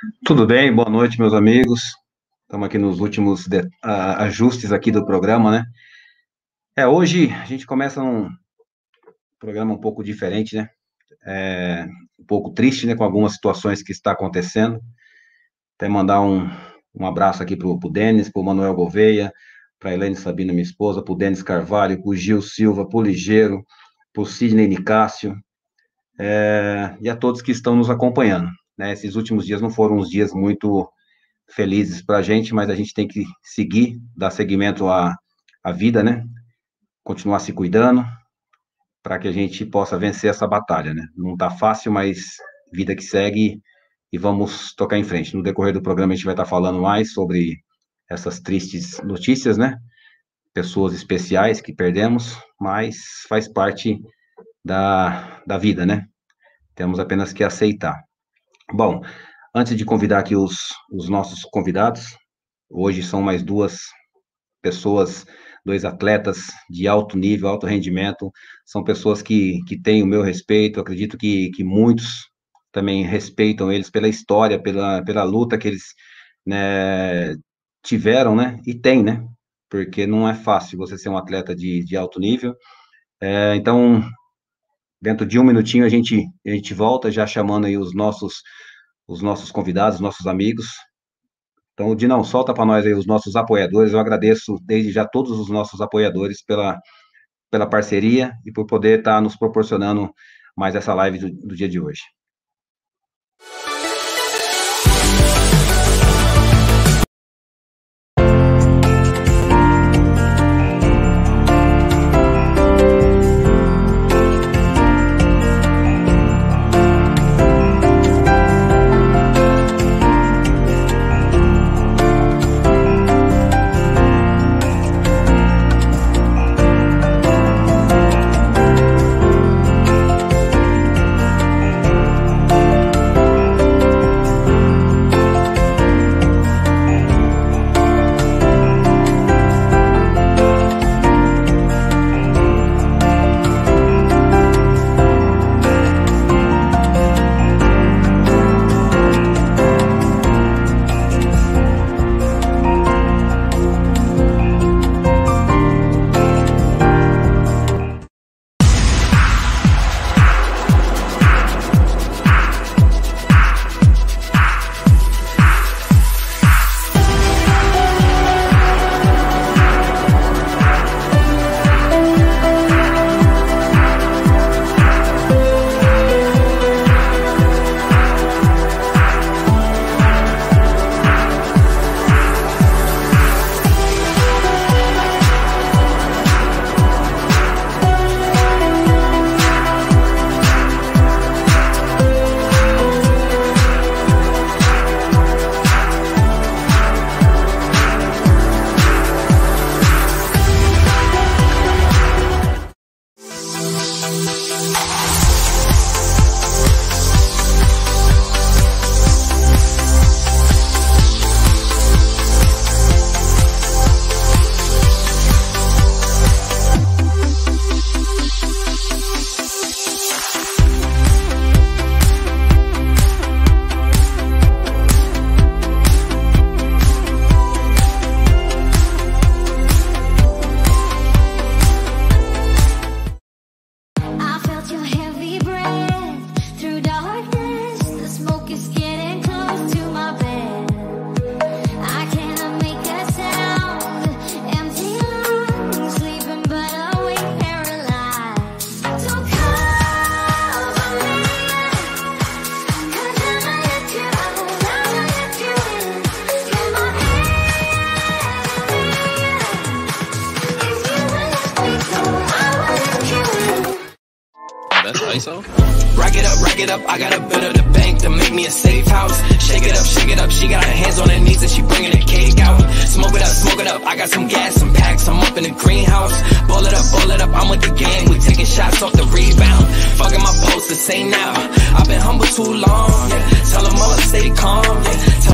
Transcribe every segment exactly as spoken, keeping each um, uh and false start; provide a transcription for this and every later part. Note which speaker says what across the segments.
Speaker 1: Tudo bem? Boa noite, meus amigos. Estamos aqui nos últimos de- ah, ajustes aqui do programa, né? É, hoje a gente começa um programa um pouco diferente, né? É, um pouco triste, né? Com algumas situações que está acontecendo. Até mandar um, um abraço aqui pro, pro Denis, pro Manuel Gouveia, pra Helene Sabina, minha esposa, pro Denis Carvalho, pro Gil Silva, pro Ligeiro, pro Sidney Nicásio, é, e a todos que estão nos acompanhando, né? Esses últimos dias não foram uns dias muito felizes para a gente, mas a gente tem que seguir, dar seguimento à, à vida, né? Continuar se cuidando para que a gente possa vencer essa batalha, né? Não tá fácil, mas vida que segue e vamos tocar em frente. No decorrer do programa a gente vai estar falando mais sobre essas tristes notícias, né? Pessoas especiais que perdemos, mas faz parte da, da vida, né? Temos apenas que aceitar. Bom, antes de convidar aqui os, os nossos convidados, hoje são mais duas pessoas, dois atletas de alto nível, alto rendimento, são pessoas que, que têm o meu respeito, acredito que, que muitos também respeitam eles pela história, pela, pela luta que eles, né, tiveram, né, e têm, né, porque não é fácil você ser um atleta de, de alto nível. É, então, dentro de um minutinho a gente, a gente volta, já chamando aí os nossos, os nossos convidados, os nossos amigos. Então, Dinão, solta para nós aí os nossos apoiadores. Eu agradeço desde já todos os nossos apoiadores pela, pela parceria e por poder estar nos proporcionando mais essa live do, do dia de hoje.
Speaker 2: Rack it up, rack it up, I got a bit of the bank to make me a safe house. Shake it up, shake it up, she got her hands on her knees and she bringing the cake out. Smoke it up, smoke it up, I got some gas, some packs, I'm up in the greenhouse. Ball it up, ball it up, I'm with the gang, we taking shots off the rebound. Fucking my post the same now, I've been humble too long, yeah. Tell them all to stay calm, yeah. Tell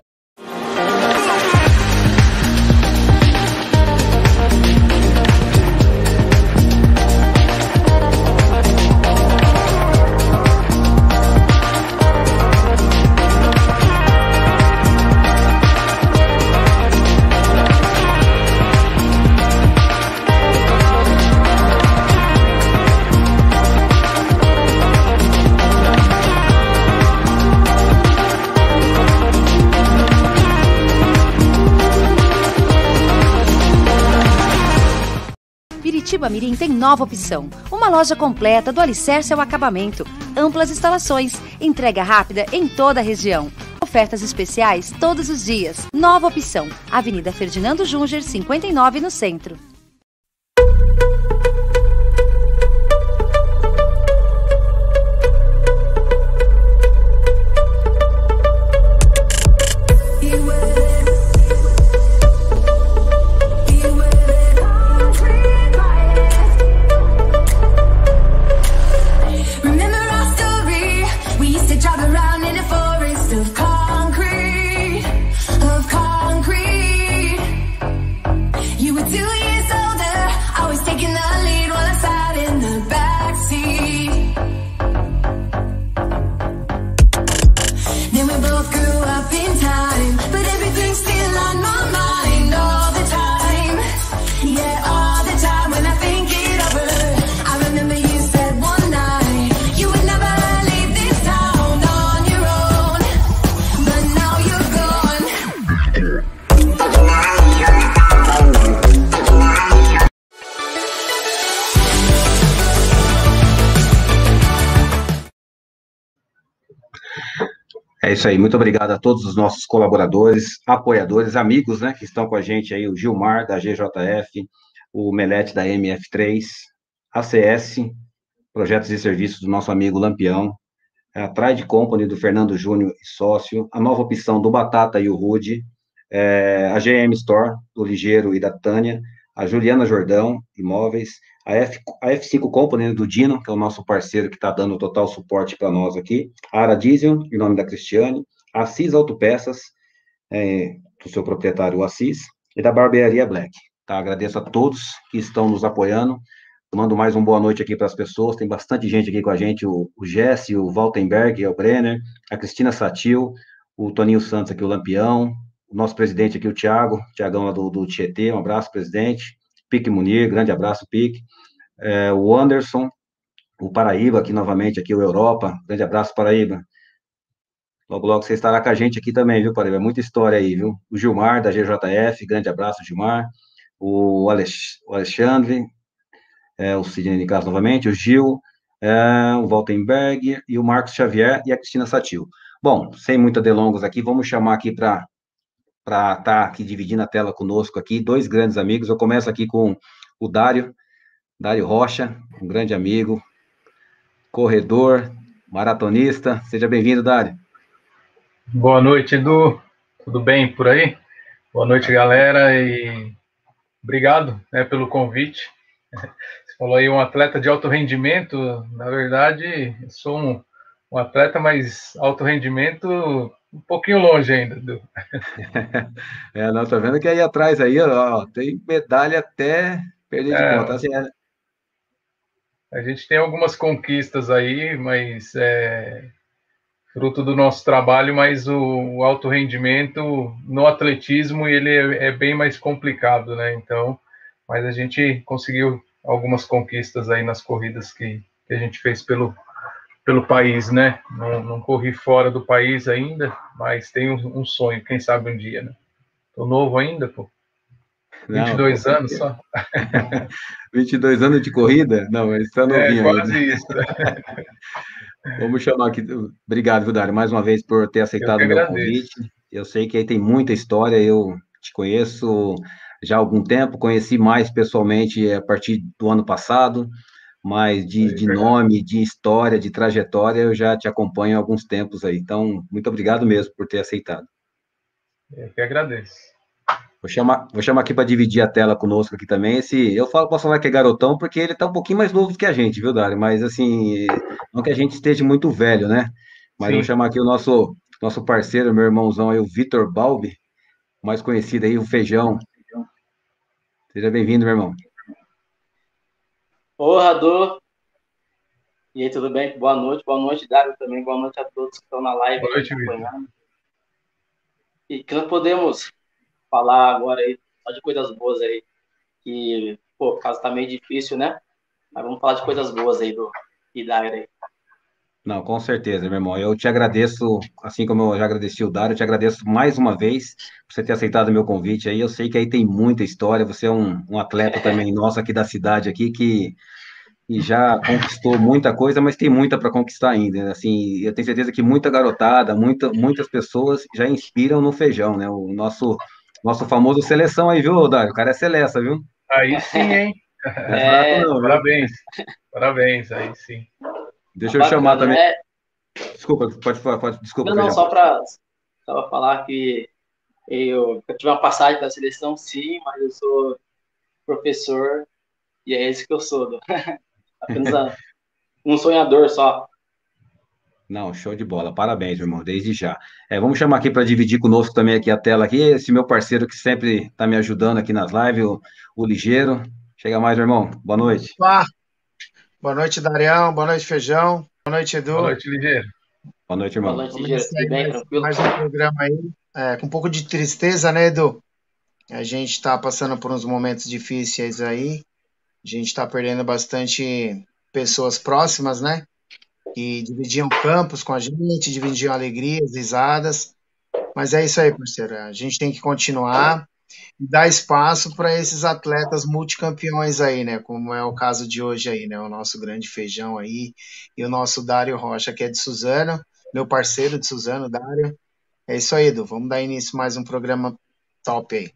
Speaker 3: Curitiba Mirim tem nova opção. Uma loja completa do alicerce ao acabamento. Amplas instalações. Entrega rápida em toda a região. Ofertas especiais todos os dias. Nova opção. Avenida Ferdinando Junger, cinquenta e nove, no centro.
Speaker 1: É isso aí, muito obrigado a todos os nossos colaboradores, apoiadores, amigos, né, que estão com a gente aí, o Gilmar, da G J F, o Melete, da M F três, a C S, Projetos e Serviços, do nosso amigo Lampião, a Trade Company, do Fernando Júnior e sócio, a nova opção do Batata e o Rude, é, a G M Store, do Ligeiro e da Tânia, a Juliana Jordão, Imóveis, a, F, a F cinco Company, do Dino, que é o nosso parceiro que está dando total suporte para nós aqui, a Ara Diesel, em nome da Cristiane, a Assis Autopeças, é, do seu proprietário, o Assis, e da Barbearia Black. Tá? Agradeço a todos que estão nos apoiando, mando mais uma boa noite aqui para as pessoas, tem bastante gente aqui com a gente, o, o Jesse, o Waltenberg, o Brenner, a Cristina Satil, o Toninho Santos aqui, o Lampião, o nosso presidente aqui, o Thiago, Thiagão lá do, do Tietê, um abraço, presidente, Pique Munir, grande abraço, Pique, é, o Anderson, o Paraíba aqui novamente, aqui o Europa, grande abraço, Paraíba. Logo, logo você estará com a gente aqui também, viu, Paraíba? Muita história aí, viu? O Gilmar, da G J F, grande abraço, Gilmar. O, Alex, o Alexandre, é, o Sidney Nicasso novamente, o Gil, é, o Waltenberg e o Marcos Xavier e a Cristina Satil. Bom, sem muitas delongas aqui, vamos chamar aqui para para estar tá aqui dividindo a tela conosco aqui, dois grandes amigos. Eu começo aqui com o Dário, Dário Rocha, um grande amigo, corredor, maratonista. Seja bem-vindo, Dário.
Speaker 4: Boa noite, Edu. Tudo bem por aí? Boa noite, galera, e obrigado, né, pelo convite. Você falou aí um atleta de alto rendimento. Na verdade, eu sou um, um atleta, mas alto rendimento um pouquinho longe ainda, Edu.
Speaker 1: É, nós tá vendo que aí atrás aí, ó, tem medalha até perder de
Speaker 4: É,
Speaker 1: conta. Assim, é...
Speaker 4: A gente tem algumas conquistas aí, mas é fruto do nosso trabalho, mas o, o alto rendimento no atletismo ele é, é bem mais complicado, né? Então, mas a gente conseguiu algumas conquistas aí nas corridas que, que a gente fez pelo, pelo país, né? Não, não corri fora do país ainda, mas tenho um, um sonho, quem sabe um dia, né? Tô novo ainda, pô. vinte e dois
Speaker 1: Não,
Speaker 4: anos só.
Speaker 1: vinte e dois anos de corrida? Não, mas está novinho
Speaker 4: é,
Speaker 1: ainda.
Speaker 4: quase isso.
Speaker 1: Vamos chamar aqui. Obrigado, viu, Dário, mais uma vez por ter aceitado o meu convite. Eu sei que aí tem muita história, eu te conheço já há algum tempo, conheci mais pessoalmente a partir do ano passado, mas de, de nome, de história, de trajetória, eu já te acompanho há alguns tempos aí. Então, muito obrigado mesmo por ter aceitado.
Speaker 4: Eu que agradeço.
Speaker 1: Vou chamar, vou chamar aqui para dividir a tela conosco aqui também. Esse, eu falo, posso falar que é garotão, porque ele está um pouquinho mais novo do que a gente, viu, Dário? Mas, assim, não que a gente esteja muito velho, né? Mas Sim. Vou chamar aqui o nosso, nosso parceiro, meu irmãozão aí, o Vitor Balbi, mais conhecido aí, o Feijão. Seja bem-vindo, meu irmão.
Speaker 5: Ô, Radu. E aí, tudo bem? Boa noite. Boa noite, Dário, também. Boa noite a todos que estão na live.
Speaker 4: Boa noite, acompanhando.
Speaker 5: E que nós podemos falar agora aí, só de coisas boas aí, que, pô, o caso tá meio difícil, né? Mas vamos falar de coisas boas aí do Idaira aí.
Speaker 1: Não, com certeza, meu irmão. Eu te agradeço, assim como eu já agradeci o Dário, eu te agradeço mais uma vez por você ter aceitado o meu convite aí. Eu sei que aí tem muita história. Você é um, um atleta também nosso aqui da cidade aqui que, que já conquistou muita coisa, mas tem muita para conquistar ainda, né? Assim, eu tenho certeza que muita garotada, muita, muitas pessoas já inspiram no feijão, né? O nosso nosso famoso seleção aí, viu, Dário? O cara é seleção, viu?
Speaker 4: Aí sim, hein?
Speaker 1: Não é fraco
Speaker 5: É,
Speaker 1: não, viu?
Speaker 4: Parabéns. Parabéns, aí sim.
Speaker 1: Deixa eu chamar
Speaker 5: bacana.
Speaker 1: também.
Speaker 5: É,
Speaker 1: Desculpa, pode falar, pode, desculpa,
Speaker 5: não, não,
Speaker 1: feijão.
Speaker 5: só para falar que eu, eu tive uma passagem da seleção, sim, mas eu sou professor e é esse que eu sou. Do- apenas a- um sonhador só.
Speaker 1: Não, show de bola. Parabéns, meu irmão, desde já. É, vamos chamar aqui para dividir conosco também aqui a tela aqui, esse meu parceiro que sempre está me ajudando aqui nas lives, o, o Ligeiro. Chega mais, meu irmão. Boa noite.
Speaker 6: Olá, boa noite, Darião, boa noite, Feijão, boa noite,
Speaker 4: Boa
Speaker 6: Edu.
Speaker 4: noite, Ligeiro.
Speaker 1: Boa noite,
Speaker 5: Boa
Speaker 1: irmão.
Speaker 5: noite,
Speaker 6: Vamos
Speaker 5: Ligeiro.
Speaker 6: iniciar
Speaker 5: Tudo
Speaker 6: aí
Speaker 5: bem?
Speaker 6: mais,
Speaker 5: Tranquilo?
Speaker 6: mais um programa aí, é, com um pouco de tristeza, né, Edu? A gente está passando por uns momentos difíceis aí, a gente está perdendo bastante pessoas próximas, né, que dividiam campos com a gente, dividiam alegrias, risadas, mas é isso aí, parceiro, a gente tem que continuar e dar espaço para esses atletas multicampeões aí, né? Como é o caso de hoje aí, né? O nosso grande Feijão aí e o nosso Dário Rocha, que é de Suzano, meu parceiro de Suzano, Dário. É isso aí, Edu. Vamos dar início a mais um programa top aí.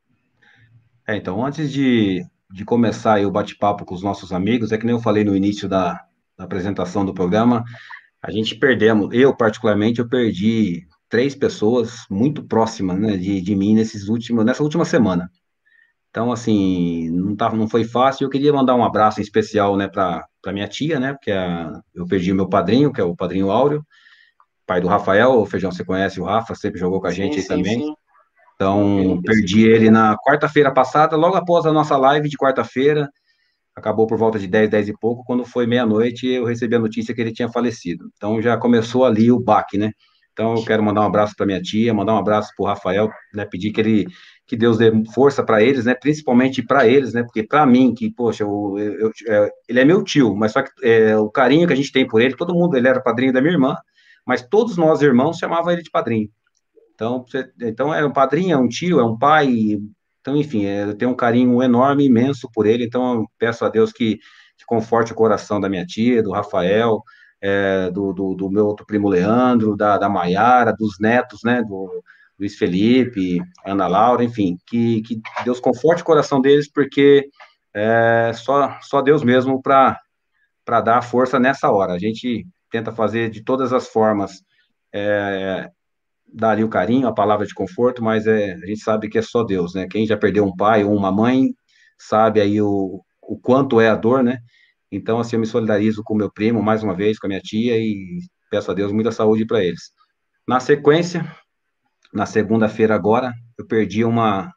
Speaker 1: É, então, antes de, de começar aí o bate-papo com os nossos amigos, é que nem eu falei no início da, da apresentação do programa, a gente perdemos, eu particularmente, eu perdi três pessoas muito próximas, né, de, de mim nesses últimos, nessa última semana. Então, assim, não tava, não foi fácil. Eu queria mandar um abraço em especial, né, para para minha tia, né, porque a, eu perdi o meu padrinho, que é o padrinho Áureo, pai do Rafael. O Feijão, você conhece o Rafa, sempre jogou com a
Speaker 5: Sim,
Speaker 1: gente aí
Speaker 5: sim,
Speaker 1: também.
Speaker 5: sim.
Speaker 1: Então,
Speaker 5: Eu, eu sei
Speaker 1: perdi
Speaker 5: como que
Speaker 1: ele
Speaker 5: é.
Speaker 1: na quarta-feira passada, logo após a nossa live de quarta-feira. Acabou por volta de dez, dez e pouco. Quando foi meia-noite, eu recebi a notícia que ele tinha falecido. Então, já começou ali o baque, né? Então, eu quero mandar um abraço para minha tia, mandar um abraço para o Rafael, né? Pedir que ele, que Deus dê força para eles, né? Principalmente para eles, né? Porque para mim, que, poxa, eu, eu, eu, ele é meu tio, mas só que é, o carinho que a gente tem por ele, todo mundo, ele era padrinho da minha irmã, mas todos nós irmãos chamavam ele de padrinho. Então, você, então é um padrinho, é um tio, é um pai. Então, enfim, é, eu tenho um carinho enorme, imenso por ele. Então, eu peço a Deus que, que conforte o coração da minha tia, do Rafael, é, do, do, do meu outro primo Leandro, da, da Maiara, dos netos, né, do Luiz Felipe, Ana Laura, enfim, que, que Deus conforte o coração deles, porque é só, só Deus mesmo para para dar força nessa hora. A gente tenta fazer de todas as formas, é, dar ali o carinho, a palavra de conforto, mas é, a gente sabe que é só Deus, né? Quem já perdeu um pai ou uma mãe sabe aí o, o quanto é a dor, né? Então, assim, eu me solidarizo com o meu primo, mais uma vez, com a minha tia, e peço a Deus muita saúde para eles. Na sequência, na segunda-feira agora, eu perdi uma,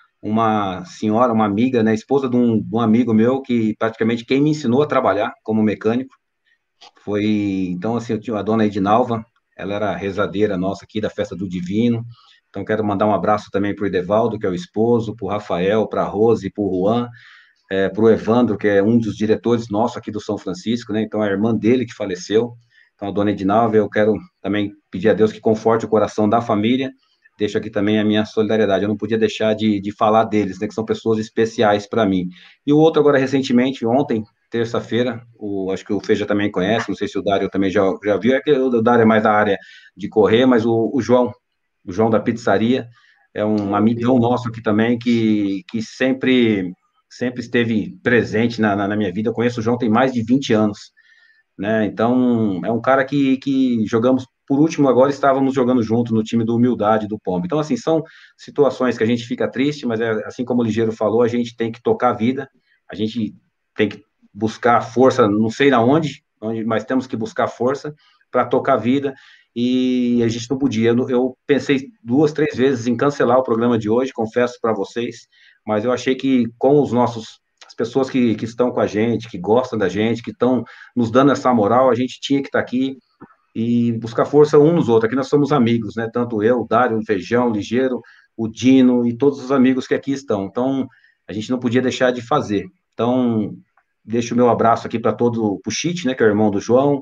Speaker 1: uma senhora, uma amiga, né? Esposa de um, de um amigo meu, que praticamente quem me ensinou a trabalhar como mecânico. Foi, então, assim, eu tinha a dona Edinalva, ela era rezadeira nossa aqui da Festa do Divino. Então, quero mandar um abraço também para o Edevaldo, que é o esposo, para o Rafael, para a Rose, para o Juan, é, para o Evandro, que é um dos diretores nossos aqui do São Francisco, né? Então, é a irmã dele que faleceu. Então, a dona Edinalva, eu quero também pedir a Deus que conforte o coração da família. Deixo aqui também a minha solidariedade. Eu não podia deixar de, de falar deles, né? Que são pessoas especiais para mim. E o outro, agora, recentemente, ontem, terça-feira, o, acho que o Feija também conhece, não sei se o Dário também já, já viu, é que o Dário é mais da área de correr, mas o, o João, o João da pizzaria, é um
Speaker 5: Eu
Speaker 1: amigão
Speaker 5: vi.
Speaker 1: nosso aqui também, que, que sempre, sempre esteve presente na, na, na minha vida. Eu conheço o João tem mais de vinte anos, né? Então, é um cara que, que jogamos, por último, agora estávamos jogando junto no time do Humildade, do Pombo. Então, assim, são situações que a gente fica triste, mas é, assim como o Ligeiro falou, a gente tem que tocar a vida, a gente tem que buscar força, não sei na onde, onde mas temos que buscar força para tocar a vida, e a gente não podia. Eu, eu pensei duas, três vezes em cancelar o programa de hoje, confesso para vocês, mas eu achei que com os nossos, as pessoas que, que estão com a gente, que gostam da gente, que estão nos dando essa moral, a gente tinha que estar aqui e buscar força um nos outros. Aqui nós somos amigos, né? Tanto eu, o Dário, o Feijão, o Ligeiro, o Dino e todos os amigos que aqui estão. Então, a gente não podia deixar de fazer. Então, deixo o meu abraço aqui para todo o Puxite, né? Que é o irmão do João,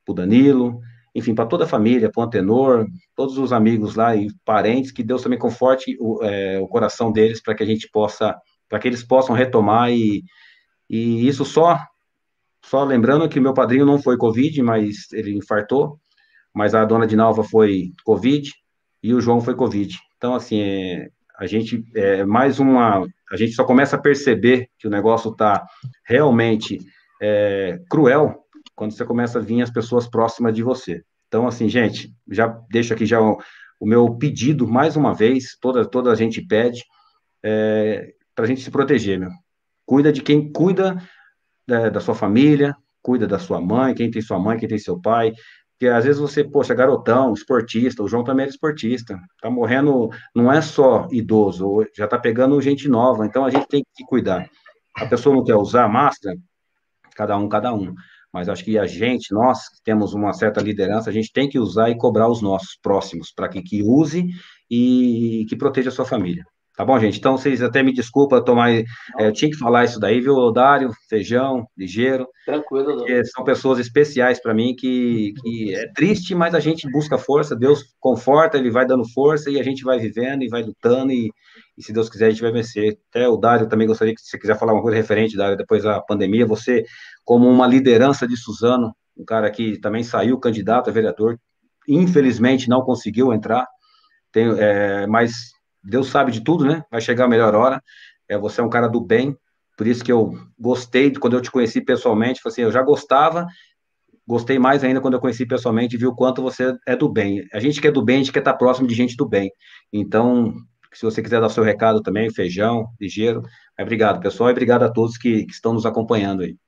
Speaker 1: pro Danilo, enfim, para toda a família, para o Antenor, todos os amigos lá e parentes, que Deus também conforte o, é, o coração deles para que a gente possa, para que eles possam retomar e, e isso só, só lembrando que meu padrinho não foi Covid, mas ele infartou, mas a dona Dinalva foi Covid e o João foi Covid. Então, assim, é, a gente é mais uma, a gente só começa a perceber que o negócio está realmente é, cruel quando você começa a vir as pessoas próximas de você. Então, assim, gente, já deixo aqui já o, o meu pedido, mais uma vez, toda, toda a gente pede, é, para a gente se proteger, meu. Cuida de quem cuida da, da sua família, cuida da sua mãe, quem tem sua mãe, quem tem seu pai, porque às vezes você, poxa, garotão, esportista, o João também é esportista, tá morrendo, não é só idoso, já tá pegando gente nova, então a gente tem que cuidar. A pessoa não quer usar máscara, cada um, cada um. Mas acho que a gente, nós, que temos uma certa liderança, a gente tem que usar e cobrar os nossos próximos, para que, que use e que proteja a sua família. Tá bom, gente? Então, vocês até me desculpa tomar. É, eu tinha que falar isso daí, viu, Dário, Feijão, Ligeiro.
Speaker 5: Tranquilo,
Speaker 1: Porque são pessoas especiais para mim, que, que é triste, mas a gente busca força, Deus conforta, Ele vai dando força e a gente vai vivendo e vai lutando e, e se Deus quiser a gente vai vencer. Até o Dário também gostaria que se você quiser falar uma coisa referente, Dário, depois da pandemia, você, como uma liderança de Suzano, um cara que também saiu candidato a vereador, infelizmente não conseguiu entrar, tem, é, mas Deus sabe de tudo, né? Vai chegar a melhor hora. É, você é um cara do bem, por isso que eu gostei, de, quando eu te conheci pessoalmente, assim, eu já gostava, gostei mais ainda quando eu conheci pessoalmente e vi o quanto você é do bem. A gente que é do bem, a gente quer estar próximo de gente do bem. Então, se você quiser dar seu recado também, Feijão, Ligeiro, obrigado, pessoal, e obrigado a todos que, que estão nos acompanhando aí.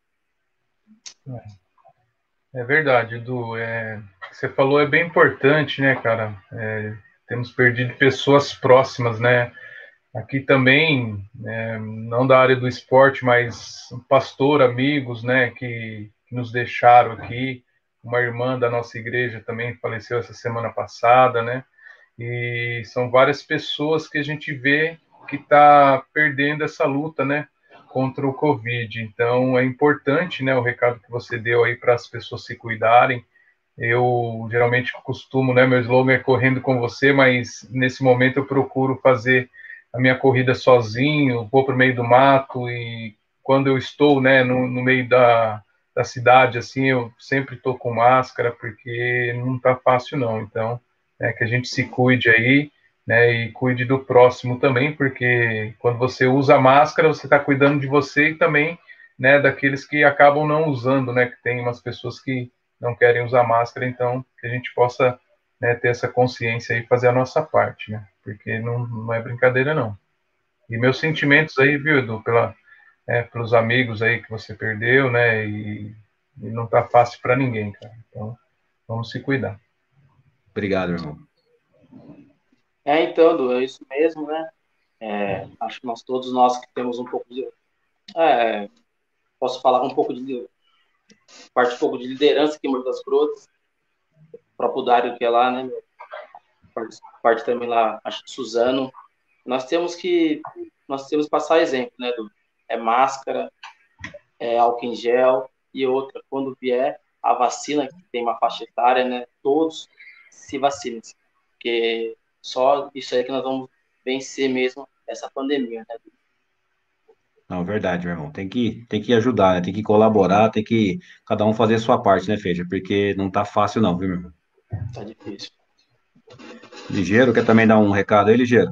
Speaker 4: É verdade, Edu. É, o que você falou é bem importante, né, cara? É, temos perdido pessoas próximas, né? Aqui também, é, não da área do esporte, mas um pastor, amigos, né, que, que nos deixaram aqui. Uma irmã da nossa igreja também faleceu essa semana passada, né? E são várias pessoas que a gente vê que está perdendo essa luta, né, contra o Covid. Então, é importante, né, o recado que você deu aí para as pessoas se cuidarem. Eu geralmente costumo, né, meu slogan é correndo com você, mas nesse momento eu procuro fazer a minha corrida sozinho, vou para o meio do mato e quando eu estou, né, no, no meio da, da cidade, assim, eu sempre estou com máscara porque não está fácil não. Então, é que a gente se cuide aí, né, e cuide do próximo também, porque quando você usa máscara, você está cuidando de você e também, né, daqueles que acabam não usando, né, que tem umas pessoas que não querem usar máscara, então que a gente possa, né, ter essa consciência e fazer a nossa parte, né, porque não, não é brincadeira não. E meus sentimentos aí, viu, Edu, pela, é, pelos amigos aí que você perdeu, né, e, e não tá fácil para ninguém, cara, então vamos se cuidar.
Speaker 1: Obrigado, irmão.
Speaker 5: É, então, Edu, é isso mesmo, né? É, acho que nós todos nós que temos um pouco de... É, posso falar um pouco de... parte um pouco de liderança aqui em Mogi das Cruzes, o próprio Dário que é lá, né? Parte, parte também lá, acho que Suzano. Nós temos que nós temos que passar exemplo, né, Edu? É máscara, é álcool em gel e outra, quando vier a vacina, que tem uma faixa etária, né? Todos se vacinem, porque só isso aí que nós vamos vencer mesmo essa pandemia, né?
Speaker 1: Não, verdade, meu irmão. Tem que, tem que ajudar, né? Tem que colaborar, tem que cada um fazer a sua parte, né, Feija? Porque não tá fácil não, viu, meu irmão?
Speaker 5: Tá difícil.
Speaker 1: Ligeiro, quer também dar um recado aí, Ligeiro?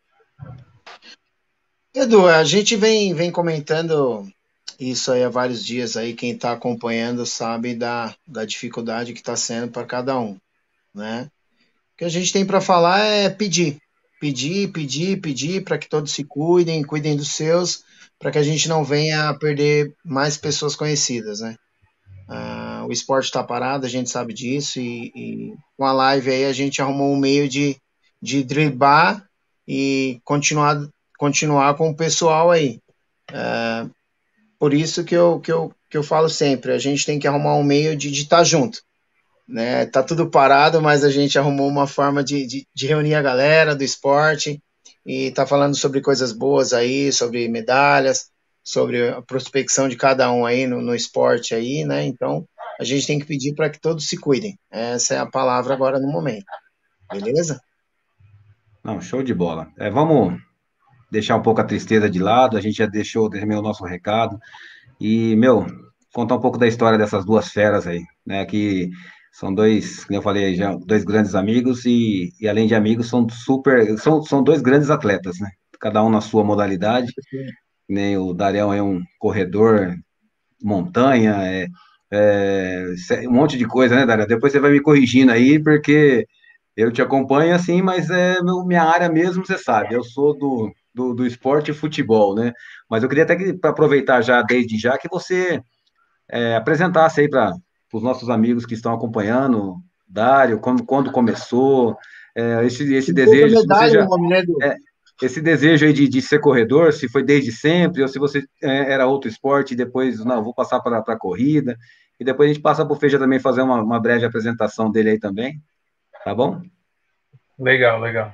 Speaker 6: Edu, a gente vem, vem comentando isso aí há vários dias aí, quem está acompanhando sabe da, da dificuldade que está sendo para cada um, né? O que a gente tem para falar é pedir, pedir, pedir, pedir para que todos se cuidem, cuidem dos seus, para que a gente não venha a perder mais pessoas conhecidas, né? Ah, o esporte está parado, a gente sabe disso, e, e com a live aí a gente arrumou um meio de, de driblar e continuar, continuar com o pessoal aí. Ah, por isso que eu, que, eu, que eu falo sempre, a gente tem que arrumar um meio de estar junto. Né? Tá tudo parado, mas a gente arrumou uma forma de, de, de reunir a galera do esporte e tá falando sobre coisas boas aí, sobre medalhas, sobre a prospecção de cada um aí no, no esporte aí, né? Então, a gente tem que pedir para que todos se cuidem. Essa é a palavra agora no momento. Beleza?
Speaker 1: Não, show de bola. É, vamos deixar um pouco a tristeza de lado, a gente já deixou também o nosso recado. E, meu, contar um pouco da história dessas duas feras aí, né? Que são dois, como eu falei, já dois grandes amigos e, e além de amigos, são super, são, são dois grandes atletas, né? Cada um na sua modalidade. Nem o Dariel é um corredor, montanha, é, é, um monte de coisa, né, Dariel? Depois você vai me corrigindo aí, porque eu te acompanho assim, mas é meu, minha área mesmo, você sabe, eu sou do, do, do esporte e futebol, né? Mas eu queria até que, para aproveitar já, desde já, que você é, apresentasse aí para os nossos amigos que estão acompanhando, Dário, quando, quando começou, é, esse, esse
Speaker 6: Tem toda
Speaker 1: desejo, se você
Speaker 6: medalha no
Speaker 1: já.
Speaker 6: nome, né, Edu?
Speaker 1: É, esse desejo aí de, de ser corredor, se foi desde sempre, ou se você é, era outro esporte e depois, não, vou passar para a corrida, e depois a gente passa para o Feija também fazer uma, uma breve apresentação dele aí também, tá bom?
Speaker 4: Legal, legal.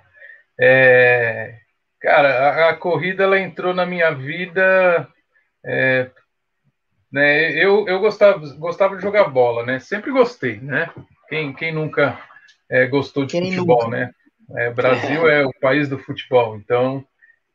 Speaker 4: É, cara, a, a corrida ela entrou na minha vida, é, né? Eu, eu gostava, gostava de jogar bola, né? Sempre gostei, né? Quem, quem nunca é, gostou de
Speaker 6: Quem
Speaker 4: futebol,
Speaker 6: nunca?
Speaker 4: né? É, Brasil é o país do futebol, então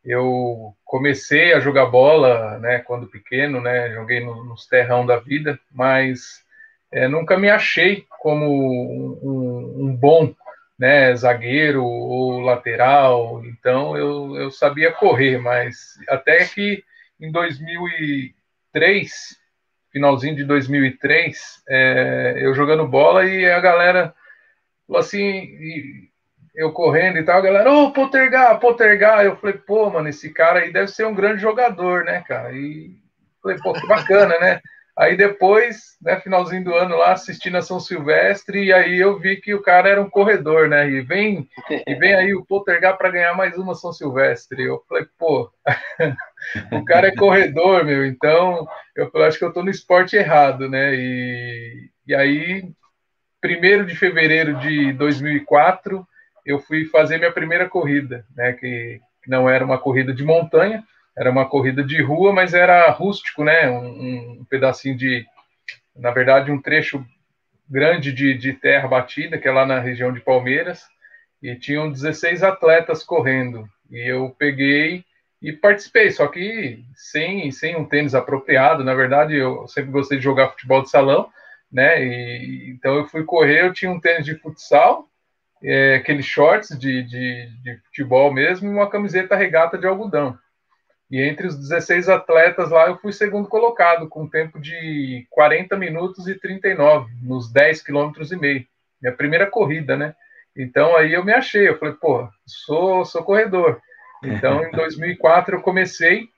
Speaker 4: eu comecei a jogar bola, né? Quando pequeno, né? Joguei no, nos terrão da vida, mas é, nunca me achei como um, um, um bom, né, zagueiro ou lateral, então eu, eu sabia correr, mas até que em dois mil e três, finalzinho de dois mil e três, é, eu jogando bola e a galera falou assim, e eu correndo e tal, a galera, ô, oh, Potergar, Potergar, eu falei, pô, mano, esse cara aí deve ser um grande jogador, né, cara, e falei, pô, que bacana, né? Aí depois, né, finalzinho do ano lá, assisti na São Silvestre, e aí eu vi que o cara era um corredor, né? E vem, e vem aí o Potergar para ganhar mais uma São Silvestre. Eu falei, pô, o cara é corredor, meu, então eu falei, acho que eu tô no esporte errado, né? E, e aí, primeiro de fevereiro de dois mil e quatro, eu fui fazer minha primeira corrida, né? Que não era uma corrida de montanha, era uma corrida de rua, mas era rústico, né? Um, um pedacinho de, na verdade, um trecho grande de, de terra batida, que é lá na região de Palmeiras, e tinham dezesseis atletas correndo. E eu peguei e participei, só que sem, sem um tênis apropriado. Na verdade, eu sempre gostei de jogar futebol de salão, né? E, então eu fui correr, eu tinha um tênis de futsal, é, aqueles shorts de, de, de futebol mesmo, e uma camiseta regata de algodão. E entre os dezesseis atletas lá, eu fui segundo colocado, com um tempo de quarenta minutos e trinta e nove, nos dez quilômetros e meio. Minha primeira corrida, né? Então aí eu me achei, eu falei, pô, sou, sou corredor. Então em dois mil e quatro eu comecei,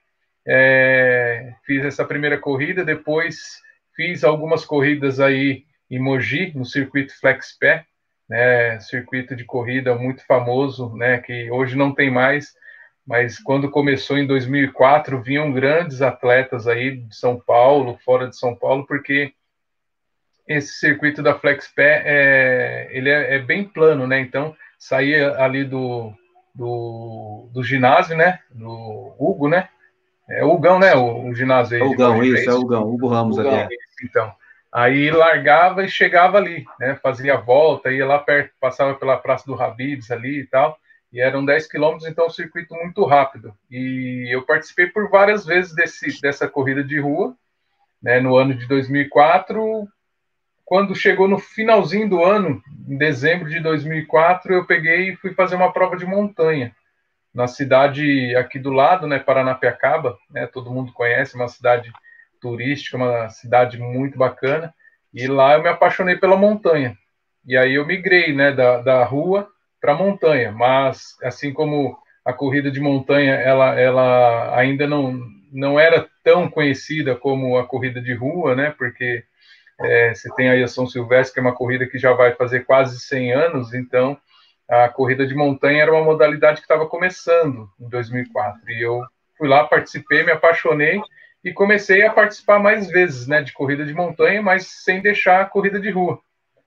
Speaker 4: é, fiz essa primeira corrida, depois fiz algumas corridas aí em Mogi, no circuito FlexPé, né? Circuito de corrida muito famoso, né? Que hoje não tem mais, mas quando começou em dois mil e quatro, vinham grandes atletas aí de São Paulo, fora de São Paulo, porque esse circuito da FlexPé é, ele é, é bem plano, né? Então, saía ali do, do, do ginásio, né? Do Hugo, né? É o Hugão, né? O, o ginásio aí
Speaker 1: É o
Speaker 4: de
Speaker 1: Gão,
Speaker 4: Mogi, é
Speaker 1: isso, é o
Speaker 4: isso?
Speaker 1: Gão, Hugo Ramos ali,
Speaker 5: Hugão.
Speaker 1: é.
Speaker 4: Então, aí largava e chegava ali, né? Fazia a volta, ia lá perto, passava pela Praça do Habib's ali e tal, e eram dez quilômetros, então um circuito muito rápido. E eu participei por várias vezes desse, dessa corrida de rua, né? No ano de dois mil e quatro, quando chegou no finalzinho do ano, em dezembro de dois mil e quatro, eu peguei e fui fazer uma prova de montanha na cidade aqui do lado, né, Paranapiacaba, né, todo mundo conhece, uma cidade turística, uma cidade muito bacana, e lá eu me apaixonei pela montanha, e aí eu migrei, né, da, da rua para a montanha, mas assim como a corrida de montanha, ela, ela ainda não, não era tão conhecida como a corrida de rua, né, porque é, você tem aí a São Silvestre, que é uma corrida que já vai fazer quase cem anos, então a corrida de montanha era uma modalidade que estava começando em dois mil e quatro. E eu fui lá, participei, me apaixonei e comecei a participar mais vezes, né, de corrida de montanha, mas sem deixar a corrida de rua.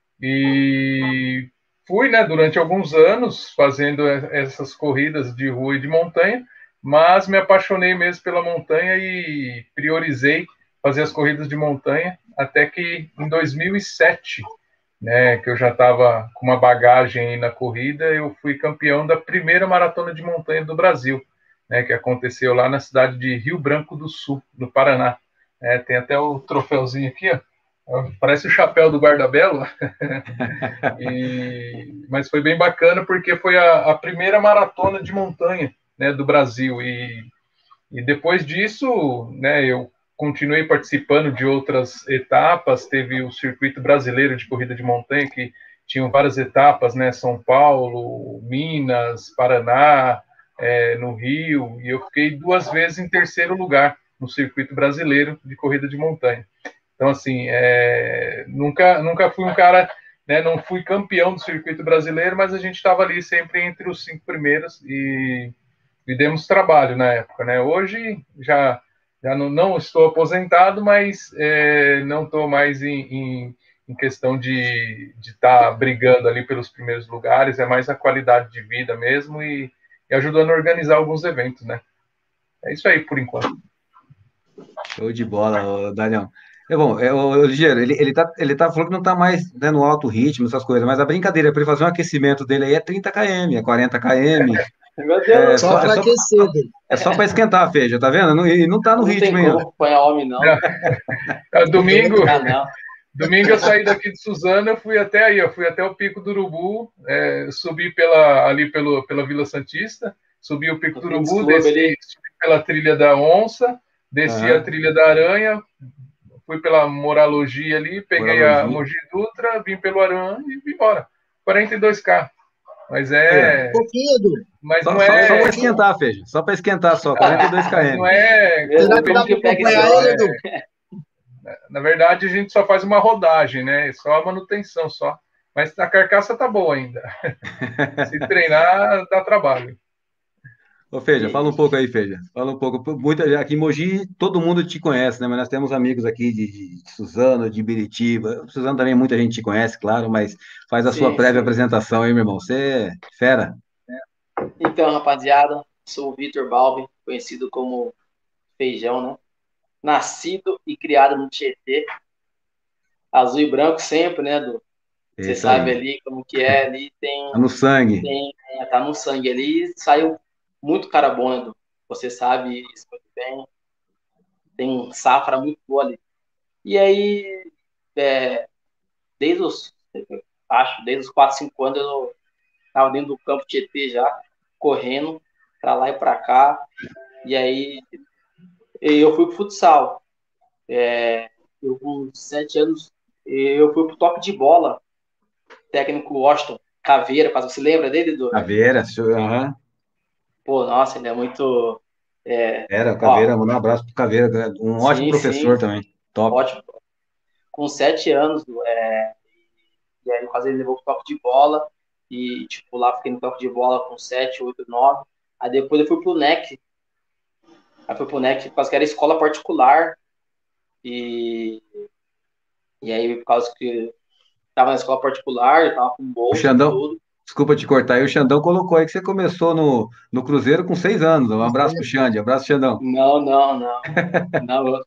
Speaker 4: E fui, né, durante alguns anos fazendo essas corridas de rua e de montanha, mas me apaixonei mesmo pela montanha e priorizei fazer as corridas de montanha, até que em dois mil e sete, né, que eu já estava com uma bagagem aí na corrida, eu fui campeão da primeira maratona de montanha do Brasil, né, que aconteceu lá na cidade de Rio Branco do Sul, no Paraná. É, tem até o troféuzinho aqui, ó. Parece o chapéu do guarda-belo. E... mas foi bem bacana porque foi a, a primeira maratona de montanha, né, do Brasil. E, e depois disso, né, eu continuei participando de outras etapas. Teve o Circuito Brasileiro de Corrida de Montanha, que tinham várias etapas, né, São Paulo, Minas, Paraná, é, no Rio, e eu fiquei duas vezes em terceiro lugar no Circuito Brasileiro de Corrida de Montanha. Então, assim, é, nunca, nunca fui um cara, né, não fui campeão do circuito brasileiro, mas a gente estava ali sempre entre os cinco primeiros e, e demos trabalho na época, né? Hoje já, já não, não estou aposentado, mas é, não estou mais em, em, em questão de estar tá brigando ali pelos primeiros lugares, é mais a qualidade de vida mesmo e, e ajudando a organizar alguns eventos, né? É isso aí, por enquanto.
Speaker 1: Show de bola, Daniel. É bom, é, o Ligeiro, ele, ele, tá, ele tá falando que não tá mais, né, no alto ritmo, essas coisas, mas a brincadeira para ele fazer um aquecimento dele aí é trinta quilômetros, é quarenta quilômetros.
Speaker 5: Meu Deus,
Speaker 1: É
Speaker 6: Só
Speaker 1: só, é
Speaker 6: para
Speaker 1: só,
Speaker 6: aquecer, velho.
Speaker 1: é só para esquentar, Feija, tá vendo? Não- E não, tá no
Speaker 5: não
Speaker 1: ritmo
Speaker 5: tem
Speaker 1: ainda.
Speaker 5: como acompanhar homem, não.
Speaker 4: É, domingo,
Speaker 5: Ah, não.
Speaker 4: domingo eu saí daqui de Suzano, eu fui até aí, eu fui até o Pico do Urubu, é, subi pela, ali pelo, pela Vila Santista, subi o Pico do
Speaker 5: No Kings
Speaker 4: Urubu,
Speaker 5: Club
Speaker 4: desci
Speaker 5: ali.
Speaker 4: subi pela trilha da Onça, desci
Speaker 1: Aham.
Speaker 4: a trilha da Aranha, fui pela Moralogia ali, peguei a
Speaker 1: Moralogia.
Speaker 4: Mogi Dutra, vim pelo Aranha e vim embora. quarenta e dois quilômetros. Mas
Speaker 1: Aí, ó.
Speaker 4: é.
Speaker 6: Pouquinho, Edu.
Speaker 4: Mas
Speaker 1: Só,
Speaker 4: não
Speaker 1: só, só para
Speaker 4: é.
Speaker 1: esquentar, Feija. Só para esquentar, só. quarenta e dois
Speaker 4: Não
Speaker 1: quilômetros.
Speaker 4: é
Speaker 5: Mesmo
Speaker 6: Será que dá
Speaker 5: como
Speaker 6: para
Speaker 5: que pega esse
Speaker 6: acompanhar ele,
Speaker 5: homem?
Speaker 6: Edu?
Speaker 4: Na verdade, a gente só faz uma rodagem, né? Só a manutenção, só. Mas a carcaça tá boa ainda. Se treinar, dá trabalho.
Speaker 1: Ô, Feija, fala um pouco aí, Feija. Fala um pouco. Muita, aqui em Mogi, todo mundo te conhece, né? Mas nós temos amigos aqui de, de, de Suzano, de Biritiba. Suzano também muita gente te conhece, claro, mas faz a sua
Speaker 5: Sim,
Speaker 1: prévia
Speaker 5: sim.
Speaker 1: apresentação aí, meu irmão. Você é fera.
Speaker 5: Então, rapaziada, sou o Vitor Balbi, conhecido como Feijão, né? Nascido e criado no Tietê, azul e branco sempre, né, Edu?
Speaker 1: É
Speaker 5: Você
Speaker 1: isso
Speaker 5: sabe
Speaker 1: aí.
Speaker 5: ali como que é, ali tem,
Speaker 1: Tá no sangue.
Speaker 5: tem é, tá no sangue ali, saiu muito cara bom, né, Edu? Você sabe isso muito bem, tem safra muito boa ali. E aí, é, desde os, acho, desde os quatro, cinco anos eu tava dentro do campo Tietê já, correndo pra lá e pra cá, e aí eu fui pro futsal. É, eu com sete anos, eu fui pro toque de bola, técnico Washington Caveira, caso você lembra dele, do
Speaker 1: Caveira, show, aham.
Speaker 5: Pô, nossa, ele é muito. É,
Speaker 1: Era, o Caveira,
Speaker 5: ó,
Speaker 1: mandar um abraço pro Caveira, um ótimo
Speaker 5: sim,
Speaker 1: professor
Speaker 5: sim,
Speaker 1: também. Top.
Speaker 5: ótimo. Com sete anos, é, e aí quase ele levou pro toque de bola, e tipo, lá fiquei no toque de bola com sete, oito, nove. Aí depois eu fui pro N E C. Aí fui pro N E C, por causa que era escola particular, e, e aí por causa que tava na escola particular, tava com
Speaker 1: O
Speaker 5: bolsa e
Speaker 1: Xandão,
Speaker 5: tudo.
Speaker 1: desculpa te cortar aí, o Xandão colocou aí que você começou no, no Cruzeiro com seis anos. Um abraço pro Xande, abraço, Xandão.
Speaker 5: Não, não, não. Não.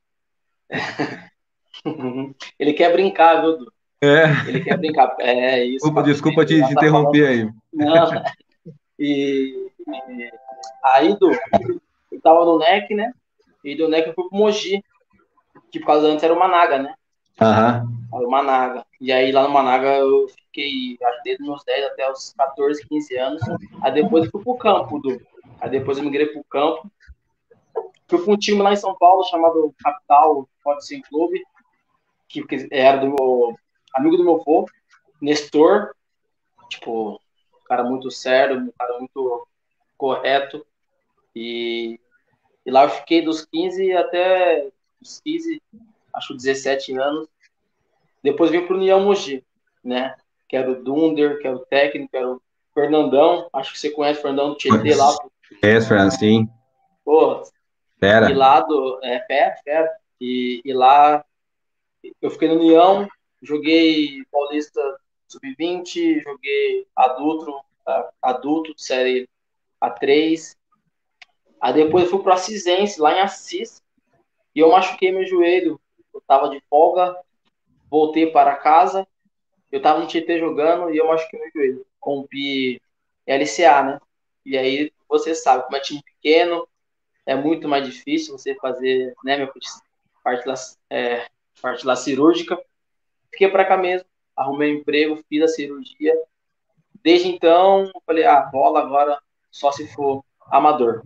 Speaker 5: Ele quer brincar, viu, Du?
Speaker 1: É,
Speaker 5: Ele quer brincar. É isso,
Speaker 1: desculpa,
Speaker 5: para tu
Speaker 1: desculpa
Speaker 5: entender.
Speaker 1: te,
Speaker 5: Ela
Speaker 1: te
Speaker 5: tá falando.
Speaker 1: interromper aí.
Speaker 5: Não. E, e aí, Du, eu tava no N E C, né? E do N E C eu fui pro Mogi, que por causa antes era o Managa, né?
Speaker 1: Aham.
Speaker 5: Era o Managa. E aí lá no Managa eu fiquei, acho, desde os meus dez até os catorze, quinze anos. Aí depois eu fui pro campo, Du. Aí depois eu migrei pro campo. Fui pra um time lá em São Paulo chamado Capital Boxing Clube, que era do meu amigo do meu avô, Nestor. Tipo, um cara muito sério, um cara muito correto. E, e lá eu fiquei dos quinze até os quinze, acho dezessete anos. Depois vim pro União Mogi, né? Que era o Dunder, que era o técnico, que era o Fernandão. Acho que você conhece o Fernandão do Tietê lá.
Speaker 1: É, Fran, sim.
Speaker 5: Pô, e
Speaker 1: Pera.
Speaker 5: lá do. É, pé, pé. E, e lá eu fiquei no União, joguei Paulista sub vinte, joguei adulto, adulto, série A três. Aí depois eu fui pro Assisense, lá em Assis, e eu machuquei meu joelho eu tava de folga, voltei para casa, eu tava no Tietê jogando e eu machuquei meu joelho. Rompi L C A, né? E aí, você sabe, como é time pequeno, é muito mais difícil você fazer, né, minha parte lá, é, parte lá cirúrgica. Fiquei para cá mesmo, arrumei um emprego, fiz a cirurgia. Desde então, falei, ah, bola agora só se for amador.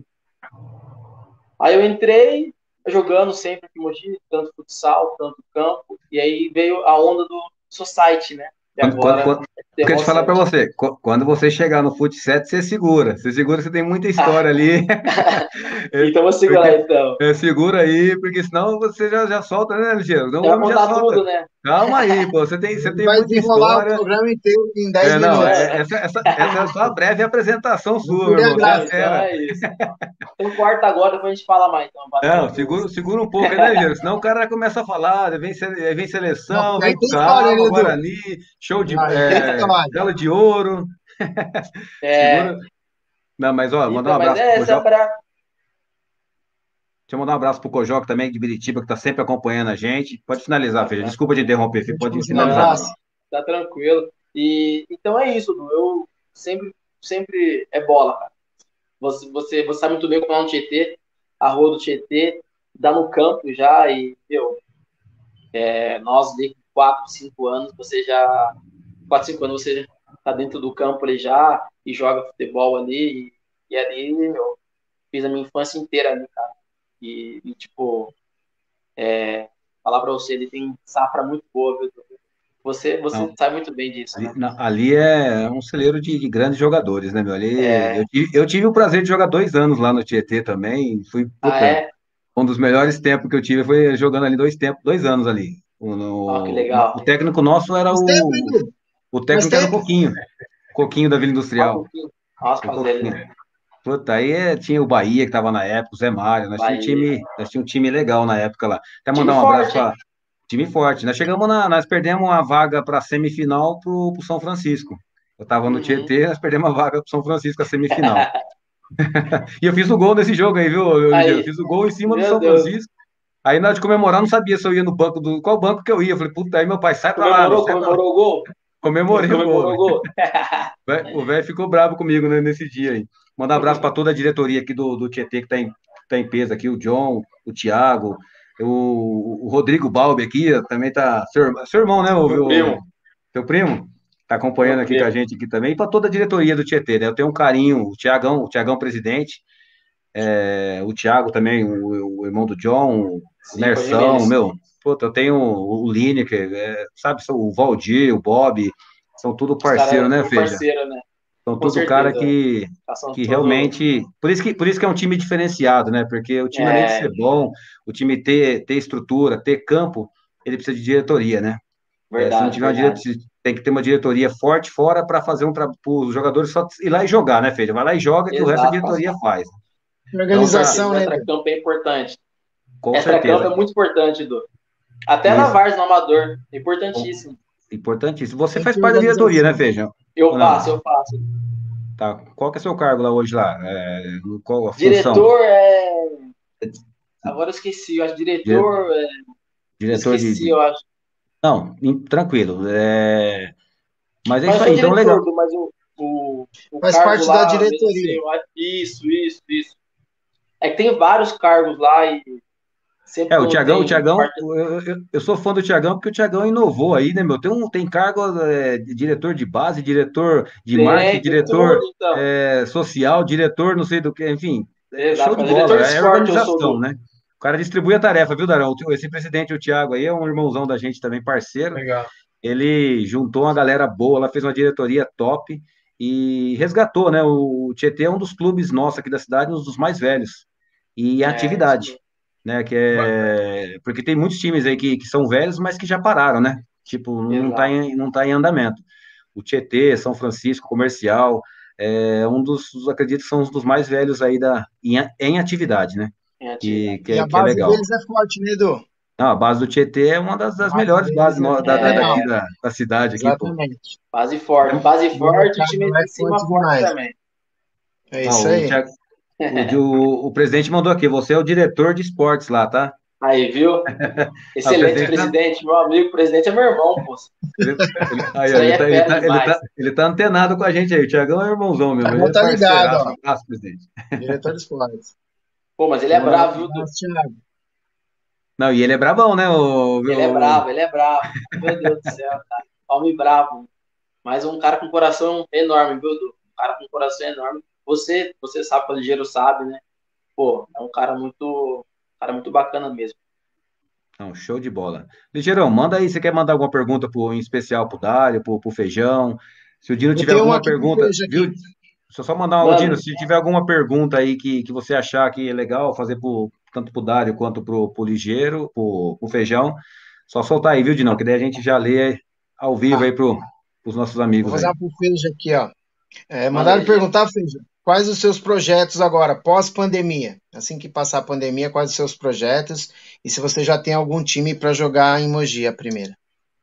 Speaker 5: Aí eu entrei jogando sempre aqui em Mogi, tanto futsal, tanto campo, e aí veio a onda do society, né? E
Speaker 1: Quando, quando,
Speaker 5: agora
Speaker 1: quando,
Speaker 5: é
Speaker 1: quero te falar para
Speaker 5: sete.
Speaker 1: você, qu- quando você chegar no Fut sete, você segura. Você segura, você tem muita história ali. É,
Speaker 5: Então vou segurar
Speaker 1: porque,
Speaker 5: então.
Speaker 1: é, segura aí, porque senão você já, já solta, né, Ligeiro? Não, o
Speaker 5: Já
Speaker 1: homem
Speaker 5: vou
Speaker 1: já
Speaker 5: contar
Speaker 1: solta.
Speaker 5: tudo, né?
Speaker 1: Calma aí, pô, você tem, você
Speaker 6: Ele
Speaker 1: tem
Speaker 6: vai
Speaker 1: muita
Speaker 6: desenrolar o
Speaker 1: história.
Speaker 6: programa inteiro em dez
Speaker 1: É, não,
Speaker 6: minutos.
Speaker 1: é- essa, essa, essa é só a breve apresentação
Speaker 6: Não
Speaker 1: sua, meu
Speaker 6: perde a
Speaker 1: irmão. Você é
Speaker 5: Não,
Speaker 6: graça.
Speaker 5: então
Speaker 1: fera.
Speaker 5: é isso. Então corta agora, depois a gente fala mais, então.
Speaker 1: Não,
Speaker 5: Valeu.
Speaker 1: segura, segura um pouco aí, né, Ligeiro? Senão o cara começa a falar, vem, sele- vem
Speaker 6: Não,
Speaker 1: seleção,
Speaker 6: porque aí
Speaker 1: vem com
Speaker 6: tem história, né,
Speaker 1: calma,
Speaker 6: Edu?
Speaker 1: Guarani, show de
Speaker 6: Aí tem
Speaker 1: é,
Speaker 6: história.
Speaker 1: gala de ouro.
Speaker 5: É,
Speaker 1: Segura. Não, mas ó, mandar um
Speaker 5: então, mas
Speaker 1: abraço pro
Speaker 5: é essa
Speaker 1: Cojó.
Speaker 5: pra.
Speaker 1: Deixa eu mandar um abraço pro Cojoca também, de Biritiba, que tá sempre acompanhando a gente. Pode finalizar,
Speaker 5: Ah,
Speaker 1: Feija.
Speaker 5: tá.
Speaker 1: Desculpa te interromper, filho.
Speaker 6: Pode
Speaker 1: Pode
Speaker 6: continuar,
Speaker 1: finalizar, meu
Speaker 5: Não,
Speaker 1: amigo.
Speaker 6: abraço.
Speaker 5: tá tranquilo. E então é isso, Du. Eu sempre, sempre é bola, cara. Você, você, você sabe muito bem como é no Tietê, a rua do Tietê, dá no campo já, e, meu, é, nós de quatro cinco anos, você já. quatro cinco anos você tá dentro do campo ali já, e joga futebol ali, e, e ali, meu, fiz a minha infância inteira ali, cara. E, e tipo, falar pra você, ele tem safra muito boa, viu? Du? Você, você
Speaker 1: Não,
Speaker 5: sabe muito bem disso,
Speaker 1: ali,
Speaker 5: né?
Speaker 1: na- ali é um celeiro de, de grandes jogadores, né, meu? Ali, eu,
Speaker 5: É,
Speaker 1: tive- eu tive o prazer de jogar dois anos lá no Tietê também. Fui,
Speaker 5: ah,
Speaker 1: puta,
Speaker 5: é?
Speaker 1: um dos melhores tempos que eu tive foi jogando ali dois tempos, dois anos ali. O,
Speaker 5: Ó, que
Speaker 1: no- o
Speaker 5: legal.
Speaker 1: técnico nosso era
Speaker 6: Faz tempo, hein,
Speaker 1: o,
Speaker 6: Edu?
Speaker 1: o
Speaker 6: Faz
Speaker 1: técnico era o
Speaker 6: tempo.
Speaker 1: Coquinho, Coquinho da Vila
Speaker 5: Ó, um
Speaker 1: Industrial.
Speaker 5: pouquinho. Nossa,
Speaker 1: O
Speaker 5: fazer ele,
Speaker 1: Coquinho.
Speaker 5: né?
Speaker 1: Puta, aí é, tinha o Bahia que tava na época, o Zé Mário, nós tínhamos um
Speaker 5: Bahia.
Speaker 1: time, nós tínhamos um time legal na época lá. Até
Speaker 5: Time
Speaker 1: mandar um abraço
Speaker 5: forte, hein?
Speaker 1: para time forte. Nós chegamos na, nós perdemos a vaga para semifinal pro, pro São Francisco. Eu tava no
Speaker 5: Uhum.
Speaker 1: Tietê, nós perdemos a vaga pro São Francisco a semifinal. E eu fiz o gol nesse jogo aí, viu, Ligeiro? Eu
Speaker 5: Aí,
Speaker 1: fiz o gol em cima do
Speaker 5: meu
Speaker 1: São
Speaker 5: Deus.
Speaker 1: Francisco. Aí na hora de comemorar, não sabia se eu ia no banco do. Qual banco que eu ia? Eu falei, puta, aí meu pai, sai pra lá, meu,
Speaker 5: Comemorou,
Speaker 1: sai pra lá.
Speaker 5: comemorou o gol?
Speaker 1: Comemorei o gol.
Speaker 5: Comemorou o gol?
Speaker 1: Vé- O velho ficou bravo comigo, né, nesse dia aí. Mandar um abraço para toda a diretoria aqui do, do Tietê que está em, tá em peso aqui, o John, o Thiago, o, o Rodrigo Balbi aqui, ó, também tá. Seu, seu irmão, né, o,
Speaker 5: Meu
Speaker 1: o
Speaker 5: primo,
Speaker 1: seu primo? Tá acompanhando
Speaker 5: meu
Speaker 1: aqui com a
Speaker 5: primo.
Speaker 1: gente aqui também, e para toda a diretoria do Tietê, né? Eu tenho um carinho, o Thiagão, o Thiagão presidente, é, o Thiago também, o, o irmão do John, o
Speaker 5: Sim, com
Speaker 1: Nersão,
Speaker 5: Jimenez.
Speaker 1: meu, puta, eu tenho o, o Lineker, é, sabe, o Valdir, o Bob, são tudo
Speaker 5: Os
Speaker 1: parceiro,
Speaker 5: caras é
Speaker 1: né,
Speaker 5: tudo
Speaker 1: Feija?
Speaker 5: parceiro, né?
Speaker 1: São
Speaker 5: Com
Speaker 1: tudo cara
Speaker 5: certeza.
Speaker 1: que,
Speaker 5: Já são
Speaker 1: que
Speaker 5: tudo.
Speaker 1: realmente. Por isso que, por isso que é um time diferenciado, né? Porque o time, além de ser
Speaker 5: É,
Speaker 1: bom, o time ter, ter estrutura, ter campo, ele precisa de diretoria, né? É, se não
Speaker 5: verdade,
Speaker 1: tiver uma diretoria,
Speaker 5: verdade.
Speaker 1: tem que ter uma diretoria forte fora para fazer um para os jogadores só ir lá e jogar, né, Feija? Vai lá e joga que o resto a
Speaker 5: Exato.
Speaker 1: diretoria faz.
Speaker 5: Com
Speaker 1: Então tá,
Speaker 6: Organização,
Speaker 5: certeza. O
Speaker 6: né, Edu?
Speaker 5: extracampo é importante.
Speaker 1: com
Speaker 5: Extracampo
Speaker 1: certeza.
Speaker 5: é muito importante, Edu. Até na
Speaker 1: Isso,
Speaker 5: Várzea, no Amador. É importantíssimo.
Speaker 1: importantíssimo. Você
Speaker 6: Tem que
Speaker 1: faz
Speaker 6: ter
Speaker 1: parte da diretoria, né,
Speaker 6: organização.
Speaker 1: Feija?
Speaker 5: Eu
Speaker 1: Ou não?
Speaker 5: faço, eu faço.
Speaker 1: Tá. Qual que é o seu cargo lá hoje lá? É, qual a função?
Speaker 5: Diretor é. Agora eu esqueci, eu acho
Speaker 1: Dire-
Speaker 5: diretor. É...
Speaker 1: Diretor de,
Speaker 5: Esqueci,
Speaker 1: de-
Speaker 5: eu acho.
Speaker 1: Não, em- tranquilo. É, mas é
Speaker 5: Mas
Speaker 1: isso
Speaker 5: eu
Speaker 1: aí,
Speaker 5: sou
Speaker 1: então legal.
Speaker 5: diretor, Du, mas o, o, o
Speaker 6: Faz
Speaker 5: cargo
Speaker 6: parte da
Speaker 5: lá, mesmo assim,
Speaker 6: diretoria.
Speaker 5: eu acho. Isso, isso, isso. É que tem vários cargos lá e sempre
Speaker 1: É, o
Speaker 5: quando
Speaker 1: Tiagão, o
Speaker 5: tem
Speaker 1: Tiagão,
Speaker 5: parte.
Speaker 1: eu, eu, eu sou fã do Tiagão porque o Tiagão inovou aí, né, meu? Tem um, tem cargo é, de diretor de base, diretor de marketing,
Speaker 5: Tem, tem
Speaker 1: diretor
Speaker 5: tudo, então.
Speaker 1: é, social, diretor não sei do que, enfim, é show
Speaker 5: Exato.
Speaker 1: de
Speaker 5: Mas diretor
Speaker 1: bola,
Speaker 5: de
Speaker 1: é
Speaker 5: esporte eu sou
Speaker 1: organização,
Speaker 5: do.
Speaker 1: né? O cara distribui a tarefa, viu, Darão? Esse presidente, o Thiago aí, é um irmãozão da gente também, parceiro.
Speaker 4: Legal.
Speaker 1: Ele juntou uma galera boa, ela fez uma diretoria top e resgatou, né? O Tietê é um dos clubes nossos aqui da cidade, um dos mais velhos. E em
Speaker 5: É, isso
Speaker 1: atividade,
Speaker 5: mesmo.
Speaker 1: né? Que
Speaker 4: Bacana.
Speaker 1: é porque tem muitos times aí que, que são velhos, mas que já pararam, né? Tipo, não tá
Speaker 5: Exato.
Speaker 1: em, não tá em andamento. O Tietê, São Francisco, Comercial, é um dos, dos- acredito que são um dos mais velhos aí da, em, em atividade, né?
Speaker 5: Em
Speaker 1: Que,
Speaker 5: atividade.
Speaker 1: que,
Speaker 6: E
Speaker 1: é,
Speaker 6: a
Speaker 1: que é
Speaker 6: base
Speaker 1: legal.
Speaker 6: deles é forte, né, Edu?
Speaker 1: Não, a base do Tietê é uma das,
Speaker 6: A
Speaker 1: das
Speaker 6: base
Speaker 1: melhores bases
Speaker 6: deles é
Speaker 1: no- da, da- daqui
Speaker 5: É,
Speaker 6: fenomenal.
Speaker 1: da, da cidade aqui, pô.
Speaker 6: Exatamente.
Speaker 5: base forte.
Speaker 1: É,
Speaker 5: Base
Speaker 6: A
Speaker 5: forte, o
Speaker 6: molecada
Speaker 5: time
Speaker 6: lá é
Speaker 5: em cima
Speaker 6: forte
Speaker 5: forte
Speaker 6: demais.
Speaker 5: também.
Speaker 6: É
Speaker 1: ó,
Speaker 6: isso
Speaker 1: o,
Speaker 6: aí.
Speaker 1: Thiago- o, de- o- o presidente mandou aqui, você é o diretor de esportes lá, tá?
Speaker 5: Aí, viu?
Speaker 1: Ah,
Speaker 5: Excelente
Speaker 1: presidente tá-
Speaker 5: presidente, meu amigo, presidente é meu irmão, pô.
Speaker 1: ele, ele- aí,
Speaker 5: Isso
Speaker 1: ó,
Speaker 5: aí
Speaker 1: ele
Speaker 5: é
Speaker 1: tá, ele
Speaker 5: fera
Speaker 1: tá, ele
Speaker 5: demais.
Speaker 1: tá, ele tá antenado com a gente aí. O Thiagão é irmãozão mesmo, ele
Speaker 6: Não
Speaker 1: é
Speaker 6: tá ligado,
Speaker 1: parceiraço. Um
Speaker 6: ó.
Speaker 1: abraço, presidente.
Speaker 6: Diretor de esportes.
Speaker 5: Pô, mas ele
Speaker 1: Deixa eu
Speaker 5: é
Speaker 1: mandar
Speaker 5: bravo,
Speaker 1: um-
Speaker 5: viu, Du?
Speaker 6: Abraço, Thiago.
Speaker 1: Não, e ele é brabão, né? O,
Speaker 5: Ele é
Speaker 1: o,
Speaker 5: bravo, ele é bravo. Meu Deus do céu, cara. Homem bravo. Mas um cara com coração enorme, viu, Du? Um cara com coração enorme. Você, você sabe, o ligeiro sabe, né? Pô, é um cara muito, um cara muito bacana mesmo.
Speaker 1: Não, show de bola. Ligeirão, manda aí, você quer mandar alguma pergunta pro, em especial pro Dário, pro, pro Feijão? Se o Dino
Speaker 6: Eu
Speaker 1: tiver
Speaker 6: tenho um
Speaker 1: alguma
Speaker 6: aqui pro
Speaker 1: pergunta,
Speaker 6: Feija
Speaker 1: viu?
Speaker 6: aqui.
Speaker 1: Deixa eu só mandar uma, Dino,
Speaker 5: Mano,
Speaker 1: se tiver alguma pergunta aí que, que você achar que é legal fazer pro, tanto pro Dário quanto pro, pro Ligeiro, pro, pro Feijão, só soltar aí, viu, Dinão? Que daí a gente já lê ao vivo
Speaker 6: Ah,
Speaker 1: aí pro, pros nossos
Speaker 6: vou
Speaker 1: amigos
Speaker 6: fazer
Speaker 1: aí.
Speaker 6: uma pro Feija aqui, ó. É,
Speaker 5: manda
Speaker 6: mandaram
Speaker 5: aí, Diego.
Speaker 6: perguntar, Feija, quais os seus projetos agora, pós-pandemia? Assim que passar a pandemia, quais os seus projetos? E se você já tem algum time para jogar em Mogi, a primeira?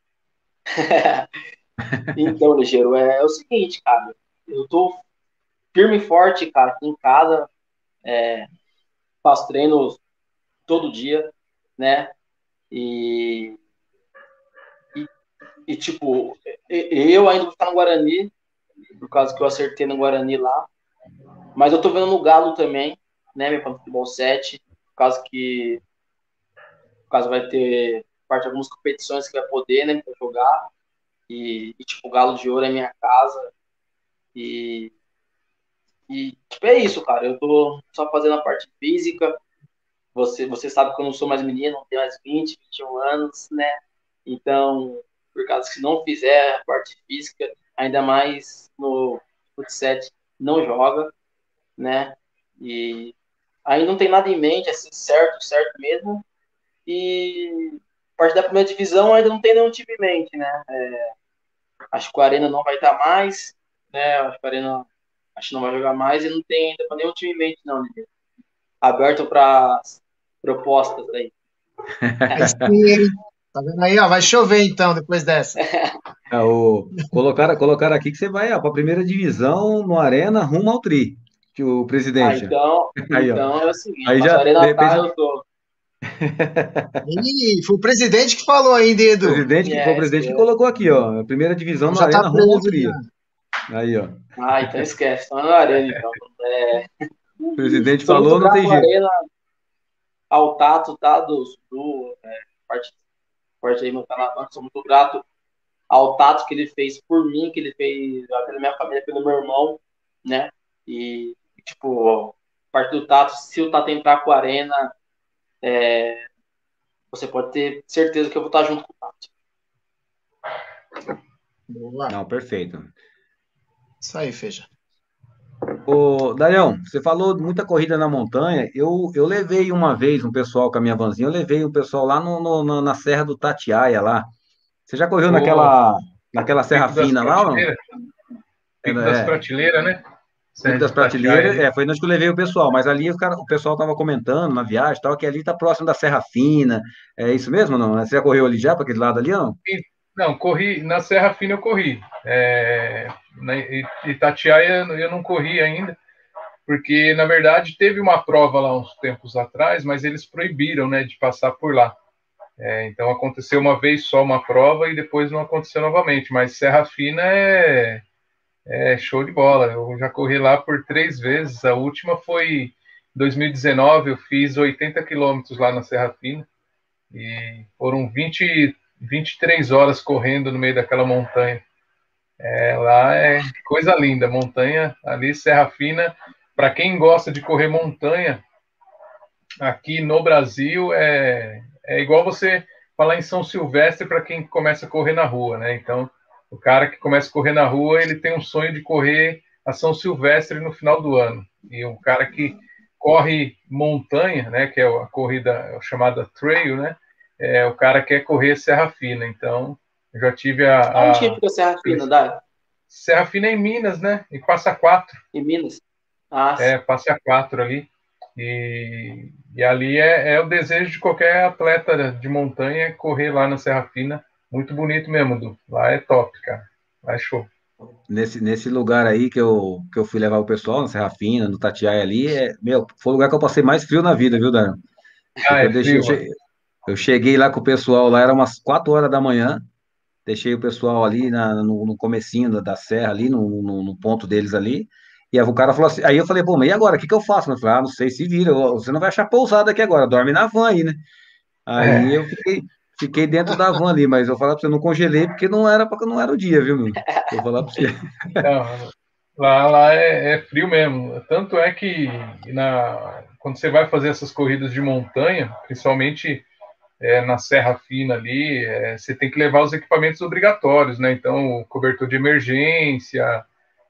Speaker 5: Então, Ligeiro, é, é o seguinte, cara. Eu tô firme e forte, cara, aqui em casa. Faço treinos todo dia, né? E, e, e, tipo, e- eu ainda vou ficar no Guarani, por causa que eu acertei no Guarani lá. Mas eu tô vendo no Galo também, né? Meu plano futebol sete, por causa que por causa vai ter parte de algumas competições que vai poder, né, pra jogar. E, e, tipo, o Galo de Ouro é minha casa. E, e, tipo, é isso, cara. Eu tô só fazendo a parte física. Você, você sabe que eu não sou mais menino, não tenho mais vinte, vinte e um anos, né? Então, por causa que se não fizer a parte física, ainda mais no futsal, não joga, né? E ainda não tem nada em mente, assim, certo, certo mesmo. E a parte da primeira divisão ainda não tem nenhum time em mente, né? É, acho que o Arena não vai estar mais, né? Acho que o Arena acho que não vai jogar mais e não tem ainda nenhum time em mente, não, né? Aberto para propostas aí.
Speaker 6: Aí sim, hein? Tá vendo aí, ó? Vai chover então, depois dessa.
Speaker 1: É, o, colocaram, colocaram aqui que você vai para a primeira divisão no Arena rumo ao Tri, que o
Speaker 5: Ah,
Speaker 1: presidente.
Speaker 5: então,
Speaker 1: Aí, ó.
Speaker 5: então é o seguinte,
Speaker 1: Aí
Speaker 5: mas o
Speaker 1: já, de
Speaker 5: Arena tá,
Speaker 1: repente,
Speaker 5: eu tô.
Speaker 6: Ih, foi o presidente que falou ainda,
Speaker 1: o
Speaker 6: Edu.
Speaker 1: presidente, que- foi o
Speaker 5: Yes,
Speaker 1: presidente que
Speaker 5: yes.
Speaker 1: colocou aqui, ó. A primeira divisão
Speaker 6: Então
Speaker 1: no
Speaker 6: já tá
Speaker 1: Arena rumo ao
Speaker 6: preso
Speaker 1: Tri.
Speaker 6: já.
Speaker 1: Aí, ó.
Speaker 5: Ah, então esquece, então é no Arena, então. É,
Speaker 1: O presidente
Speaker 5: sou muito
Speaker 1: falou, não tem
Speaker 5: grato ao
Speaker 1: jeito.
Speaker 5: Arena, ao Tato, tá? Do, do é, parte, parte aí no canal, sou muito grato ao Tato que ele fez por mim, que ele fez pela minha família, pelo meu irmão, né? E, tipo, parte do Tato, se o Tato entrar com a Arena, você pode ter certeza que eu vou estar junto com o Tato.
Speaker 6: Boa.
Speaker 1: Não, perfeito.
Speaker 6: Isso aí, Feija.
Speaker 1: Ô, Darião, você falou de muita corrida na montanha. Eu, eu levei uma vez um pessoal com a minha vanzinha, eu levei o pessoal lá no, no- na, na Serra do Tatiaia lá. Você já correu
Speaker 4: O
Speaker 1: naquela, naquela Serra
Speaker 4: Pico das
Speaker 1: Fina lá ou não?
Speaker 4: Prateleiras,
Speaker 1: É,
Speaker 4: Pico das
Speaker 1: é,
Speaker 4: Prateleiras, né?
Speaker 1: Pico
Speaker 4: Serra
Speaker 1: das
Speaker 4: de Itatiaia
Speaker 1: Prateleiras,
Speaker 4: ali.
Speaker 1: é, foi onde que eu levei o pessoal, mas ali o, cara, o pessoal estava comentando na viagem e tal, que ali tá próximo da Serra Fina. É isso mesmo ou não? Você já correu ali já, para aquele lado ali ou não?
Speaker 4: E- Não, corri, na Serra Fina eu corri. É, na Itatiaia eu não corri ainda, porque na verdade teve uma prova lá uns tempos atrás, mas eles proibiram, né, de passar por lá. É, então aconteceu uma vez só uma prova e depois não aconteceu novamente. Mas Serra Fina é, é show de bola. Eu já corri lá por três vezes. A última foi em dois mil e dezenove, eu fiz oitenta quilômetros lá na Serra Fina e foram vinte, vinte e três horas correndo no meio daquela montanha. É, lá é coisa linda, montanha ali, Serra Fina. Para quem gosta de correr montanha, aqui no Brasil é, é igual você falar em São Silvestre para quem começa a correr na rua, né? Então, o cara que começa a correr na rua, ele tem um sonho de correr a São Silvestre no final do ano. E o cara que corre montanha, né, que é a corrida chamada trail, né? É, o cara quer correr Serra Fina. Então, eu já tive a,
Speaker 5: Onde que
Speaker 4: a
Speaker 5: fica a Serra Fina, Dai?
Speaker 4: Serra Fina é em Minas, né? E passa quatro.
Speaker 5: Em Minas? Ah,
Speaker 4: É, passa quatro ali. E, e ali é, é o desejo de qualquer atleta de montanha correr lá na Serra Fina. Muito bonito mesmo, Du. Lá é top, cara. Lá é show.
Speaker 1: Nesse, nesse lugar aí que eu, que eu fui levar o pessoal, na Serra Fina, no Tatiaia ali, é, meu, foi o lugar que eu passei mais frio na vida, viu, Darião?
Speaker 4: Ah,
Speaker 1: Porque eu
Speaker 4: é
Speaker 1: deixei, eu
Speaker 4: frio,
Speaker 1: che-
Speaker 4: mano.
Speaker 1: Eu cheguei lá com o pessoal, lá era umas quatro horas da manhã, deixei o pessoal ali na, no, no comecinho da, da serra, ali, no, no, no ponto deles ali, e aí o cara falou assim, aí eu falei, pô, mas e agora, o que que eu faço? Eu falei, ah, não sei, se vira, você não vai achar pousada aqui agora, dorme na van aí, né? Aí
Speaker 4: É,
Speaker 1: eu fiquei, fiquei dentro da van ali, mas eu falava pra você, eu não congelei porque não era, porque não era o dia, viu, meu? Vou falar pra você.
Speaker 4: não, lá, lá é, é frio mesmo. Tanto é que na, quando você vai fazer essas corridas de montanha, principalmente é, na Serra Fina ali, é, você tem que levar os equipamentos obrigatórios, né? Então, o cobertor de emergência,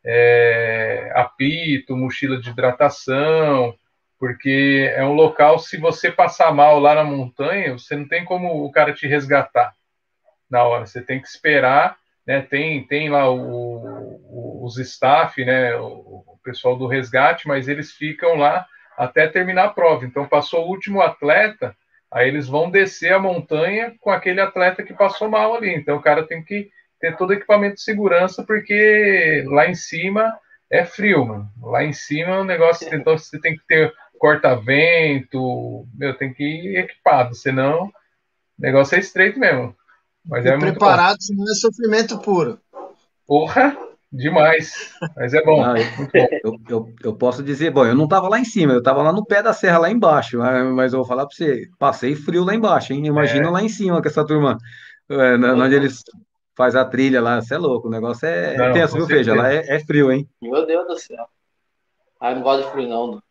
Speaker 4: é, apito, mochila de hidratação, porque é um local, se você passar mal lá na montanha, você não tem como o cara te resgatar na hora, você tem que esperar, né? Tem, tem lá o, o, os staff, né? O, o pessoal do resgate, mas eles ficam lá até terminar a prova. Então, passou o último atleta, aí eles vão descer a montanha com aquele atleta que passou mal ali. Então, o cara tem que ter todo o equipamento de segurança, porque lá em cima é frio, mano. Lá em cima o negócio, então você tem que ter corta-vento, meu, tem que ir equipado, senão o negócio é estreito mesmo. Mas
Speaker 6: E
Speaker 4: é muito bom.
Speaker 6: preparado, senão é sofrimento puro.
Speaker 4: Porra, demais. Mas é bom,
Speaker 1: Não, eu,
Speaker 4: muito bom.
Speaker 1: eu, eu, eu posso dizer, bom, eu não estava lá em cima, eu estava lá no pé da serra, lá embaixo, mas mas eu vou falar para você, passei frio lá embaixo, hein? Imagina
Speaker 4: É,
Speaker 1: lá em cima com essa turma, é, na- onde
Speaker 5: Opa,
Speaker 1: eles faz a trilha lá, você é louco, o negócio é, é
Speaker 4: não,
Speaker 1: tenso,
Speaker 4: com
Speaker 1: viu, Feija? Lá
Speaker 4: certeza.
Speaker 1: é, é frio, hein?
Speaker 5: meu Deus do céu. Ah, eu não gosto de frio, não. Du.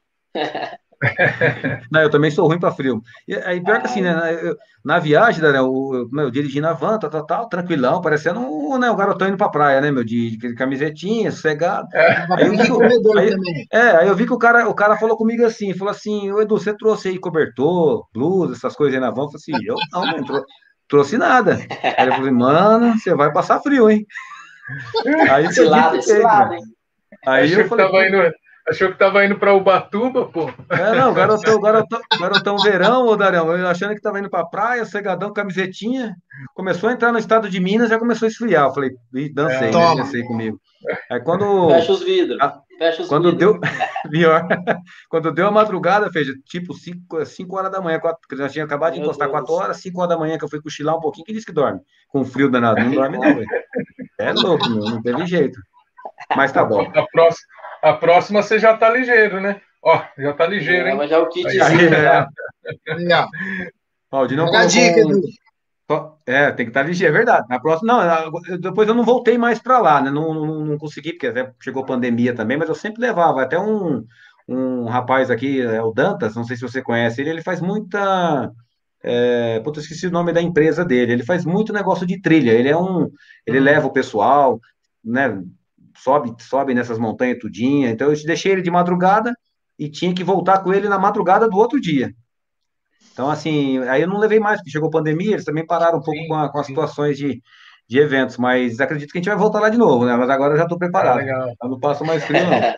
Speaker 1: Não, eu também sou ruim para frio. E aí, pior que assim,
Speaker 5: Ai,
Speaker 1: né? Na, eu- na viagem, Daniel, eu, eu, meu, dirigindo a van, tal, tal, tal, tranquilão, parecendo um, né, um garotão indo pra praia, né, meu? De, de camisetinha, sossegado.
Speaker 6: Tava
Speaker 1: Aí eu vi
Speaker 6: pique
Speaker 1: que, o-
Speaker 6: corredor
Speaker 1: aí,
Speaker 6: também.
Speaker 1: é, aí eu vi que o cara, o cara falou comigo assim, falou assim, ô Edu, você trouxe aí cobertor, blusa, essas coisas aí na van? Eu falei assim, eu não, não trou- trouxe nada. Aí ele falou assim, mano, você vai passar frio, hein? Aí foi dito
Speaker 5: cilada,
Speaker 1: e feito, velho.
Speaker 5: cilada, hein?
Speaker 1: Aí eu
Speaker 4: Achou que
Speaker 1: falei,
Speaker 4: tava
Speaker 1: pô,
Speaker 4: indo, achou que tava indo para Ubatuba, pô.
Speaker 1: é, não, garotão, garotão, garotão verão, ô Darião, eu achando que tava indo pra praia, cegadão, camisetinha, começou a entrar no estado de Minas, já começou a esfriar. Eu falei, ih, dancei, né?
Speaker 4: Não,
Speaker 6: Toma.
Speaker 1: Pensei comigo. Aí quando,
Speaker 5: Fecha os vidros.
Speaker 1: a-
Speaker 5: Fecha os
Speaker 1: quando
Speaker 5: vidros.
Speaker 1: deu, pior, quando deu a madrugada, fez tipo cinco cinco horas da manhã, quatro, porque eu já tinha acabado de
Speaker 5: Meu
Speaker 1: encostar
Speaker 5: Deus do
Speaker 1: quatro
Speaker 5: céu.
Speaker 1: horas, cinco horas da manhã que eu fui cochilar um pouquinho, que disse que dorme, com frio danado.
Speaker 5: Não
Speaker 1: Não
Speaker 5: tem
Speaker 1: dorme não,
Speaker 5: como.
Speaker 1: velho. É louco, meu, não teve jeito. Mas tá
Speaker 4: a,
Speaker 1: bom.
Speaker 4: a, próxima, a próxima você já tá ligeiro, né? Ó, já tá ligeiro, hein?
Speaker 5: Leva já o
Speaker 4: Aí, ó.
Speaker 1: Aí,
Speaker 5: kitzinho
Speaker 1: é,
Speaker 5: já.
Speaker 6: Aí, ó.
Speaker 1: ó, o Dinão
Speaker 6: Pega a
Speaker 1: colocou
Speaker 6: dica,
Speaker 1: um.
Speaker 6: Edu.
Speaker 1: Só- É, tem que estar ligeiro, é verdade. Na próxima, não, eu- depois eu não voltei mais para lá, né? Não, não, não consegui, porque até chegou pandemia também, mas eu sempre levava. Até um, um rapaz aqui, é o Dantas, não sei se você conhece ele, ele faz muita. É, puta, eu esqueci o nome da empresa dele. Ele faz muito negócio de trilha. Ele é um. Ele
Speaker 4: Hum,
Speaker 1: leva o pessoal, né? Sobe, sobe nessas montanhas tudinha. Então eu deixei ele de madrugada e tinha que voltar com ele na madrugada do outro dia. Então, assim, aí eu não levei mais, porque chegou a pandemia, eles também pararam um pouco com,
Speaker 4: sim,
Speaker 1: a- com as
Speaker 4: sim.
Speaker 1: situações de, de eventos, mas acredito que a gente vai voltar lá de novo, né? Mas agora eu já estou
Speaker 4: Ah,
Speaker 1: preparado.
Speaker 4: legal.
Speaker 1: Eu não passo mais frio, não.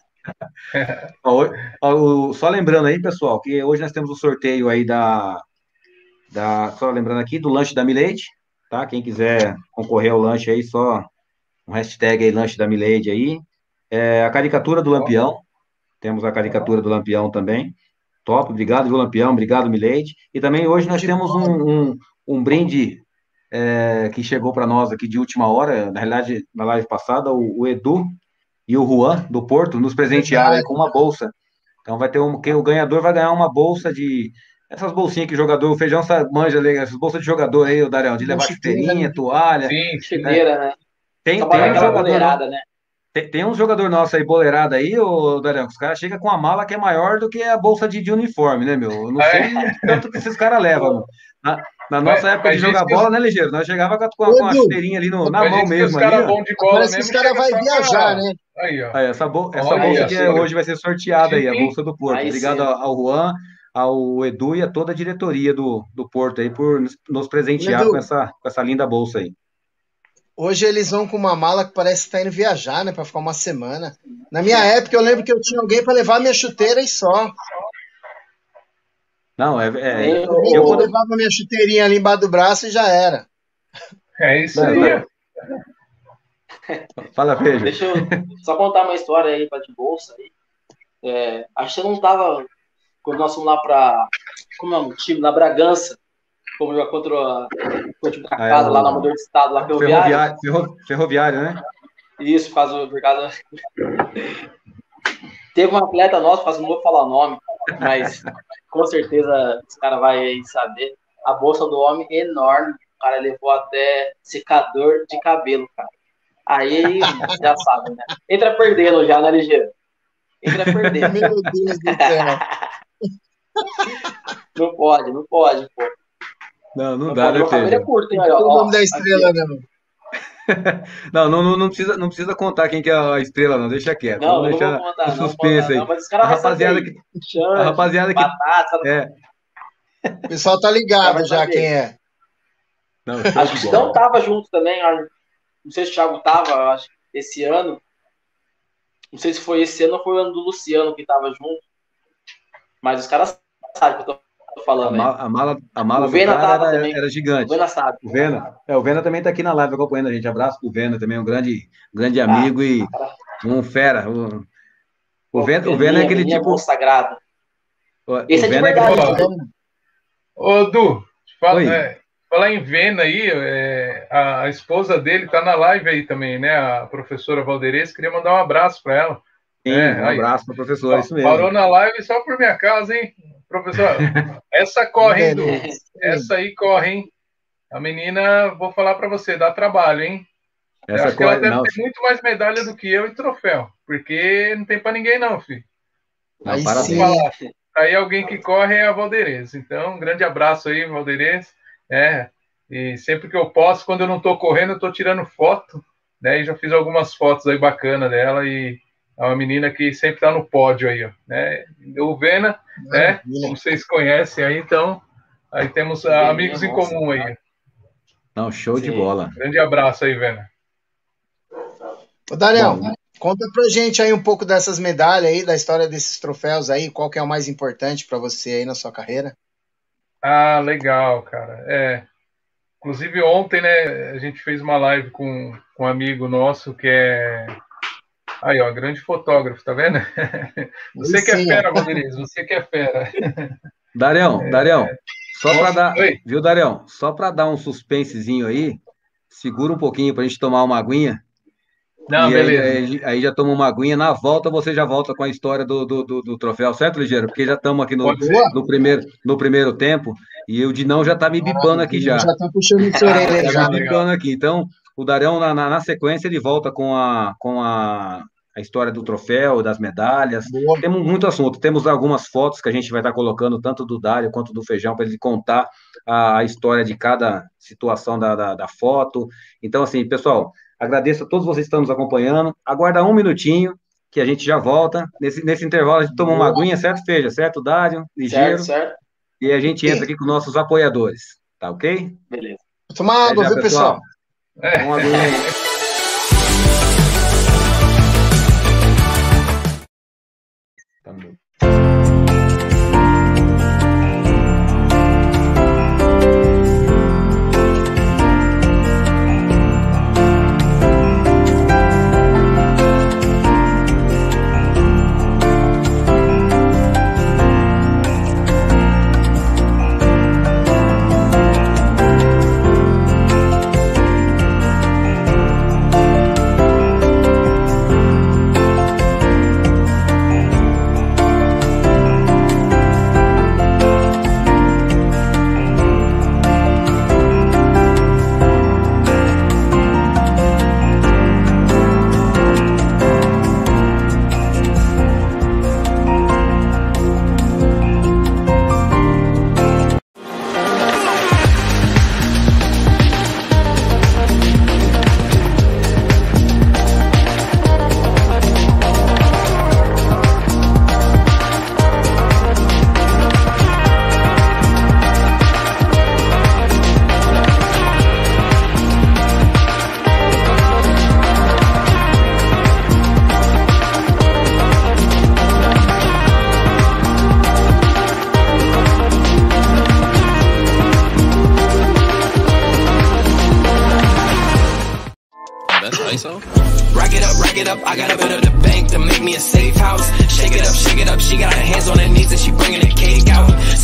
Speaker 1: Ó, ho- ó, o- só lembrando aí, pessoal, que hoje nós temos o sorteio aí da, da. Só lembrando aqui, do lanche da Milady, tá? Quem quiser concorrer ao lanche aí, só um hashtag aí, lanche da Milady aí. É, a caricatura do
Speaker 4: Ó,
Speaker 1: Lampião, temos a
Speaker 4: ó,
Speaker 1: caricatura do Lampião também. Top, obrigado, viu, Lampião? Obrigado, Milady. E também hoje
Speaker 6: Show
Speaker 1: nós
Speaker 6: de
Speaker 1: temos
Speaker 6: bola.
Speaker 1: um, um, um brinde é, que chegou para nós aqui de última hora, na realidade, na live passada, o, o Edu e o Juan, do Porto, nos presentearam aí
Speaker 6: Verdade.
Speaker 1: com uma bolsa. Então vai ter um, quem, o ganhador vai ganhar uma bolsa de. Essas bolsinhas que o jogador, o feijão sabe, manja, ali, essas bolsas de jogador aí, o Dariel, de
Speaker 6: Uma
Speaker 1: levar
Speaker 6: chuteira, né?
Speaker 1: chuteirinha, toalha.
Speaker 4: sim, sim.
Speaker 1: Né?
Speaker 5: Chuteira, né? Só
Speaker 1: Tem,
Speaker 5: pra
Speaker 1: tem
Speaker 5: dar
Speaker 1: um
Speaker 5: aquela
Speaker 1: jogador, no-
Speaker 5: boleirada, né?
Speaker 1: tem, tem um jogador nosso aí, boleirado aí, ô Dariel, que os caras chegam com a mala que é maior do que a bolsa de, de uniforme, né, meu? Eu não
Speaker 4: Ah,
Speaker 1: sei
Speaker 4: é?
Speaker 1: o tanto que esses caras levam, meu. Na, na
Speaker 4: Mas,
Speaker 1: nossa época de
Speaker 4: mas diz
Speaker 1: jogar
Speaker 4: que os,
Speaker 1: bola, né, ligeiro? Nós chegava com a, com a,
Speaker 6: Ô,
Speaker 1: com a
Speaker 6: Edu,
Speaker 1: chuteirinha ali no, na
Speaker 4: mas
Speaker 1: mão
Speaker 4: diz que os
Speaker 1: mesmo ali,
Speaker 4: caras
Speaker 1: ó.
Speaker 4: bons de bola
Speaker 6: parece que os
Speaker 4: mesmo
Speaker 6: caras
Speaker 4: chega
Speaker 6: vão
Speaker 4: só com
Speaker 6: viajar,
Speaker 4: a.
Speaker 6: né?
Speaker 4: Aí, ó.
Speaker 1: Aí, essa, bol essa
Speaker 4: Olha
Speaker 5: Aí,
Speaker 1: bolsa
Speaker 4: aí,
Speaker 5: ó.
Speaker 1: que é,
Speaker 4: ó.
Speaker 1: hoje vai ser sorteada aí, a
Speaker 4: Chique,
Speaker 1: bolsa do Porto.
Speaker 5: Aí
Speaker 1: Obrigado
Speaker 5: sim.
Speaker 1: ao, ao Juan, ao Edu e a toda a diretoria do, do Porto aí por nos, nos
Speaker 6: Ô,
Speaker 1: presentear com
Speaker 6: Edu,
Speaker 1: essa, com essa linda bolsa aí.
Speaker 6: hoje eles vão com uma mala que parece que tá indo viajar, né? Pra ficar uma semana. Na minha época, eu lembro que eu tinha alguém pra levar minha chuteira e só.
Speaker 1: Não, é, é
Speaker 5: Hein,
Speaker 6: Alguém
Speaker 1: eu
Speaker 5: ô, ô,
Speaker 1: quando.
Speaker 6: levava minha chuteirinha ali embaixo do braço e já era.
Speaker 4: é isso
Speaker 1: Não,
Speaker 4: aí,
Speaker 1: tá-
Speaker 4: ó.
Speaker 1: fala, Veja.
Speaker 5: deixa eu só contar uma história aí pra de bolsa aí. É, acho que você não tava. Quando nós fomos lá pra. Como é o time? Na Bragança. Fomos jogar contra a, o time da casa, ah, é, lá no Amador do Estado, lá
Speaker 1: ferroviário. Ferroviário, ferroviário, né?
Speaker 5: Isso, faz o... Por causa... Teve um atleta nosso, faz, não vou falar o nome, mas com certeza esse cara vai saber. A bolsa do homem é enorme. O cara levou até secador de cabelo, cara. Aí, já sabe, né? Entra perdendo já, né, Ligeiro? Entra perdendo. Meu Deus do céu. Não pode, não pode, pô.
Speaker 1: Não, não, não dá, né,
Speaker 5: Pedro? É curto, hein? Ó,
Speaker 6: o nome da estrela, né, mano?
Speaker 1: Não, não, não, não, precisa, não precisa contar quem que é a estrela, não. Deixa quieto.
Speaker 5: Não,
Speaker 1: Vamos
Speaker 5: não
Speaker 1: deixar
Speaker 5: vou contar,
Speaker 1: o suspense
Speaker 5: não,
Speaker 1: aí.
Speaker 5: Mas os caras
Speaker 1: a rapaziada que,
Speaker 5: Xande,
Speaker 1: a rapaziada que
Speaker 5: batata,
Speaker 1: é.
Speaker 6: O pessoal tá ligado já quem é.
Speaker 1: Não,
Speaker 5: acho que o Sidão tava junto também. Não sei se o Thiago tava, acho, esse ano. Não sei se foi esse ano ou foi o ano do Luciano que tava junto. Mas os caras sabem o que eu tô falando.
Speaker 1: A mala, a mala, a mala
Speaker 5: o Vena
Speaker 1: do cara
Speaker 5: tava
Speaker 1: era,
Speaker 5: também.
Speaker 1: era gigante.
Speaker 5: O Vena sabe.
Speaker 1: O Vena, é, o Vena também tá aqui na live acompanhando a gente. Abraço pro Vena também, um grande, grande amigo ah, e cara. um fera. O, o, Vena, o Vena é aquele tipo...
Speaker 5: sagrado.
Speaker 1: O,
Speaker 5: Esse
Speaker 1: o
Speaker 5: é de
Speaker 1: Vena
Speaker 5: verdade.
Speaker 1: É aquele...
Speaker 4: Ô, Du, fala, é, falar em Vena aí, é, a, a esposa dele tá na live aí também, né? A professora Valderez, queria mandar um abraço para ela.
Speaker 1: Sim,
Speaker 4: é,
Speaker 1: um abraço para a professora, isso mesmo.
Speaker 4: Parou na live só por minha causa, hein? Professor, essa corre, hein, Du? Essa aí corre, hein? A menina, vou falar para você, dá trabalho, hein?
Speaker 1: Essa
Speaker 4: eu acho
Speaker 1: corre,
Speaker 4: que ela deve
Speaker 1: não.
Speaker 4: ter muito mais medalha do que eu e troféu, porque não tem para ninguém não, filho.
Speaker 1: Não,
Speaker 6: aí
Speaker 1: para
Speaker 6: sim.
Speaker 4: Falar. Aí alguém que corre é a Valderez. Então, um grande abraço aí, Valderez. É, e sempre que eu posso, quando eu não estou correndo, eu estou tirando foto, né? E já fiz algumas fotos aí bacanas dela e é uma menina que sempre está no pódio aí, ó, né? O Vena, né? Como vocês conhecem aí, então, aí temos uh, amigos em comum aí.
Speaker 1: Não, show Sim. de bola.
Speaker 4: Grande abraço aí, Vena.
Speaker 6: Ô, Dariel, Bom, conta pra gente aí um pouco dessas medalhas aí, da história desses troféus aí, qual que é o mais importante para você aí na sua carreira?
Speaker 4: Ah, legal, cara. É, inclusive ontem, né, a gente fez uma live com, com um amigo nosso que é... Aí, ó, grande fotógrafo, tá vendo? Você que é fera, Valderez, você que é fera.
Speaker 1: Darião, é, Darião, só para dar...
Speaker 4: Oi?
Speaker 1: Viu, Darião? Só para dar um suspensezinho aí, segura um pouquinho pra gente tomar uma aguinha.
Speaker 4: Não,
Speaker 1: e
Speaker 4: beleza.
Speaker 1: Aí, aí, aí já toma uma aguinha, na volta você já volta com a história do, do, do, do troféu, certo, Ligeiro? Porque já estamos aqui no, no, primeiro, no primeiro tempo, e o Dinão já tá me bipando aqui já.
Speaker 6: Já tá puxando o orelha,
Speaker 1: já. me bipando aqui. Então, o Darião, na, na, na sequência, ele volta com a, com a, a história do troféu, das medalhas. Boa. Temos muito assunto. Temos algumas fotos que a gente vai estar colocando, tanto do Dário quanto do Feijão, para ele contar a, a história de cada situação da, da, da foto. Então, assim, pessoal... Agradeço a todos vocês que estão nos acompanhando. Aguarda um minutinho, que a gente já volta. Nesse, nesse intervalo, a gente toma uma aguinha, certo, Feija? Certo, Dário? Ligeiro?
Speaker 5: Certo, certo.
Speaker 1: E a gente entra aqui com nossos apoiadores. Tá ok?
Speaker 5: Beleza.
Speaker 6: Toma água, viu, pessoal?
Speaker 1: pessoal? Uma aguinha aí. Tá bom.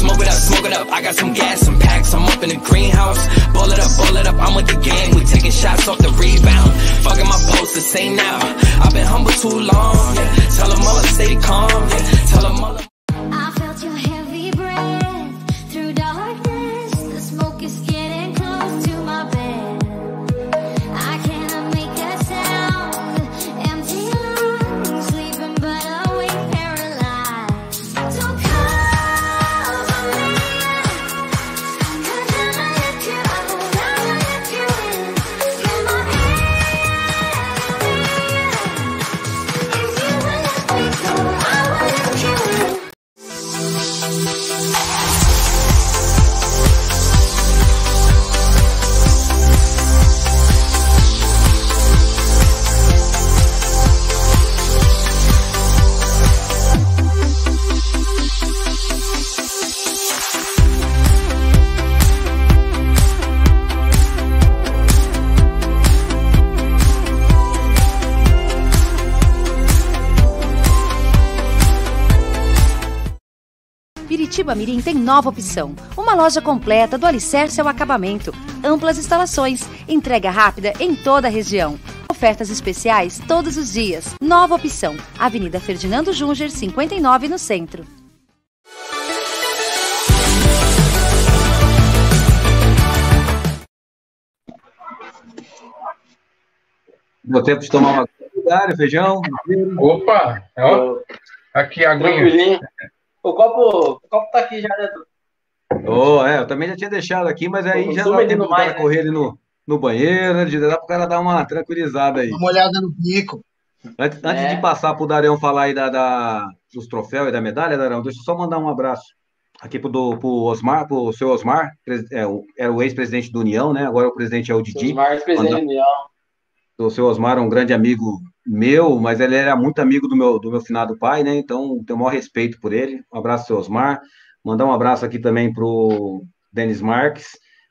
Speaker 2: Smoke it up, smoke it up, I got some gas, some packs, I'm up in the greenhouse. Bowl it up, bowl it up, I'm with the gang, we taking shots off the rebound. Fucking my post to say now, I've been humble too long, yeah. Tell them all to stay calm, yeah. Tell them all.
Speaker 7: I felt your heavy breath through darkness. The smoke is getting close to my bed. I cannot make a sound. Empty lungs, sleeping but awake, paralyzed. Don't cover me, 'cause I'ma let you out, I'ma let you in. You're my enemy. If you will let me go, I'ma let you in.
Speaker 3: Piritiba Mirim tem nova opção. Uma loja completa do alicerce ao acabamento. Amplas instalações. Entrega rápida em toda a região. Ofertas especiais todos os dias. Nova opção. Avenida Ferdinando Junger, cinquenta e nove, no centro.
Speaker 1: Deu tempo de tomar uma cuidado, feijão.
Speaker 4: Opa! Ó, aqui a aguinha.
Speaker 5: Tranquilinho. O copo, o copo tá aqui já, né?
Speaker 1: Oh, é, eu também já tinha deixado aqui, mas aí já
Speaker 5: Consuma
Speaker 1: dá
Speaker 5: ele
Speaker 1: tempo
Speaker 5: no
Speaker 1: do cara
Speaker 5: mais, né?
Speaker 1: correr ali no, no banheiro, né? Dá pro cara dar uma tranquilizada aí.
Speaker 6: Dá uma olhada no pico.
Speaker 1: Antes, antes
Speaker 5: É.
Speaker 1: de passar pro Darão falar aí da, da- dos troféus e da medalha, Darão, deixa eu só mandar um abraço aqui pro, do, pro Osmar, pro seu Osmar, pres- é, o- era o ex-presidente do União, né? Agora o presidente é o
Speaker 5: Seus
Speaker 1: Didi.
Speaker 5: Marcos, presidente
Speaker 1: Mandar-
Speaker 5: do União.
Speaker 1: O seu Osmar é um grande amigo meu, mas ele era muito amigo do meu, do meu finado pai, né? Então, tenho o maior respeito por ele. Um abraço, seu Osmar. Mandar um abraço aqui também pro Denis Marques.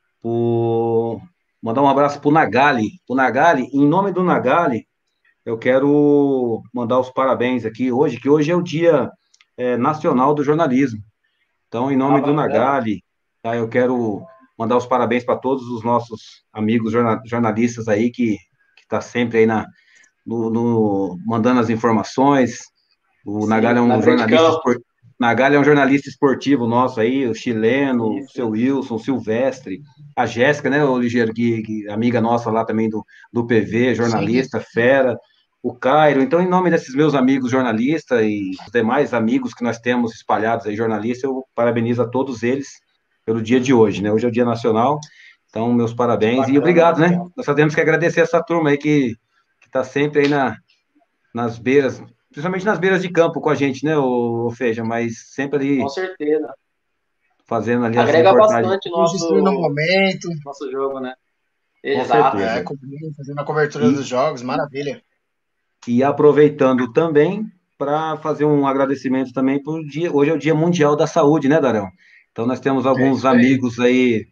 Speaker 1: Pro... Mandar um abraço pro Nagali. O Nagali, em nome do Nagali, eu quero mandar os parabéns aqui hoje, que hoje é o Dia é, Nacional do Jornalismo. Então, em nome
Speaker 5: Ah,
Speaker 1: do
Speaker 5: bacana.
Speaker 1: Nagali, tá, eu quero mandar os parabéns para todos os nossos amigos jorna- jornalistas aí que que tá sempre aí na, no, no- mandando as informações. O
Speaker 5: Sim,
Speaker 1: Nagali é um
Speaker 5: na frente de
Speaker 1: jornalista
Speaker 5: campo.
Speaker 1: espor- Nagali é um jornalista esportivo nosso aí, o chileno, o
Speaker 5: Isso.
Speaker 1: seu Wilson, o Silvestre, a Jéssica, né, o Ligeiro, que, que amiga nossa lá também do, do P V, jornalista, fera, o Cairo. Então, em nome desses meus amigos jornalistas e os demais amigos que nós temos espalhados aí, jornalistas, eu parabenizo a todos eles pelo dia de hoje, né? Hoje é o Dia Nacional, então, meus parabéns
Speaker 5: Bacana,
Speaker 1: e obrigado, né?
Speaker 5: bacana.
Speaker 1: Nós só temos que agradecer essa turma aí que está sempre aí na, nas beiras, principalmente nas beiras de campo com a gente, né, o, Feija, mas sempre ali
Speaker 5: Com certeza.
Speaker 1: fazendo ali as
Speaker 5: Agrega
Speaker 1: reportagens.
Speaker 5: bastante o
Speaker 6: Registrando o
Speaker 5: nosso,
Speaker 6: momento.
Speaker 5: nosso jogo, né?
Speaker 1: Com
Speaker 5: Exato.
Speaker 1: certeza.
Speaker 6: É, cobrindo, fazendo a cobertura
Speaker 1: E-
Speaker 6: dos jogos, maravilha.
Speaker 1: E aproveitando também para fazer um agradecimento também por dia. Hoje é o Dia Mundial da Saúde, né, Darão? Então nós temos alguns
Speaker 4: isso aí.
Speaker 1: amigos aí,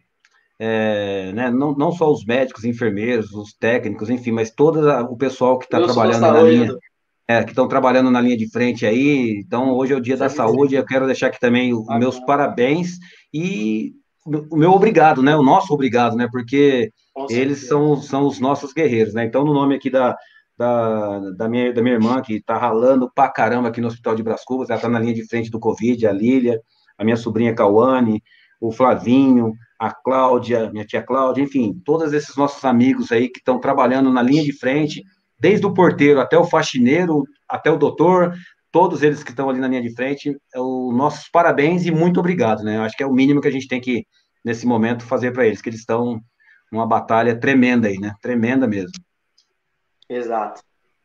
Speaker 1: é, né, não, não só os médicos, enfermeiros, os técnicos, enfim, mas todo a- o pessoal que está
Speaker 5: Eu sou da
Speaker 1: trabalhando aí na
Speaker 5: saúde,
Speaker 1: linha,
Speaker 5: Edu.
Speaker 1: é, que estão trabalhando na linha de frente aí. Então hoje é o Dia da
Speaker 5: Sim,
Speaker 1: Saúde. Eu quero deixar aqui também os
Speaker 5: Bacana.
Speaker 1: meus parabéns e o meu obrigado, né? O nosso obrigado, né? Porque
Speaker 5: Com
Speaker 1: eles
Speaker 5: certeza.
Speaker 1: são, são os nossos guerreiros, né? Então, no nome aqui da, da, da, minha, da minha irmã, que tá ralando pra caramba aqui no Hospital de Bras Cubas, ela tá na linha de frente do Covid, a Lília, a minha sobrinha Cauane, o Flavinho, a Cláudia, minha tia Cláudia, enfim, todos esses nossos amigos aí que estão trabalhando na linha de frente, desde o porteiro até o faxineiro, até o doutor, todos eles que estão ali na linha de frente, é o nossos parabéns e muito obrigado, né? Eu acho que é o mínimo que a gente tem que, nesse momento, fazer para eles, que eles estão numa batalha tremenda aí, né? Tremenda mesmo.
Speaker 5: Exato.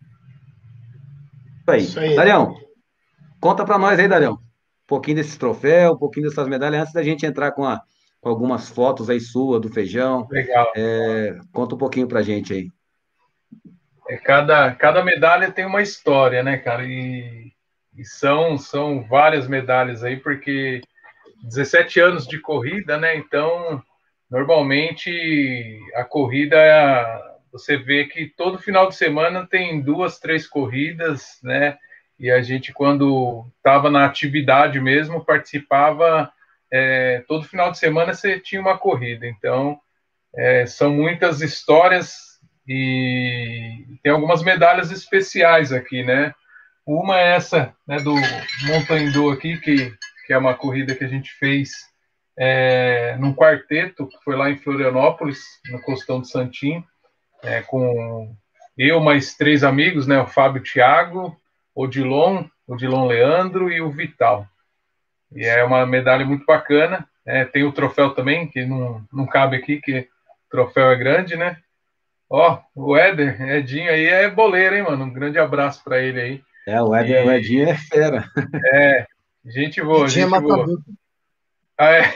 Speaker 1: Isso aí.
Speaker 6: Isso aí.
Speaker 1: Darião, conta para nós aí, Darião, um pouquinho desses troféus, um pouquinho dessas medalhas, antes da gente entrar com, a, com algumas fotos aí sua, do Feijão.
Speaker 4: Legal.
Speaker 1: É, conta um pouquinho pra gente aí.
Speaker 4: É, cada, cada medalha tem uma história, né, cara? E, e são, são várias medalhas aí, porque dezessete anos de corrida, né? Então, normalmente, a corrida, você vê que todo final de semana tem duas, três corridas, né? E a gente, quando estava na atividade mesmo, participava é, todo final de semana você tinha uma corrida. Então, é, são muitas histórias e tem algumas medalhas especiais aqui, né? Uma é essa, né, do Montandu aqui, que, que é uma corrida que a gente fez é, num quarteto, que foi lá em Florianópolis, no Costão de Santinho, é, com eu mais três amigos, né, o Fábio Thiago, o Odilon, o Odilon Leandro e o Vital. E é uma medalha muito bacana. É, tem o troféu também, que não, não cabe aqui, que o troféu é grande, né? Ó, o Éder, Edinho aí é boleiro, hein, mano? Um grande abraço para ele aí.
Speaker 1: É, o Éder, o Edinho é fera.
Speaker 4: É, gente boa,
Speaker 6: Edinho é
Speaker 4: gente boa.
Speaker 6: matador.
Speaker 4: Ah, é.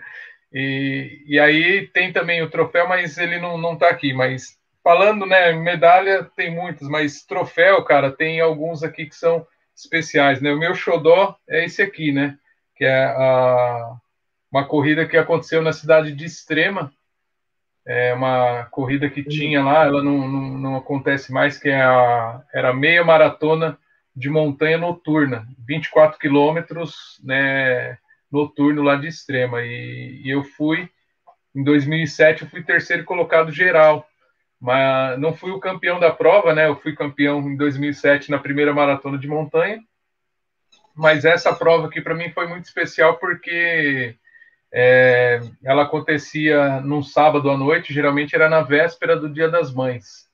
Speaker 4: E, e aí tem também o troféu, mas ele não, não tá aqui. Mas falando, né, medalha tem muitas, mas troféu, cara, tem alguns aqui que são especiais, né? O meu xodó é esse aqui, né? Que é a, uma corrida que aconteceu na cidade de Extrema. É uma corrida que tinha lá, ela não, não, não acontece mais, que é a, era meia maratona de montanha noturna, vinte e quatro quilômetros, né, noturno lá de Extrema. E, e eu fui, em dois mil e sete, eu fui terceiro colocado geral, mas não fui o campeão da prova, né? Eu fui campeão em dois mil e sete na primeira maratona de montanha, mas essa prova aqui para mim foi muito especial porque é, ela acontecia num sábado à noite, geralmente era na véspera do Dia das Mães.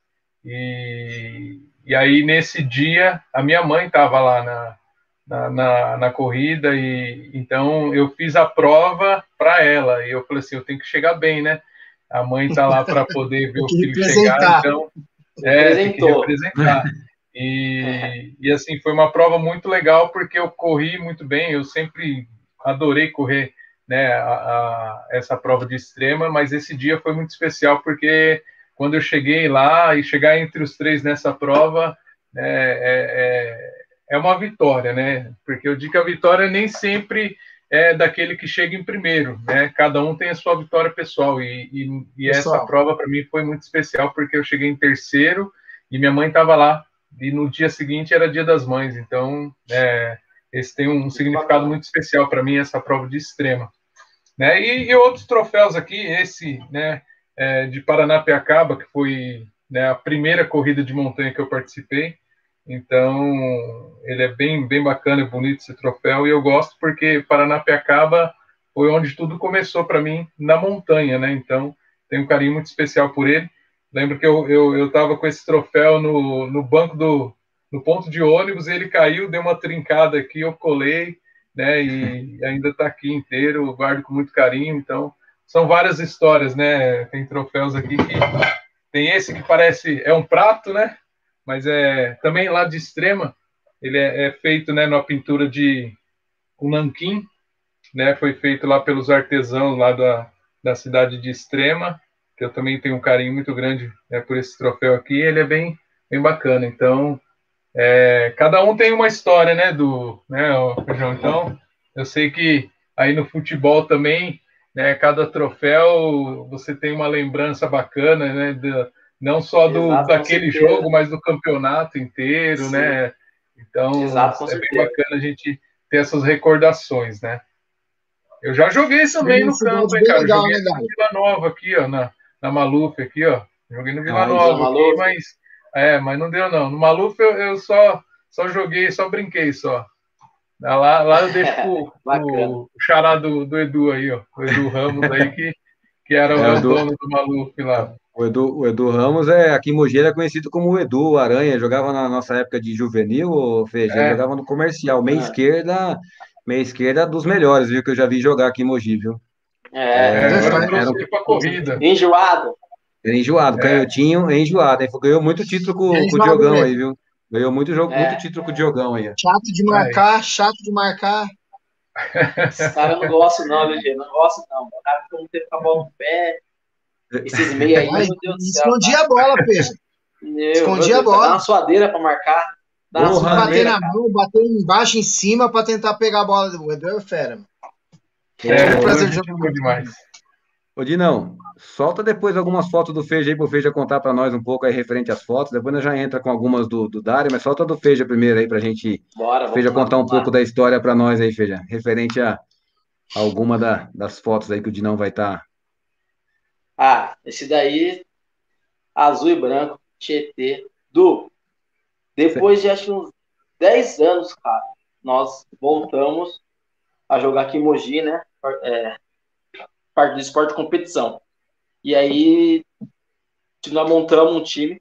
Speaker 4: E, e aí, nesse dia, a minha mãe estava lá na, na, na, na corrida, e então eu fiz a prova para ela. E eu falei assim: eu tenho que chegar bem, né? A mãe está lá para poder ver o filho chegar, então é, tem que representar. E, e assim, foi uma prova muito legal, porque eu corri muito bem, eu sempre adorei correr, né, a, a, essa prova de Extrema, mas esse dia foi muito especial, porque quando eu cheguei lá, e chegar entre os três nessa prova, né, é, é, é uma vitória, né, porque eu digo que a vitória nem sempre é daquele que chega em primeiro, né, cada um tem a sua vitória pessoal, e, e, e essa prova para mim foi muito especial, porque eu cheguei em terceiro, e minha mãe estava lá, e no dia seguinte era Dia das Mães, então é, esse tem um significado muito especial para mim, essa prova de Extrema. Né? E, e outros troféus aqui, esse, né, é, de Paranapiacaba, que foi, né, a primeira corrida de montanha que eu participei, então ele é bem, bem bacana e bonito esse troféu, e eu gosto porque Paranapiacaba foi onde tudo começou para mim, na montanha, né? Então tenho um carinho muito especial por ele. Lembro que eu eu, eu tava com esse troféu no, no banco do no ponto de ônibus, ele caiu, deu uma trincada aqui, eu colei, né, e ainda está aqui inteiro, eu guardo com muito carinho. Então são várias histórias, né? Tem troféus aqui que tem esse que parece é um prato, né, mas é também lá de Extrema, ele é, é feito, né, numa pintura de um nanquim, né, foi feito lá pelos artesãos lá da, da cidade de Extrema, que eu também tenho um carinho muito grande, né, por esse troféu aqui. Ele é bem, bem bacana. Então é, cada um tem uma história, né, do, né, Feijão? Então, eu sei que aí no futebol também, né, cada troféu você tem uma lembrança bacana, né, do, não só do, Exato, daquele jogo, mas do campeonato inteiro, Sim. né? Então, Exato, é bem bacana a gente ter essas recordações, né? Eu já joguei também Sim, no campo, hein, cara? Legal, joguei legal. no Vila Nova aqui, ó, na, na Maluf aqui, ó. Joguei no Vila ah, Nova aqui, mas... É, mas não deu, não. No Maluf eu, eu só, só joguei, só brinquei, só. Lá, lá eu deixo pro, pro xará do, do Edu aí, ó. O Edu Ramos aí, que, que era é, o Edu, dono do Maluf lá.
Speaker 1: O Edu, o Edu Ramos, é, aqui em Mogi, ele é conhecido como o Edu Aranha. Jogava na nossa época de juvenil, ou Feijão, é. jogava no comercial. Meia é. esquerda, meia esquerda dos melhores, viu? Que eu já vi jogar aqui em Mogi, viu?
Speaker 5: É,
Speaker 4: é agora eu trouxe ele pra corrida.
Speaker 5: Enjoado.
Speaker 1: Ele é enjoado, é. canhotinho, é enjoado. Hein? Ganhou muito título com, é com o Diogão aí, viu? Ganhou muito, jogo, é. muito título com o Diogão aí.
Speaker 6: Chato de marcar, aí. chato de marcar.
Speaker 5: Esse cara eu não gosto não, viu, gente? Não gosto não. O cara fica um tempo com a bola no pé. Esses meia aí, Ai, meu Deus do céu.
Speaker 6: Escondia tá? a bola, Peixe. Escondia a bola.
Speaker 5: Dá uma suadeira pra marcar.
Speaker 6: Dá uma Porra, bater na mão, bater embaixo, em cima pra tentar pegar a bola. O Edu é fera, mano.
Speaker 4: É, é um prazer de jogar demais.
Speaker 1: Ô, Dinão, solta depois algumas fotos do Feija aí pro Feija contar para nós um pouco aí referente às fotos. Depois nós já entra com algumas do, do Dário, mas solta do Feija primeiro aí pra gente.
Speaker 5: Bora,
Speaker 1: Feija contar um
Speaker 5: lá.
Speaker 1: pouco da história para nós aí, Feija, referente a, alguma da- das fotos aí que o Dinão vai estar.
Speaker 5: Ah, esse daí, azul e branco, Tietê. Du, depois de acho que uns dez anos, cara, nós voltamos a jogar aqui em Mogi, né? É, parte do esporte de competição. E aí, nós montamos um time.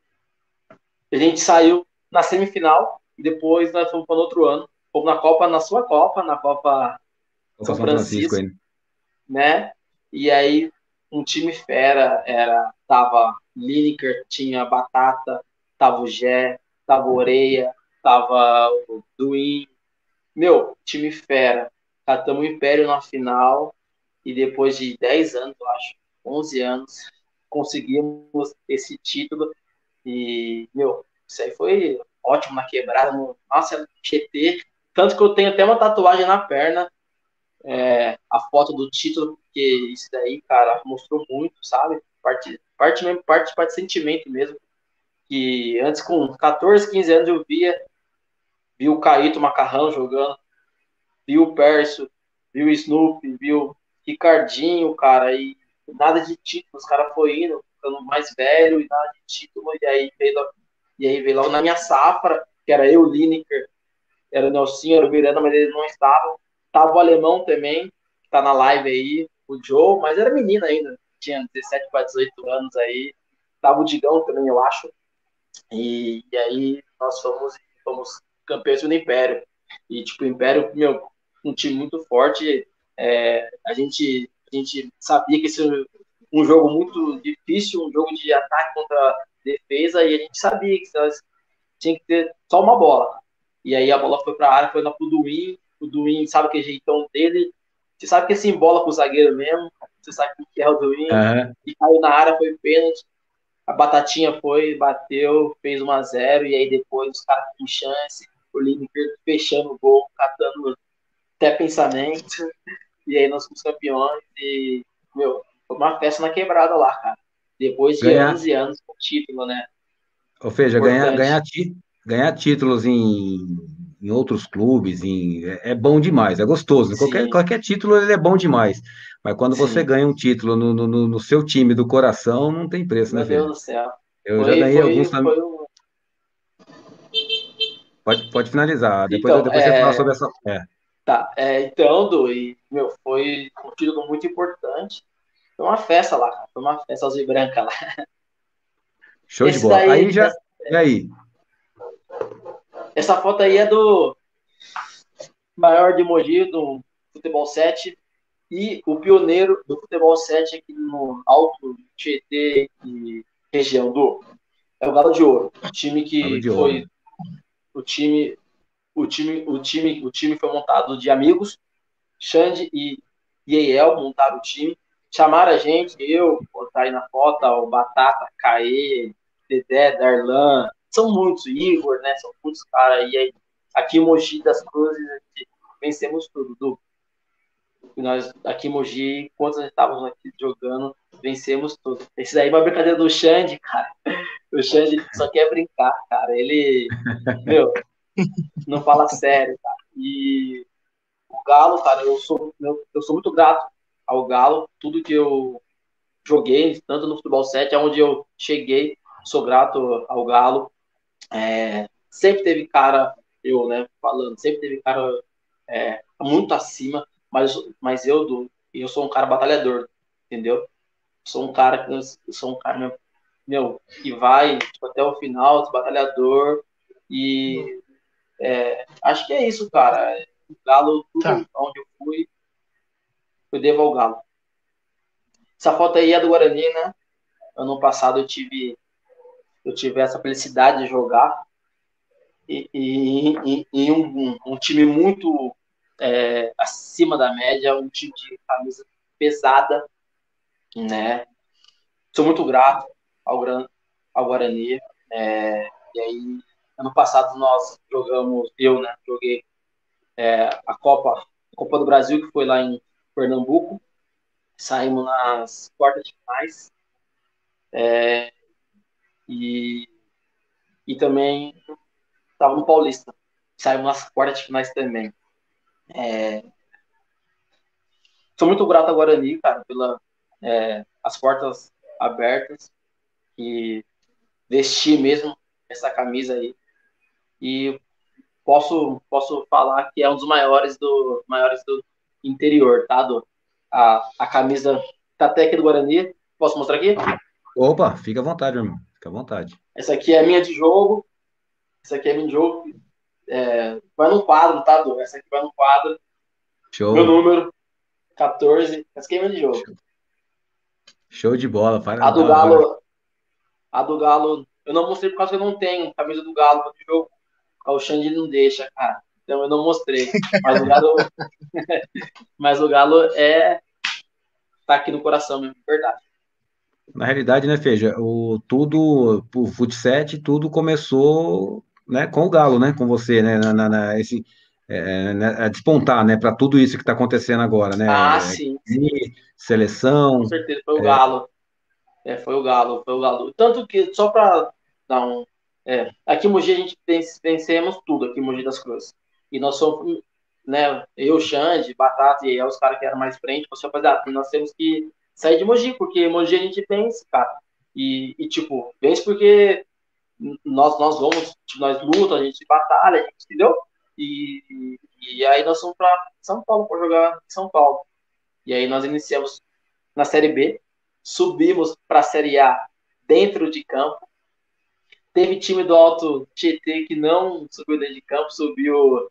Speaker 5: A gente saiu na semifinal e depois nós fomos para o outro ano. Fomos na Copa, na sua Copa, na Copa
Speaker 1: Copa
Speaker 5: São
Speaker 1: São Francisco
Speaker 5: Francisco,
Speaker 1: aí.
Speaker 5: né? E aí, um time fera era, tava Lineker, tinha Batata, tava o Gé, tava o Oreia, tava o Duim. Meu, time fera. Catamos o Império na final e depois de dez anos, eu acho, onze anos, conseguimos esse título. E, meu, isso aí foi ótimo na quebrada. No, nossa, G T. Tanto que eu tenho até uma tatuagem na perna, é, a foto do título, porque isso daí, cara, mostrou muito, sabe? Parte, parte mesmo, parte, parte de sentimento mesmo. Que antes, com catorze, quinze anos, eu via, vi o Caíto Macarrão jogando, vi o Perso, vi o Snoopy, vi o Ricardinho, cara, e nada de título, os caras foi indo, ficando mais velho e nada de título, e aí veio, e aí veio logo na minha safra, que era eu, Lineker, era o Nelsinho, era o Miranda, mas eles não estavam. Tava o Alemão também, que tá na live aí, o Joe, mas era menino ainda, tinha dezessete para dezoito anos aí. Tava o Digão também, eu acho. E, e aí nós fomos, fomos campeões do Império. E, tipo, o Império, meu, um time muito forte. É, a, gente, a gente sabia que esse é um jogo muito difícil, um jogo de ataque contra defesa, e a gente sabia que nós tinha que ter só uma bola. E aí a bola foi para a área, foi lá pro Duin. O Duin sabe que é jeitão dele. Você sabe que se embola com o zagueiro mesmo. Você sabe que é o Duin.
Speaker 1: Aham.
Speaker 5: E caiu na área, foi pênalti. A Batatinha foi, bateu, fez um a zero. E aí depois os caras com chance. O Lineker fechando o gol, catando até pensamento. E aí nós fomos campeões. E, meu, foi uma festa na quebrada lá, cara. Depois de
Speaker 1: Ganhar,
Speaker 5: anos e anos com título, né?
Speaker 1: ou seja, ganhar,
Speaker 5: Importante.
Speaker 1: ganhar, ti- ganhar títulos em, em outros clubes em, é, é bom demais, é gostoso. Qualquer,
Speaker 5: Sim,
Speaker 1: qualquer título ele é bom demais. Mas quando você
Speaker 5: sim.
Speaker 1: ganha um título no, no, no- no seu time do coração, não tem preço, né,
Speaker 5: Meu Deus
Speaker 1: Feja?
Speaker 5: do céu.
Speaker 1: Eu já
Speaker 5: Foi,
Speaker 1: ganhei alguns
Speaker 5: foi,
Speaker 1: também.
Speaker 5: foi um...
Speaker 1: Pode, pode finalizar. Depois, eu-
Speaker 5: Então,
Speaker 1: depois você fala sobre
Speaker 5: é,
Speaker 1: essa. É,
Speaker 5: tá, é, então, Du, e, meu, foi um título muito importante. Foi uma festa lá, cara. Foi uma festa azul e branca lá.
Speaker 1: show de
Speaker 5: Esse
Speaker 1: bola. Aí
Speaker 5: daí,
Speaker 1: já.
Speaker 5: essa,
Speaker 1: E aí?
Speaker 5: essa foto aí é do maior de Mogi, do Futebol sete, e o pioneiro do Futebol sete aqui no Alto Tietê e região do é o Galo de Ouro. Time
Speaker 1: Falo
Speaker 5: que
Speaker 1: de ouro.
Speaker 5: foi o time, o time, o time, o time foi montado de amigos. Xande e Yeiel montaram o time, chamaram a gente, eu, botar aí na foto, o Batata, Caê, Dedé, Darlan, são muitos, Igor, né? São muitos caras. E aí, aqui em Mogi das Cruzes, a gente vencemos tudo. Du. E nós, aqui em Mogi, enquanto nós estávamos aqui jogando, vencemos tudo. Esse daí é uma brincadeira do Xande, cara. O Xande só quer brincar, cara. Ele, meu, não fala sério, cara. E o Galo, cara, eu sou, eu, eu sou muito grato ao Galo. Tudo que eu joguei, tanto no Futebol sete, aonde eu cheguei, sou grato ao Galo. É, sempre teve cara, eu, né, falando, sempre teve cara é, muito acima, mas, mas eu, do, eu sou um cara batalhador, entendeu? Sou um cara que eu sou um cara, meu, meu que vai tipo, até o final, batalhador, e é, acho que é isso, cara. O Galo,
Speaker 6: Tá.
Speaker 5: tudo onde eu fui, eu devo ao Galo. Essa foto aí é do Guarani, né? Ano passado eu tive, eu tive essa felicidade de jogar e, e, e, e um, um, um time muito é, acima da média, um time de camisa pesada, né? Sou muito grato ao, Gran, ao Guarani. É, e aí, ano passado nós jogamos, eu, né? Joguei é, a Copa, a Copa do Brasil, que foi lá em Pernambuco. Saímos nas quartas de finais. É, e, e também estava no Paulista. Saímos nas quartas de finais também. É, sou muito grato ao Guarani, cara, pela é, as portas abertas e vestir mesmo essa camisa aí. E posso, posso falar que é um dos maiores do, maiores do interior, tá? Do, a, a camisa tá até aqui do Guarani. Posso mostrar aqui?
Speaker 1: Opa, fica à vontade, irmão. Fica à vontade.
Speaker 5: Essa aqui é a minha de jogo. Essa aqui é a minha de jogo. É, vai no quadro, tá, Du? Essa aqui vai no quadro. Meu
Speaker 1: Show,
Speaker 5: número, catorze. Essa aqui é a minha de jogo.
Speaker 1: show de bola.
Speaker 5: A
Speaker 1: Para,
Speaker 5: do
Speaker 1: da hora.
Speaker 5: Galo, a do Galo, eu não mostrei por causa que eu não tenho camisa do Galo de jogo. O Xande não deixa, cara. Então eu não mostrei. Mas o Galo, mas o Galo é tá aqui no coração mesmo, verdade.
Speaker 1: Na realidade, né, Feija, o tudo, o futsal, tudo começou, né, com o Galo, né, com você, né, na, na- na- esse, é, né, a despontar, né, para tudo isso que está acontecendo agora,
Speaker 5: Ah,
Speaker 1: né,
Speaker 5: sim,
Speaker 1: e
Speaker 5: com
Speaker 1: seleção,
Speaker 5: certeza foi o Galo. É, foi o Galo, foi o Galo. Tanto que, só para dar um. É, aqui em Mogi a gente vence- vencemos tudo, aqui em Mogi das Cruzes. E nós somos, né, eu, Xande, Batata e aí os caras que eram mais frente, você rapaziada, nós temos que sair de Mogi, porque Mogi a gente vence, cara. E, e tipo, vence porque nós, nós vamos, tipo, nós luta, a gente batalha, a gente, entendeu? E, e aí nós fomos para São Paulo para jogar em São Paulo. E aí nós iniciamos na Série B, subimos para a Série A dentro de campo. Teve time do Alto Tietê que não subiu dentro de campo, subiu,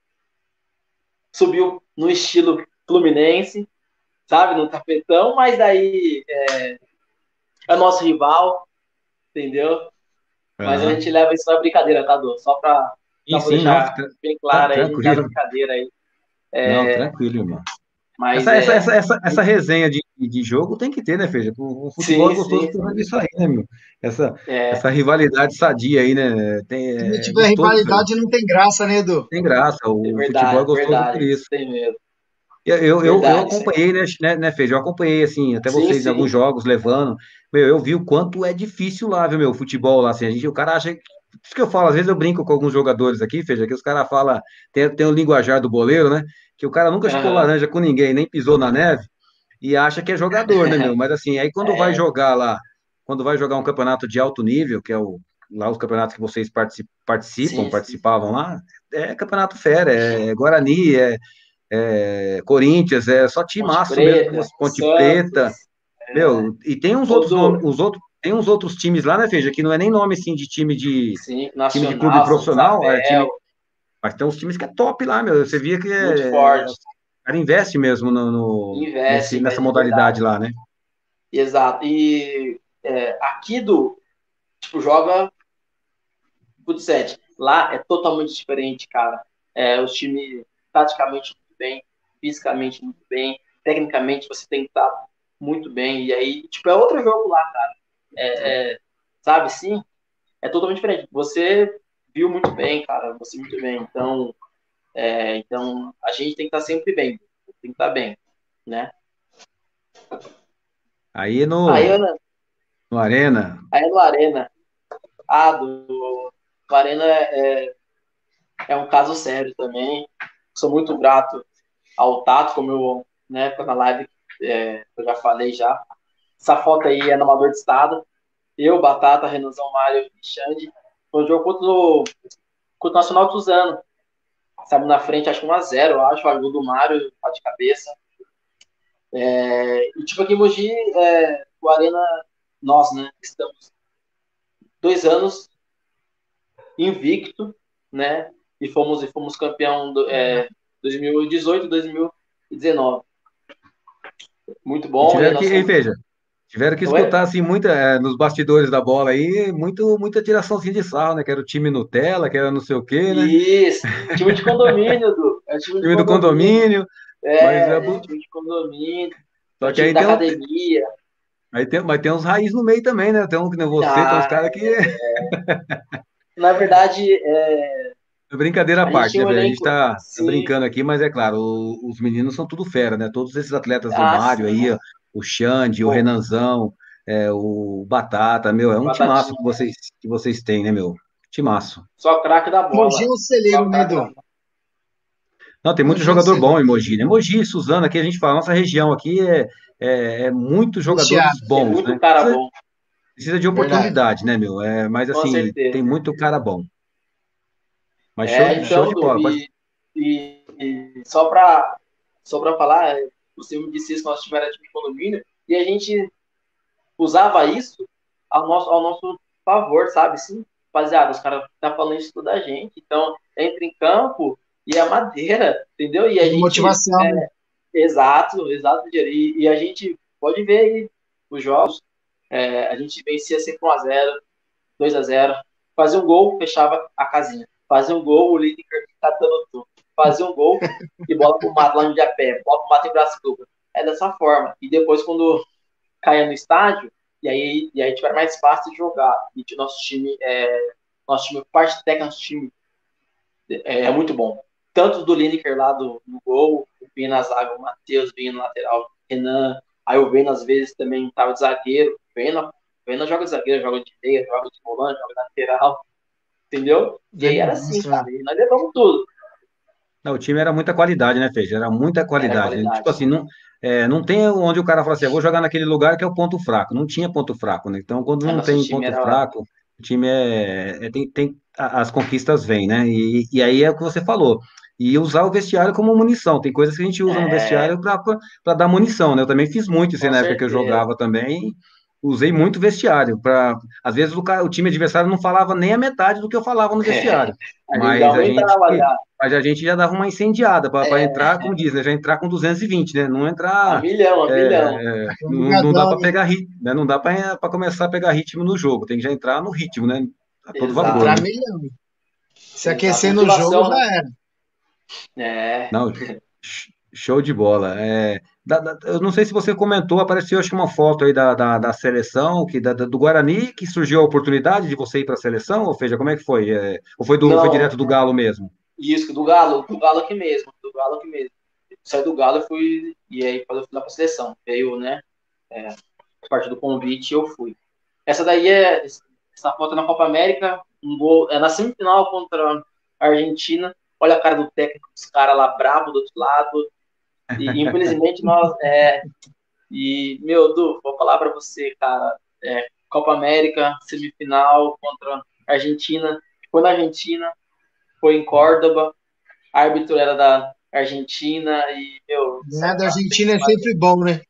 Speaker 5: subiu no estilo Fluminense, sabe, no tapetão, mas daí é, é nosso rival, entendeu? Mas a
Speaker 1: aham.
Speaker 5: gente leva isso na brincadeira, tá, Dô? Só para
Speaker 1: Sim,
Speaker 5: vou
Speaker 1: sim, não,
Speaker 5: deixar
Speaker 1: fica,
Speaker 5: bem
Speaker 1: tá
Speaker 5: claro aí, a gente leva na
Speaker 1: tranquilo,
Speaker 5: brincadeira aí.
Speaker 1: não, tranquilo, irmão.
Speaker 5: Mas
Speaker 1: Essa, essa,
Speaker 5: é.
Speaker 1: essa, essa, essa resenha de, de jogo tem que ter, né, Feija? O, o futebol é
Speaker 5: Sim,
Speaker 1: gostoso
Speaker 5: sim,
Speaker 1: por causa
Speaker 5: sim.
Speaker 1: disso aí, né, meu? Essa,
Speaker 5: É,
Speaker 1: essa rivalidade sadia aí, né? Tem,
Speaker 6: Se não
Speaker 1: é, é
Speaker 6: tiver
Speaker 1: gostoso isso aí.
Speaker 6: rivalidade, não tem graça, né, Edu?
Speaker 1: Tem graça,
Speaker 5: é
Speaker 1: o futebol é
Speaker 5: verdade,
Speaker 1: gostoso por
Speaker 5: verdade.
Speaker 1: isso.
Speaker 5: Tem mesmo.
Speaker 1: Eu, eu, eu eu
Speaker 5: Verdade, isso aí.
Speaker 1: acompanhei, né, né, né, Feijão? Eu acompanhei, assim, até
Speaker 5: Sim,
Speaker 1: vocês em alguns
Speaker 5: sim.
Speaker 1: jogos levando. Meu, eu vi o quanto é difícil lá, viu, meu, futebol lá, assim, a gente, o cara acha. Por isso que eu falo, às vezes eu brinco com alguns jogadores aqui, Feijão, que os caras falam, tem, tem o linguajar do boleiro, né? Que o cara nunca chupou
Speaker 5: Aham.
Speaker 1: laranja com ninguém, nem pisou na neve, e acha que é jogador, né, meu? Mas assim, aí quando vai
Speaker 5: É,
Speaker 1: jogar lá, quando vai jogar um campeonato de alto nível, que é o, lá os campeonatos que vocês partici- participam,
Speaker 5: sim, sim.
Speaker 1: participavam lá, é campeonato fera, é Guarani, é é, Corinthians, é só
Speaker 5: Ponte
Speaker 1: timaço mesmo,
Speaker 5: Preta,
Speaker 1: Ponte Preta,
Speaker 5: Santos,
Speaker 1: meu, e tem uns outros nomes,
Speaker 5: Odu,
Speaker 1: os outros, tem uns outros times lá, né, Feija, que não é nem nome assim de time de
Speaker 5: sim,
Speaker 1: time de clube
Speaker 5: Nacional, Santa
Speaker 1: profissional, é
Speaker 5: Isabel,
Speaker 1: time, mas tem uns times que é top lá, meu. Você via que
Speaker 5: muito
Speaker 1: é, o
Speaker 5: forte.
Speaker 1: cara investe mesmo no, no-
Speaker 5: Investe,
Speaker 1: nesse, nessa
Speaker 5: investe de verdade.
Speaker 1: modalidade lá, né?
Speaker 5: Exato. E é, aqui do, tipo, joga futsal. Lá é totalmente diferente, cara. É, os times taticamente muito bem, fisicamente muito bem, tecnicamente você tem que estar muito bem. E aí, tipo, é outro jogo lá, cara. É, é, sabe, sim, é totalmente diferente. Você viu muito bem, cara, você muito bem. Então, é, então a gente tem que estar sempre bem, tem que estar bem, né?
Speaker 1: Aí
Speaker 5: Aí,
Speaker 1: no,
Speaker 5: Ana,
Speaker 1: no Arena,
Speaker 5: aí no Arena, ah, do, do Arena é, é um caso sério também. Sou muito grato ao Tato, como eu, né, na live é, eu já falei já. Essa foto aí é no Amador de Estado. Eu, Batata, Renanzão, Mário e Xande. Foi um jogo contra o, contra o Nacional de Suzano. Saímos na frente, acho que um a zero, eu acho. O gol do Mário, tá de cabeça. É, e tipo, aqui em Mogi, é, o Arena, nós, né, estamos dois anos invicto, né? E fomos, e fomos campeão do, é, dois mil e dezoito, dois mil e dezenove. Muito
Speaker 1: e
Speaker 5: bom. E aí
Speaker 1: tiveram que,
Speaker 5: nós
Speaker 1: ei,
Speaker 5: fomos.
Speaker 1: Feija, tiveram que
Speaker 5: Ué?
Speaker 1: escutar, assim, muita, é, nos bastidores da bola aí, muito, muita tiraçãozinha de sarro, né? Que era o time Nutella, que era não sei o quê, né?
Speaker 5: Isso. Time de condomínio, Du. É time de
Speaker 1: Time do
Speaker 5: condomínio.
Speaker 1: condomínio, mas é,
Speaker 5: É, é
Speaker 1: bu-
Speaker 5: time de condomínio. É
Speaker 1: só
Speaker 5: o
Speaker 1: que
Speaker 5: time
Speaker 1: aí
Speaker 5: da
Speaker 1: tem, um-
Speaker 5: academia.
Speaker 1: aí tem, mas tem uns raiz no meio também, né? Tem um que nem você, tem uns
Speaker 5: Ah,
Speaker 1: caras que.
Speaker 5: na verdade, é,
Speaker 1: Brincadeira à
Speaker 5: a gente
Speaker 1: parte,
Speaker 5: tinha
Speaker 1: né,
Speaker 5: um
Speaker 1: velho? A gente
Speaker 5: elenco.
Speaker 1: tá, tá
Speaker 5: Sim.
Speaker 1: brincando aqui, mas é claro, o- os meninos são tudo fera, né? Todos esses atletas do
Speaker 5: Ah,
Speaker 1: Mário
Speaker 5: sim.
Speaker 1: aí, ó, o Xande, o
Speaker 5: Pô,
Speaker 1: Renanzão, é, o Batata, meu, é um timaço que
Speaker 5: batatinha.
Speaker 1: vocês, que vocês têm, né, meu? Timaço.
Speaker 5: Só craque da
Speaker 6: Mogi é
Speaker 5: bola.
Speaker 6: um
Speaker 5: Só
Speaker 6: celeiro, né,
Speaker 5: craque da
Speaker 6: Edu?
Speaker 5: bola.
Speaker 1: Não, tem muito
Speaker 6: Imagina
Speaker 1: jogador
Speaker 6: você
Speaker 1: bom em Mogi, né? Mogi, Suzano, aqui a gente fala, nossa região aqui é, é, é muitos
Speaker 6: recheado,
Speaker 1: jogadores
Speaker 5: Tem
Speaker 1: bons,
Speaker 5: muito
Speaker 1: né?
Speaker 5: cara
Speaker 1: Precisa,
Speaker 5: bom,
Speaker 1: precisa de
Speaker 6: verdade.
Speaker 1: oportunidade, né, meu? É, mas
Speaker 5: com
Speaker 1: assim, tem
Speaker 5: certeza.
Speaker 1: muito cara bom. Mas show,
Speaker 5: É,
Speaker 1: de- show
Speaker 5: então,
Speaker 1: de
Speaker 5: Du,
Speaker 1: bola. Pode...
Speaker 5: e, e, e só para só para falar, você me disse isso que nosso time era time de condomínio, e a gente usava isso ao nosso, ao nosso favor, sabe? Sim, rapaziada, os caras tá falando isso tudo da gente, então entra em campo e é madeira, entendeu? E a
Speaker 6: De
Speaker 5: gente,
Speaker 6: motivação, né?
Speaker 5: exato, exato, e, e a gente pode ver aí os jogos, é, a gente vencia sempre um a zero, dois a zero, fazia um gol, fechava a casinha, fazia um gol, o Lineker ficava dando tudo, fazia um gol e bola pro mato lá no Japé, bola pro mato em Brasília. É dessa forma. E depois, quando caia no estádio, e aí, e aí tiver mais fácil de jogar. E o nosso time, é, nosso time, parte técnica do nosso time é, é muito bom. Tanto do Lineker lá do, no gol, o Vina na zaga, o Matheus vinha no lateral, Renan, aí o Vena às vezes também tava de zagueiro, Vena, Vena joga de zagueiro, joga de meia, joga de volante, joga de lateral, entendeu? E aí
Speaker 6: Ele
Speaker 5: era assim,
Speaker 6: mostra,
Speaker 5: cara, e nós levamos tudo.
Speaker 1: Não, o time era muita qualidade, né, Feijão? Era muita
Speaker 5: Era
Speaker 1: qualidade. Tipo
Speaker 5: qualidade.
Speaker 1: assim, não, é, não tem onde o cara fala assim, eu vou jogar naquele lugar que é o ponto fraco. Não tinha ponto fraco, né? Então, quando
Speaker 5: É,
Speaker 1: não
Speaker 5: nosso
Speaker 1: tem
Speaker 5: time
Speaker 1: ponto
Speaker 5: era.
Speaker 1: fraco, o time é, é- tem, tem a- as conquistas vêm, né? E, e aí é o que você falou. E usar o vestiário como munição. Tem coisas que a gente usa no
Speaker 5: É,
Speaker 1: vestiário para dar munição, né? Eu também fiz muito isso aí
Speaker 5: com
Speaker 1: na época que eu
Speaker 5: certeza.
Speaker 1: jogava também. Usei muito vestiário. Pra, às vezes o, cara- o time adversário não falava nem a metade do que eu falava no vestiário.
Speaker 5: A gente já
Speaker 1: Mas a gente
Speaker 5: aumentava já.
Speaker 1: mas a gente já dava uma incendiada para
Speaker 5: É,
Speaker 1: entrar, como diz, né? Já entrar com duzentos e vinte, né? Não
Speaker 5: a
Speaker 1: entrar.
Speaker 5: milhão, a milhão.
Speaker 1: é, é,
Speaker 6: foi
Speaker 1: não, não dá
Speaker 6: ligadão,
Speaker 1: para
Speaker 6: né?
Speaker 1: pegar ritmo, né? Não dá para começar a pegar ritmo no jogo, tem que já entrar no ritmo, né? A todo vapor,
Speaker 6: Entrar
Speaker 5: Exato,
Speaker 1: né?
Speaker 6: milhão. Se
Speaker 5: exato.
Speaker 6: aquecer no jogo,
Speaker 5: Motivação, né?
Speaker 6: já era.
Speaker 5: É,
Speaker 1: Não, sh- show de bola. É, da- da- eu não sei se você comentou, apareceu acho que uma foto aí da, da, da seleção, que, da, da- do Guarani, que surgiu a oportunidade de você ir para a seleção, ou seja, como é que foi? É, ou foi, do, foi
Speaker 5: não,
Speaker 1: direto do Galo mesmo?
Speaker 5: isso, do Galo, do Galo aqui mesmo, do Galo aqui mesmo. Saí do Galo, eu fui, e aí quando eu fui lá pra seleção, veio, né, é, parte do convite, eu fui. Essa daí é, essa foto é na Copa América, um gol, é na semifinal contra a Argentina, olha a cara do técnico, os caras lá bravo do outro lado, e infelizmente nós, é, e, meu, Du, vou falar pra você, cara, é, Copa América, semifinal contra a Argentina, foi na Argentina, foi em Córdoba, árbitro era da Argentina e, meu,
Speaker 6: Ganhar
Speaker 5: saiu
Speaker 6: da
Speaker 5: na frente.
Speaker 6: Argentina é
Speaker 5: Mas,
Speaker 6: sempre bom, né?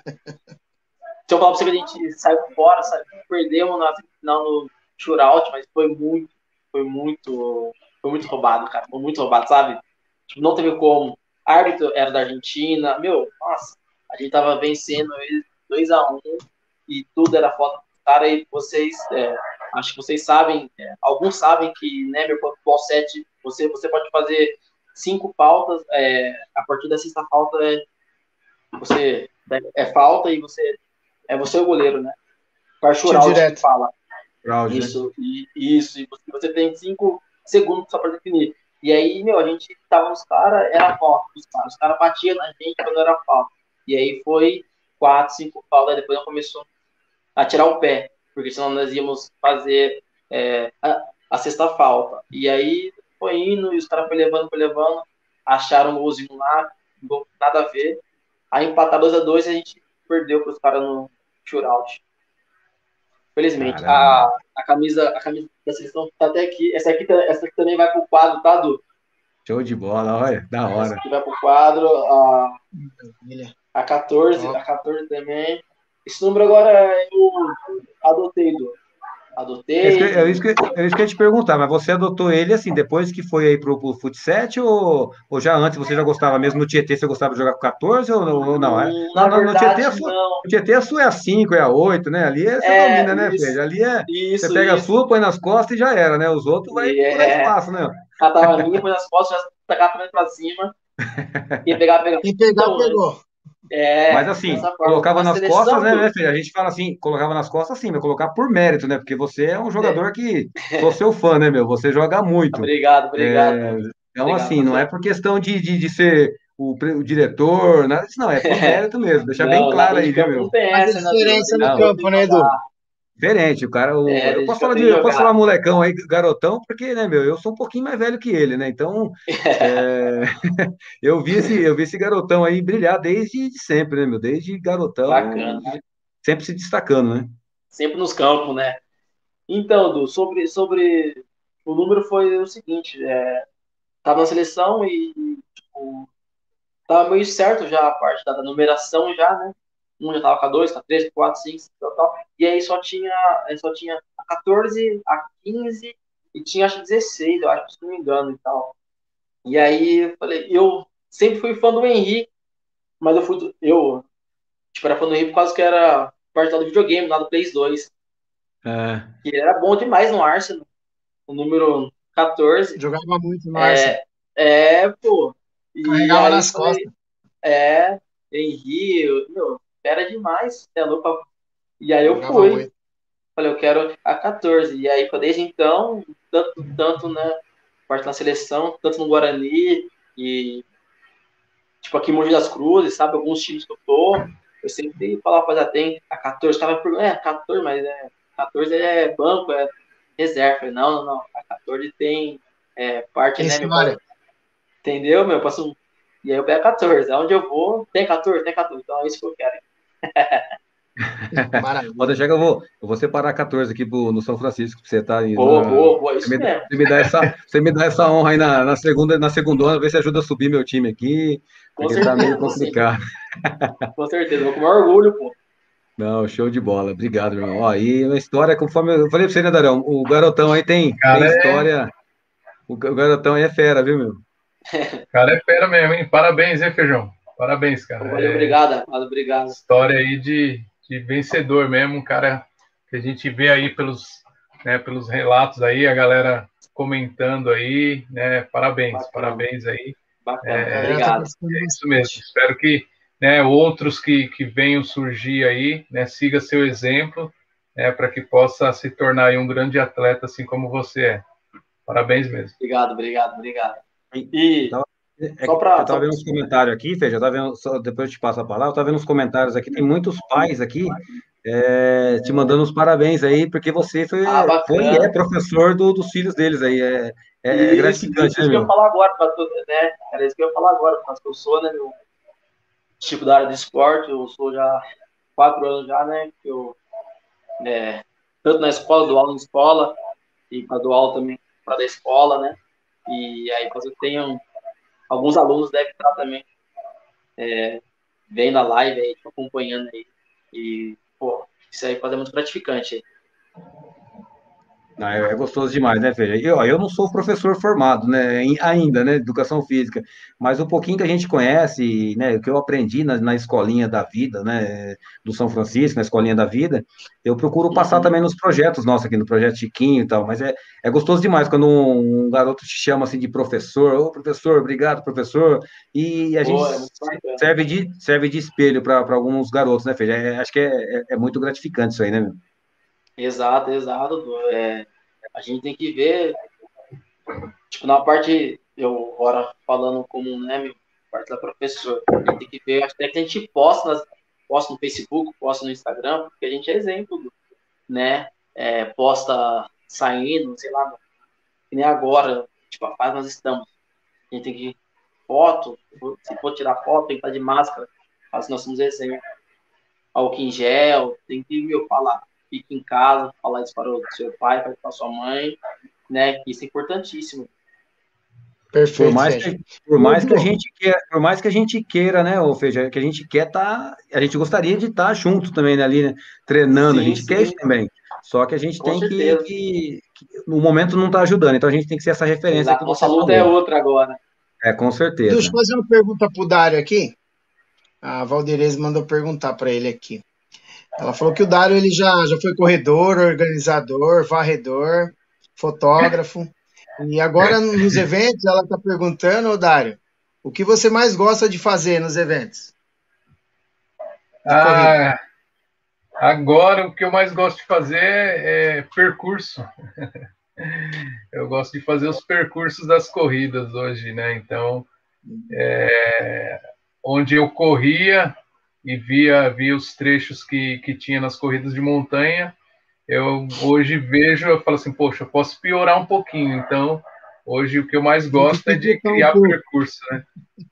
Speaker 5: se eu falar pra você que a gente saiu fora, sabe? Perdemos na final no shootout, mas foi muito, foi muito, foi muito roubado, cara. Foi muito roubado, sabe? Tipo, não teve como. Árbitro era da Argentina, meu, nossa, a gente tava vencendo eles dois a um e tudo era foto do cara e vocês, é, acho que vocês sabem, é, alguns sabem que, né, meu futebol sete, você, você pode fazer cinco faltas, é, a partir da sexta falta é, você é falta e você é você o goleiro, né?
Speaker 6: Tiro
Speaker 5: Partial out que
Speaker 6: direto.
Speaker 5: fala.
Speaker 1: Fraude, né?
Speaker 5: Isso, e, isso, e você, você tem cinco segundos só para definir. E aí, meu, a gente tava nos caras, era falta dos caras. Os caras batiam na gente quando era falta. E aí foi quatro, cinco faltas, aí depois não começou a tirar o pé, porque senão nós íamos fazer é, a, a sexta falta. E aí foi indo, e os caras foi levando, foi levando, acharam um golzinho lá, um gol nada a ver. Aí empataram dois a dois e a gente perdeu para os caras no shootout. Felizmente. A,
Speaker 1: Caramba.
Speaker 5: a, camisa, a camisa da seleção tá até aqui. Essa aqui, tá- essa aqui também vai pro quadro, tá, Du?
Speaker 1: Show de bola, olha, da
Speaker 5: Essa
Speaker 1: hora.
Speaker 5: aqui vai pro quadro. A,
Speaker 6: Maravilha.
Speaker 5: a catorze,
Speaker 6: Top.
Speaker 5: a catorze também. Esse número agora eu adotei, Du.
Speaker 1: É isso que,
Speaker 5: Adotei.
Speaker 1: é isso que, é isso que eu ia te perguntar, mas você adotou ele assim, depois que foi aí pro, pro Fut sete ou, ou já antes você já gostava mesmo no Tietê, você gostava de jogar com catorze ou, ou não? É?
Speaker 5: Hum,
Speaker 1: No,
Speaker 5: na
Speaker 1: no, no Tietê, a
Speaker 5: verdade,
Speaker 1: sua,
Speaker 5: não.
Speaker 1: no Tietê a sua é a cinco, é a oito, né? Ali é- você
Speaker 5: É,
Speaker 1: domina, né,
Speaker 5: isso,
Speaker 1: Fred? Ali é, você
Speaker 5: isso,
Speaker 1: pega a
Speaker 5: isso.
Speaker 1: sua, põe nas costas e já era, né? Os outros vai
Speaker 5: E
Speaker 1: procurar
Speaker 5: é,
Speaker 1: espaço, né?
Speaker 5: ela tava minha, põe nas costas, já tacava também pra cima. E pegar, pegar.
Speaker 6: Quem pegar,
Speaker 5: Então,
Speaker 6: pegou.
Speaker 1: Mas
Speaker 5: é,
Speaker 1: assim,
Speaker 5: dessa forma.
Speaker 1: colocava
Speaker 5: Na
Speaker 1: nas costas,
Speaker 5: seleção,
Speaker 1: né,
Speaker 5: Du,
Speaker 1: né, Fred? A gente fala assim, colocava nas costas sim, mas colocar por mérito, né? Porque você é um
Speaker 5: é,
Speaker 1: jogador que sou seu fã, né, meu? Você joga muito.
Speaker 5: obrigado, obrigado,
Speaker 1: É,
Speaker 5: Du.
Speaker 1: então,
Speaker 5: Obrigado.
Speaker 1: assim, não é por questão de, de, de ser o, pre- o diretor, nada disso, não, é por mérito mesmo. Deixar bem
Speaker 5: Não, lá
Speaker 1: claro
Speaker 5: dentro
Speaker 1: aí,
Speaker 5: de
Speaker 1: viu,
Speaker 5: campo
Speaker 1: meu?
Speaker 5: não tem
Speaker 6: Faz a
Speaker 5: essa, né, Du?
Speaker 6: diferença
Speaker 5: Dentro
Speaker 6: no
Speaker 5: de
Speaker 1: Não,
Speaker 5: campo tem
Speaker 6: campo,
Speaker 5: que
Speaker 6: né, Edu?
Speaker 5: jogar.
Speaker 1: diferente, o cara, o-
Speaker 5: É,
Speaker 1: eu
Speaker 5: desde
Speaker 1: posso
Speaker 5: que eu
Speaker 1: falar de,
Speaker 5: tenho
Speaker 1: eu posso falar
Speaker 5: jogado.
Speaker 1: molecão aí, garotão, porque, né, meu, eu sou um pouquinho mais velho que ele, né? Então, é, eu vi esse, eu vi esse garotão aí brilhar desde de sempre, né, meu? Desde garotão,
Speaker 5: Bacana.
Speaker 1: sempre se destacando, né?
Speaker 5: Sempre nos campos, né? Então, Du, sobre, sobre o número foi o seguinte, é, tava na seleção e tipo, tava meio certo já a parte da, da numeração já, né? Um já tava com a dois, com a três, com a quatro, cinco, tal, tal. E aí só tinha, aí só tinha a quatorze, a quinze e tinha acho que dezesseis, eu acho, se não me engano e tal. E aí eu falei, eu sempre fui fã do Henrique, mas eu fui, eu, tipo, era fã do Henrique por causa que era parte lá do videogame, lá do Play dois.
Speaker 1: É,
Speaker 5: Que ele era bom demais no Arsenal, o número quatorze.
Speaker 6: Jogava muito no Arsenal.
Speaker 5: É, é, pô. E
Speaker 6: Carregava
Speaker 5: aí
Speaker 6: nas
Speaker 5: falei,
Speaker 6: costas.
Speaker 5: é, Henrique, meu, era demais, é louco. E aí eu
Speaker 6: Jogava
Speaker 5: fui,
Speaker 6: muito.
Speaker 5: falei, eu quero a quatorze. E aí, desde então, tanto, tanto, né, parte na seleção, tanto no Guarani, e, tipo, aqui em Mogi das Cruzes, sabe, alguns times que eu tô, eu sempre falava, já tem a quatorze, tava perguntando, é, quatorze, mas é, quatorze é banco, é reserva. Eu falei, não, não, não, a quatorze tem é, parte,
Speaker 6: Tem
Speaker 5: né, meu,
Speaker 6: história.
Speaker 5: entendeu, meu, passo um... E aí eu pego a quatorze, aonde eu vou, tem quatorze, tem quatorze, então é isso que eu quero.
Speaker 6: Maravilha.
Speaker 1: pode deixar que eu vou, eu vou separar quatorze aqui pro, no São Francisco, pra você tá aí
Speaker 5: Boa,
Speaker 1: na,
Speaker 5: boa, boa,
Speaker 1: você
Speaker 5: isso
Speaker 1: me, dá-
Speaker 5: mesmo,
Speaker 1: você me dá essa, você me dá essa honra aí na, na segunda, na segunda, ver se ajuda a subir meu time aqui,
Speaker 5: com
Speaker 1: porque tá meio
Speaker 5: certeza, sim,
Speaker 1: complicado.
Speaker 5: com certeza, vou com o maior orgulho, pô.
Speaker 1: Não, show de bola. Obrigado, irmão. Ó, e a história, conforme eu falei pra você, né, Darão? O garotão aí tem, tem
Speaker 4: Cara, é,
Speaker 1: história. O ga- o garotão aí é fera, viu, meu?
Speaker 4: cara é fera mesmo, hein? Parabéns, hein, Feijão? Parabéns, cara.
Speaker 5: Valeu,
Speaker 4: É
Speaker 5: obrigado, amado, obrigado.
Speaker 4: história aí de, de vencedor mesmo, um cara que a gente vê aí pelos, né, pelos relatos aí, a galera comentando aí, né? Parabéns,
Speaker 5: Bacana,
Speaker 4: parabéns aí.
Speaker 5: bacana,
Speaker 6: A
Speaker 4: É,
Speaker 6: galera tá
Speaker 5: obrigado.
Speaker 6: gostando
Speaker 4: é isso mesmo.
Speaker 6: bastante.
Speaker 4: Espero que, né, outros que, que venham surgir aí, né, siga seu exemplo, né, para que possa se tornar aí um grande atleta, assim como você é. Parabéns mesmo.
Speaker 5: Obrigado, obrigado, obrigado.
Speaker 1: Eu
Speaker 5: E
Speaker 1: tava, é
Speaker 5: só
Speaker 1: que eu
Speaker 5: pra.
Speaker 1: tava
Speaker 5: Só...
Speaker 1: vendo uns comentários aqui, Fê, já tava vendo, só- depois eu te passo a palavra, eu tava vendo uns comentários aqui, tem muitos pais aqui é, te mandando os parabéns aí, porque você foi,
Speaker 5: Ah,
Speaker 1: foi e é
Speaker 5: bacana.
Speaker 1: professor do- dos filhos deles aí. É, é, é
Speaker 5: Isso,
Speaker 1: gratificante,
Speaker 5: isso,
Speaker 1: né,
Speaker 5: isso que eu ia
Speaker 1: meu?
Speaker 5: falar agora, pra tu, né? Era isso que eu ia falar agora, porque eu sou, né, meu tipo da área de esporte, eu sou já há quatro anos já, né? Que eu, é, tanto na escola, dou aula na escola, e para dou aula também para da escola, né? E aí, quando eu tenho alguns alunos devem estar também vendo a live aí, tipo, acompanhando aí. E, pô, isso aí pode ser muito gratificante.
Speaker 1: Ah, é é gostoso demais, né, Fê? Eu, ó, eu não sou professor formado, né, em- ainda, né, de educação física, mas o pouquinho que a gente conhece, né, o que eu aprendi na, na escolinha da vida, né, do São Francisco, na escolinha da vida, eu procuro passar
Speaker 5: Uhum.
Speaker 1: também nos projetos nossos aqui, no projeto Chiquinho e tal, mas é, é gostoso demais quando um, um garoto te chama assim de professor, ô professor, obrigado, professor, e a gente
Speaker 5: Pô, é muito bacana.
Speaker 1: serve de, serve de espelho para alguns garotos, né, Fê? É, acho que é, é, é muito gratificante isso aí, né, meu?
Speaker 5: Exato, exato. Pô. É, a gente tem que ver, tipo, na parte, eu agora falando como, né, meu, parte da professor, a gente tem que ver, até que a gente posta, nas, posta no Facebook, posta no Instagram, porque a gente é exemplo, né? É, posta saindo, sei lá, que nem agora, tipo, a fase nós estamos. A gente tem que foto, se for tirar foto, tem que estar de máscara, caso nós somos exemplo. Álcool em gel, tem que, meu, falar, fique em casa, falar isso para o seu pai, para a sua mãe, né? Que isso é importantíssimo.
Speaker 1: Por
Speaker 6: Perfeito,
Speaker 1: mais
Speaker 6: Feja.
Speaker 1: que, por
Speaker 6: Ô,
Speaker 1: mais que a
Speaker 6: Du,
Speaker 1: gente queira, por mais que a gente queira, né, ou seja, que a gente quer tá, a gente gostaria de estar junto também né, ali, né, treinando, a
Speaker 5: Sim,
Speaker 1: gente quer isso
Speaker 5: sim,
Speaker 1: também. Só que a gente
Speaker 5: com
Speaker 1: tem que,
Speaker 5: certeza.
Speaker 1: que, que no momento não está ajudando, então a gente tem que ser essa referência que
Speaker 5: Exato. Nossa
Speaker 1: você
Speaker 5: luta é
Speaker 1: falou.
Speaker 5: outra agora.
Speaker 1: É, com
Speaker 6: deixa eu
Speaker 1: certeza.
Speaker 6: fazer uma pergunta pro Dário aqui. A Valderez mandou perguntar para ele aqui. Ela falou que o Dário ele já, já foi corredor, organizador, varredor, fotógrafo. E agora nos eventos ela está perguntando, ô Dário, o que você mais gosta de fazer nos eventos de corrida?
Speaker 4: Ah, agora o que eu mais gosto de fazer é percurso. Eu gosto de fazer os percursos das corridas hoje, né? Então, é, onde eu corria e via, via os trechos que, que tinha nas corridas de montanha, eu hoje vejo, eu falo assim, poxa, eu posso piorar um pouquinho. Então, hoje o que eu mais gosto é de criar percurso, né?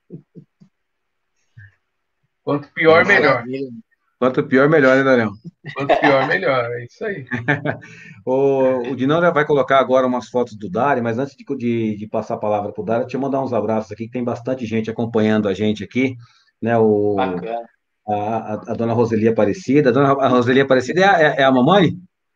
Speaker 4: Quanto pior, melhor.
Speaker 6: Maravilha.
Speaker 1: Quanto pior, melhor, né, Daniel?
Speaker 4: Quanto pior, melhor. É isso aí.
Speaker 1: O, o Dinão já vai colocar agora umas fotos do Dário, mas antes de, de, de passar a palavra para o Dário, deixa eu mandar uns abraços aqui, que tem bastante gente acompanhando a gente aqui, né? O,
Speaker 5: Bacana.
Speaker 1: a, a, a dona Roseli Aparecida. A dona a Roseli Aparecida é a, é, é a mamãe?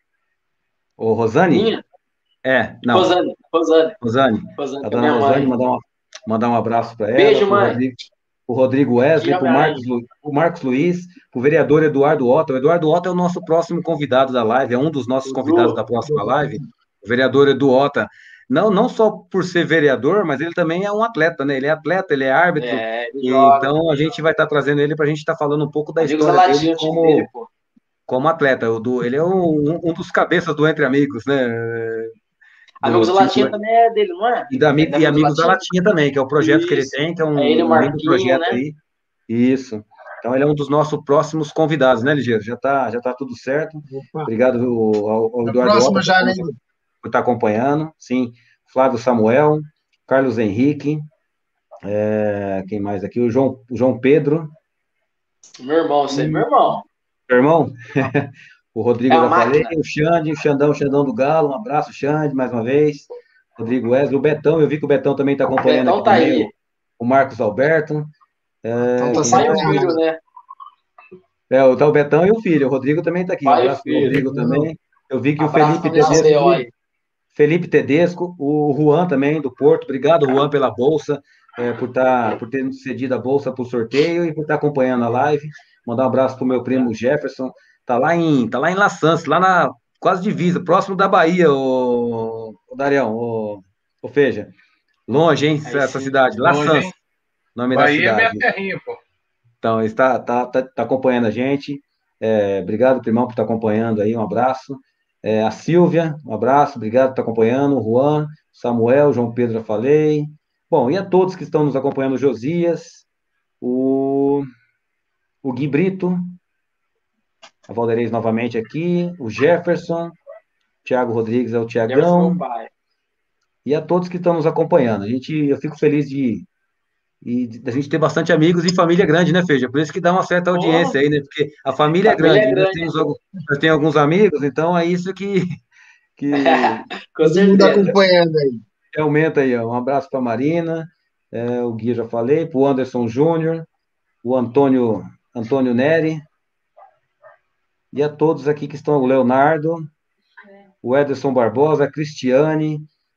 Speaker 1: Ô, Rosane?
Speaker 5: Minha?
Speaker 1: É, não,
Speaker 5: Rosane, Rosane.
Speaker 1: Rosane.
Speaker 5: Rosane,
Speaker 1: A
Speaker 5: que é
Speaker 1: dona
Speaker 5: minha
Speaker 1: Rosane,
Speaker 5: mãe.
Speaker 1: mandar, uma, mandar um abraço para ela,
Speaker 5: Beijo,
Speaker 1: pro
Speaker 5: mãe.
Speaker 1: Rodrigo, pro Rodrigo Wesley,
Speaker 5: Dia
Speaker 1: pro
Speaker 5: mãe.
Speaker 1: Marcos, Lu- pro Marcos Luiz, pro vereador Eduardo Otto. O Eduardo Otto é o nosso próximo convidado da live, é um dos nossos convidados da
Speaker 5: Edu,
Speaker 1: próxima live. O vereador Edu Otto. Não, não só por ser vereador, mas ele também é um atleta, né? Ele é atleta, ele é árbitro.
Speaker 5: é, ele
Speaker 1: E
Speaker 5: joga.
Speaker 1: então a gente vai estar trazendo ele para a gente estar falando um pouco da
Speaker 5: Amigos da
Speaker 1: história dele
Speaker 5: Latinha, o time
Speaker 1: como,
Speaker 5: dele, pô.
Speaker 1: como atleta. O do, ele é um, um dos cabeças do Entre Amigos, né?
Speaker 5: Amigos
Speaker 1: Do
Speaker 5: da
Speaker 1: time
Speaker 5: Latinha também é dele, não é?
Speaker 1: e, da,
Speaker 5: É da
Speaker 1: e
Speaker 5: Amigos da
Speaker 1: Amigos da
Speaker 5: Latinha?
Speaker 1: Latinha também, que é o projeto que ele
Speaker 5: Isso.
Speaker 1: tem, que é um,
Speaker 5: É ele, o
Speaker 1: um lindo
Speaker 5: Marquinho,
Speaker 1: projeto
Speaker 5: né?
Speaker 1: aí. Isso. Então ele é um dos nossos próximos convidados, né, Ligeiro? Já está já tá tudo certo.
Speaker 6: Opa.
Speaker 1: Obrigado ao, ao
Speaker 6: Na
Speaker 1: Eduardo
Speaker 6: próxima
Speaker 1: Otto
Speaker 6: já, né?
Speaker 1: por, por estar acompanhando. Sim. Flávio Samuel, Carlos Henrique, é, quem mais aqui? O João, o João Pedro,
Speaker 5: Meu irmão, você é meu irmão.
Speaker 1: meu irmão. O Rodrigo
Speaker 5: É a
Speaker 1: já falei,
Speaker 5: máquina.
Speaker 1: o Xande, o Xandão, o Xandão do Galo, um abraço, Xande, mais uma vez. Rodrigo Wesley, o Betão, eu vi que o Betão também está
Speaker 5: O
Speaker 1: acompanhando
Speaker 5: Betão
Speaker 1: aqui
Speaker 5: tá
Speaker 1: também,
Speaker 5: aí.
Speaker 1: o, o Marcos Alberto.
Speaker 6: Então
Speaker 1: É,
Speaker 6: tá
Speaker 5: O
Speaker 1: quem
Speaker 5: pai e
Speaker 6: sempre
Speaker 5: o
Speaker 1: mais?
Speaker 6: na
Speaker 5: filho,
Speaker 6: área.
Speaker 5: né?
Speaker 1: É, o, tá o Betão e o filho, o Rodrigo também está aqui. Um
Speaker 5: Pai e
Speaker 1: abraço para o
Speaker 5: filho.
Speaker 1: Rodrigo também. Eu vi que o
Speaker 5: Abraço
Speaker 1: Felipe
Speaker 5: pra você,
Speaker 1: Tedesco,
Speaker 5: ó.
Speaker 1: Felipe Tedesco, o Juan também, do Porto. Obrigado, Juan, pela bolsa, é, por, tá, por ter nos cedido a bolsa para o sorteio e por estar acompanhando a live. Mandar um abraço para o meu primo Jefferson. Tá lá em, tá lá em La Santos, lá na quase divisa, próximo da Bahia, o, o Darião, o, o Feja. Longe, hein,
Speaker 5: Aí
Speaker 1: essa
Speaker 5: sim.
Speaker 1: cidade. La
Speaker 4: Longe,
Speaker 1: Santos,
Speaker 4: hein?
Speaker 1: nome da
Speaker 4: Bahia é minha
Speaker 1: cidade.
Speaker 4: terrinha, pô.
Speaker 1: Então, está tá, tá, tá acompanhando a gente. É, obrigado, primão, por estar acompanhando aí. Um abraço. É, a Silvia, um abraço, obrigado por estar acompanhando. O Juan, Samuel, João Pedro, já falei. Bom, e a todos que estão nos acompanhando, o Josias, o, o Gui Brito, a Valderez novamente aqui, o Jefferson, Thiago Rodrigues é o
Speaker 5: Jefferson, meu
Speaker 1: Tiagão,
Speaker 5: pai.
Speaker 1: e a todos que estão nos acompanhando. A gente, eu fico feliz de e da gente ter bastante amigos e família grande, né, Feija? Por isso que dá uma certa audiência
Speaker 5: Pô,
Speaker 1: aí, né? Porque a família é
Speaker 5: família
Speaker 1: grande,
Speaker 5: é
Speaker 1: e nós
Speaker 5: grande,
Speaker 1: temos,
Speaker 5: pô.
Speaker 1: algu- nós temos alguns amigos, então é isso que, que,
Speaker 5: Com
Speaker 6: Todo mundo
Speaker 5: certeza.
Speaker 6: acompanhando aí.
Speaker 1: que aumenta aí. Ó. Um abraço para a Marina, é, o Gui já falei, para o Anderson Júnior, o Antônio, Antônio Neri, e a todos aqui que estão, o Leonardo, o Ederson Barbosa, a Cristiane.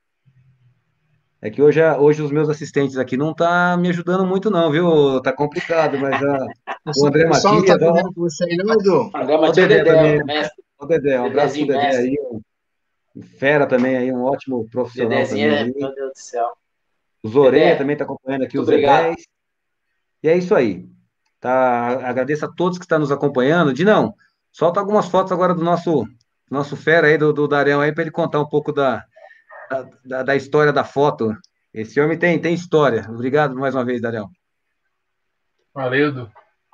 Speaker 1: É que hoje, a- hoje os meus assistentes aqui não tá me ajudando muito, não, viu? Tá complicado, mas a, o
Speaker 6: O
Speaker 1: André
Speaker 6: pessoal não tá
Speaker 1: Matias, ó,
Speaker 6: correndo com você aí, não, Edu?
Speaker 5: André
Speaker 1: ó o
Speaker 5: Matias
Speaker 1: Dedé também,
Speaker 5: Dedé, o mestre.
Speaker 1: ó o Dedé, um abraço pro
Speaker 5: Dedezinho
Speaker 1: Dedé
Speaker 5: mestre.
Speaker 1: aí, um fera também aí, um ótimo profissional
Speaker 5: Dedezinho
Speaker 1: também
Speaker 5: é,
Speaker 1: aí.
Speaker 5: meu Deus do céu.
Speaker 1: O Zoreia
Speaker 5: Dedé,
Speaker 1: também tá acompanhando aqui,
Speaker 5: muito
Speaker 1: o Zé
Speaker 5: obrigado.
Speaker 1: dez. E é isso aí. Tá? Agradeço a todos que estão nos acompanhando. Dinão, solta algumas fotos agora do nosso, nosso fera aí, do, do Darião aí, para ele contar um pouco da, da, da história da foto. Esse homem tem, tem história. Obrigado mais uma vez, Darião.
Speaker 4: Valeu, Du.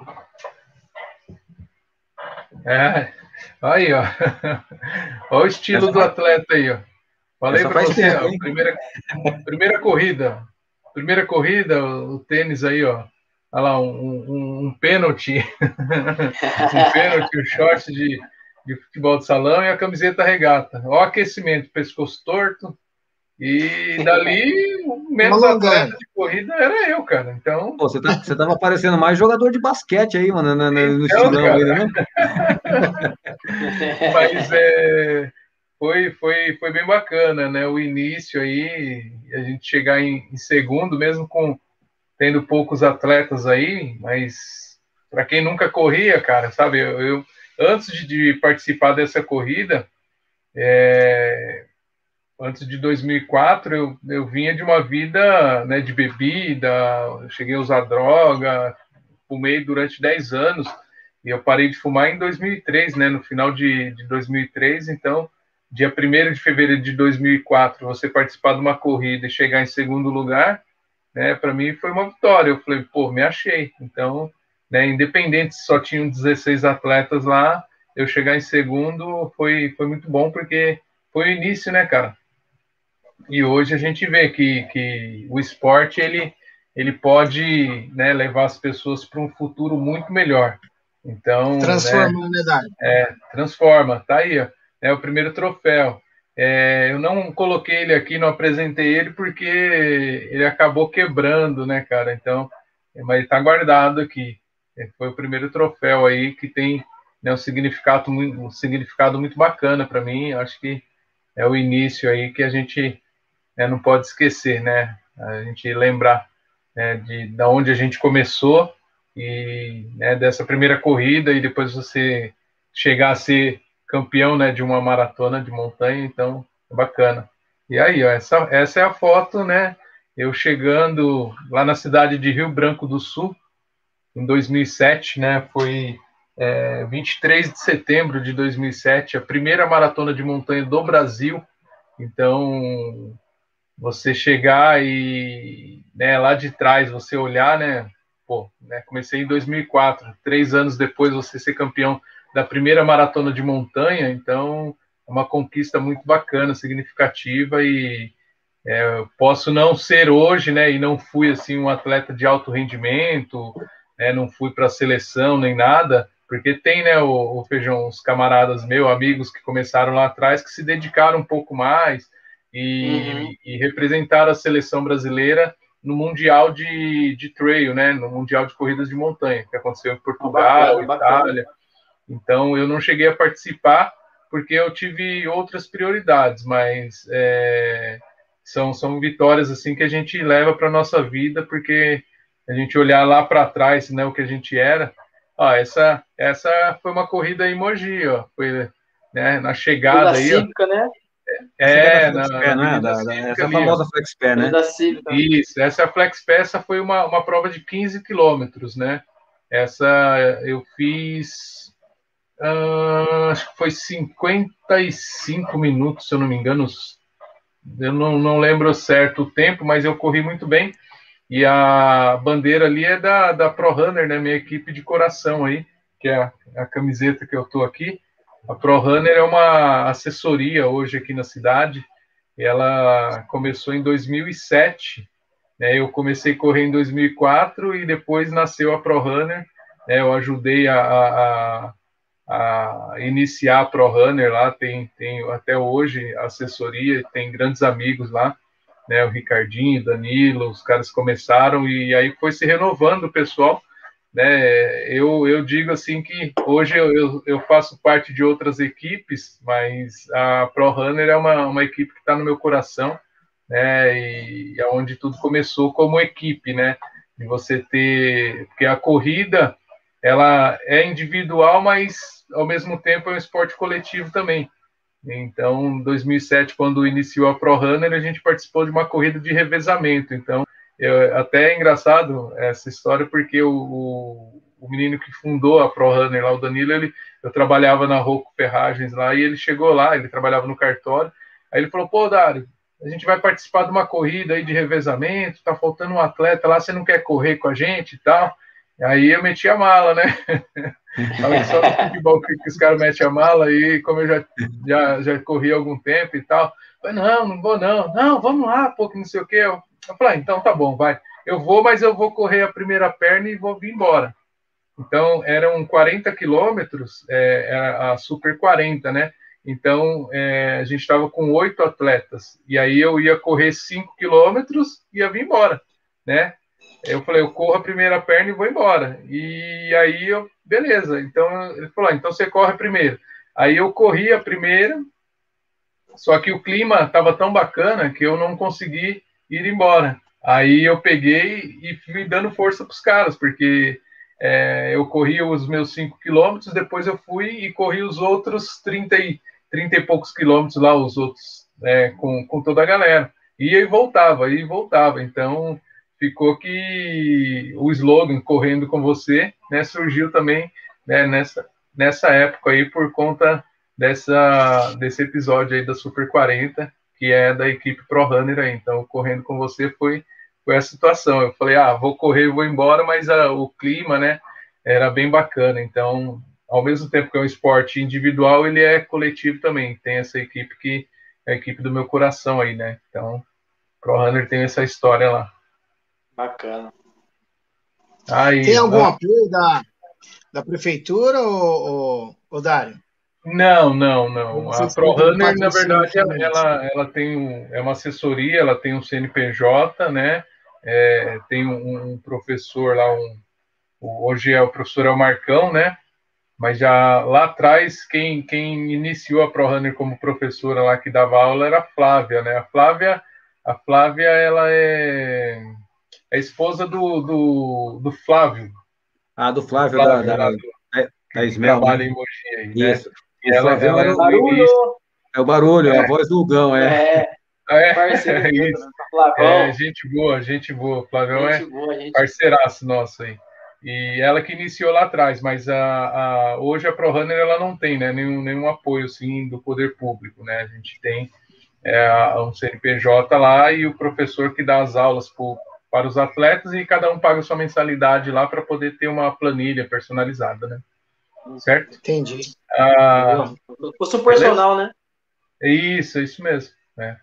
Speaker 4: É, aí, ó. Olha o estilo
Speaker 1: Essa
Speaker 4: do
Speaker 1: faz,
Speaker 4: atleta aí, ó. Falei
Speaker 1: essa
Speaker 4: para
Speaker 1: faz
Speaker 4: você,
Speaker 1: tempo,
Speaker 4: ó,
Speaker 1: hein?
Speaker 4: primeira, primeira corrida. Primeira corrida, o, o tênis aí, ó. Olha lá, um, um, um pênalti. um pênalti, um short de, de futebol de salão e a camiseta regata. Ó, o aquecimento, pescoço torto. E dali, o menos
Speaker 6: Alongando.
Speaker 4: atleta de corrida era eu, cara. Então,
Speaker 1: Pô, você, tá, você tava parecendo mais jogador de basquete aí, mano, no, no- no
Speaker 4: então
Speaker 1: estilão
Speaker 4: cara,
Speaker 1: ainda, não?
Speaker 4: mas é, foi, foi, foi bem bacana, né? O início aí, a gente chegar em, em segundo, mesmo com tendo poucos atletas aí, mas para quem nunca corria, cara, sabe? Eu, eu antes de, de participar dessa corrida, é, antes de dois mil e quatro, eu, eu vinha de uma vida, né, de bebida, eu cheguei a usar droga, fumei durante dez anos, e eu parei de fumar em dois mil e três, né, no final de, de dois mil e três, então, dia primeiro de fevereiro de dois mil e quatro, você participar de uma corrida e chegar em segundo lugar, né, para mim foi uma vitória. Eu falei, pô, me achei. Então, né, independente se só tinham dezesseis atletas lá, eu chegar em segundo foi, foi muito bom, porque foi o início, né, cara? E hoje a gente vê que, que o esporte, ele, ele pode, né, levar as pessoas para um futuro muito melhor. Então, né,
Speaker 6: Transformando, né, Dário?
Speaker 4: é, transforma, tá aí, ó, é o primeiro troféu. É, eu não coloquei ele aqui, não apresentei ele, porque ele acabou quebrando, né, cara? Então, mas ele tá guardado aqui. Foi o primeiro troféu aí que tem, né, um significado, um significado muito bacana para mim. Acho que é o início aí que a gente, né, não pode esquecer, né? A gente lembrar, né, de, de onde a gente começou e, né, dessa primeira corrida, e depois você chegar a ser campeão, né, de uma maratona de montanha. Então é bacana. E aí, ó, essa, essa é a foto, né? Eu chegando lá na cidade de Rio Branco do Sul em dois mil e sete, né? Foi é, vinte e três de setembro de dois mil e sete, a primeira maratona de montanha do Brasil. Então, você chegar e, né, lá de trás, você olhar, né, pô, né, comecei em dois mil e quatro, três anos depois você ser campeão da primeira maratona de montanha, então é uma conquista muito bacana, significativa, e é, eu posso não ser hoje, né, e não fui assim um atleta de alto rendimento, né, não fui para a seleção nem nada, porque tem, né, o, o Feijão, os camaradas meus, amigos que começaram lá atrás, que se dedicaram um pouco mais e,
Speaker 5: Uhum.
Speaker 4: e representaram a seleção brasileira no Mundial de, de Trail, né, no Mundial de Corridas de Montanha, que aconteceu em
Speaker 5: Ah,
Speaker 4: Portugal,
Speaker 5: bacana, bacana.
Speaker 4: Itália. Então, eu não cheguei a participar porque eu tive outras prioridades, mas é, são, são vitórias assim que a gente leva para a nossa vida, porque a gente olhar lá para trás, né, o que a gente era. Ó, essa, essa foi uma corrida em Mogi, ó, foi, né, na
Speaker 5: Corrida
Speaker 4: chegada aí, ó.
Speaker 5: cívica, né?
Speaker 1: Essa aqui é da
Speaker 4: É, na, na
Speaker 1: FlexPair, não é?
Speaker 4: Avenida
Speaker 1: Da, da-
Speaker 4: Cívica
Speaker 1: essa
Speaker 4: ali, ó.
Speaker 1: famosa FlexPair, né?
Speaker 5: Corrida cívica.
Speaker 4: Isso, essa Flex Peça foi uma, uma prova de quinze quilômetros, né? Essa eu fiz, ah, acho que foi cinquenta e cinco minutos, se eu não me engano. Eu não, não lembro certo o tempo, mas eu corri muito bem. E a bandeira ali é da, da ProRunner, né? Minha equipe de coração aí, que é a, a camiseta que eu tô aqui. A ProRunner é uma assessoria hoje aqui na cidade. Ela começou em dois mil e sete, né? Eu comecei a correr em dois mil e quatro e depois nasceu a ProRunner, né? Eu ajudei a, a, a iniciar a ProRunner lá, tem, tem até hoje assessoria, tem grandes amigos lá, né? O Ricardinho, Danilo, os caras começaram e aí foi se renovando o pessoal, né? Eu, eu digo assim que hoje eu, eu, eu faço parte de outras equipes, mas a ProRunner é uma, uma equipe que está no meu coração, né? E é onde tudo começou como equipe, né? De você ter, porque a corrida ela é individual, mas ao mesmo tempo é um esporte coletivo também. Então, em dois mil e sete, quando iniciou a ProRunner, a gente participou de uma corrida de revezamento. Então, eu, até é engraçado essa história, porque o, o, o menino que fundou a ProRunner lá, o Danilo, ele, eu trabalhava na Rocco Ferragens lá, e ele chegou lá, ele trabalhava no cartório, aí ele falou, pô, Dário, a gente vai participar de uma corrida aí de revezamento, tá faltando um atleta lá, você não quer correr com a gente e tal? Aí eu meti a mala, né? Olha só no futebol que, que os caras metem a mala, e como eu já, já, já corri há algum tempo e tal, eu falei, não, não vou não, não, vamos lá, pô, que não sei o quê. Eu, eu falei, ah, então tá bom, vai, eu vou, mas eu vou correr a primeira perna e vou vir embora. Então, eram quarenta quilômetros, é, era a Super quarenta, né? Então, é, a gente estava com oito atletas, e aí eu ia correr cinco quilômetros e ia vir embora, né? Eu falei, eu corro a primeira perna e vou embora. E aí, eu, beleza. Então, ele falou, ah, então você corre primeiro. Aí eu corri a primeira, só que o clima estava tão bacana que eu não consegui ir embora. Aí eu peguei e fui dando força para os caras, porque é, eu corri os meus cinco quilômetros, depois eu fui e corri os outros trinta e, trinta e poucos quilômetros lá, os outros, é, com, com toda a galera. Ia e voltava, ia e voltava. Então, ficou que o slogan Correndo com Você, né, surgiu também, né, nessa, nessa época aí, por conta dessa, desse episódio aí da Super quarenta, que é da equipe ProRunner aí. Então, Correndo com Você foi, foi a situação. Eu falei, ah, vou correr, vou embora, mas a, o clima, né, era bem bacana. Então, ao mesmo tempo que é um esporte individual, ele é coletivo também. Tem essa equipe que é a equipe do meu coração aí, né? Então, ProRunner tem essa história lá.
Speaker 5: Bacana.
Speaker 4: Aí,
Speaker 6: Tem algum
Speaker 4: ó,
Speaker 6: apoio da, da prefeitura, ou, ou, Dário?
Speaker 4: Não, não,
Speaker 6: Ou
Speaker 4: não. A
Speaker 6: vocês têm todo
Speaker 4: ProRunner, na
Speaker 6: patrocínio
Speaker 4: verdade, ela,
Speaker 6: somente?
Speaker 4: ela, ela tem um, é uma assessoria, ela tem um C N P J, né? É, tem um, um professor lá, um, o- hoje é o professor é o Marcão, né? Mas já lá atrás, quem, quem iniciou a ProRunner como professora lá que dava aula era a Flávia, né? A Flávia, a Flávia, ela é a esposa do, do, do Flávio,
Speaker 1: Ah, do
Speaker 4: do
Speaker 1: Flávio da,
Speaker 4: Flávio
Speaker 1: da,
Speaker 4: lá, do,
Speaker 1: da, da
Speaker 4: que, que
Speaker 1: Ismel, né?
Speaker 4: trabalha em Mogi aí, né?
Speaker 1: Isso.
Speaker 4: E
Speaker 1: O
Speaker 4: ela,
Speaker 1: Flavião
Speaker 4: ela
Speaker 1: era o,
Speaker 4: no início,
Speaker 5: Barulho!
Speaker 1: é o barulho, a
Speaker 4: é,
Speaker 1: voz do Hugão, é.
Speaker 5: É,
Speaker 4: é,
Speaker 5: parceiro
Speaker 4: é
Speaker 5: meu,
Speaker 4: isso.
Speaker 5: né?
Speaker 4: É,
Speaker 5: Flavão,
Speaker 4: gente boa, gente boa. Flavião
Speaker 5: gente
Speaker 4: é
Speaker 5: boa, gente boa.
Speaker 4: parceiraço nosso aí. E ela que iniciou lá atrás, mas a, a, hoje a ProRunner ela não tem, né, nenhum, nenhum apoio assim, do poder público, né? A gente tem é, um C N P J lá e o professor que dá as aulas pro, para os atletas e cada um paga sua mensalidade lá para poder ter uma planilha personalizada, né? Certo?
Speaker 6: Entendi.
Speaker 4: Ah,
Speaker 6: Boa.
Speaker 5: Curso
Speaker 4: beleza?
Speaker 5: personal, né?
Speaker 4: É isso, é isso mesmo. Né?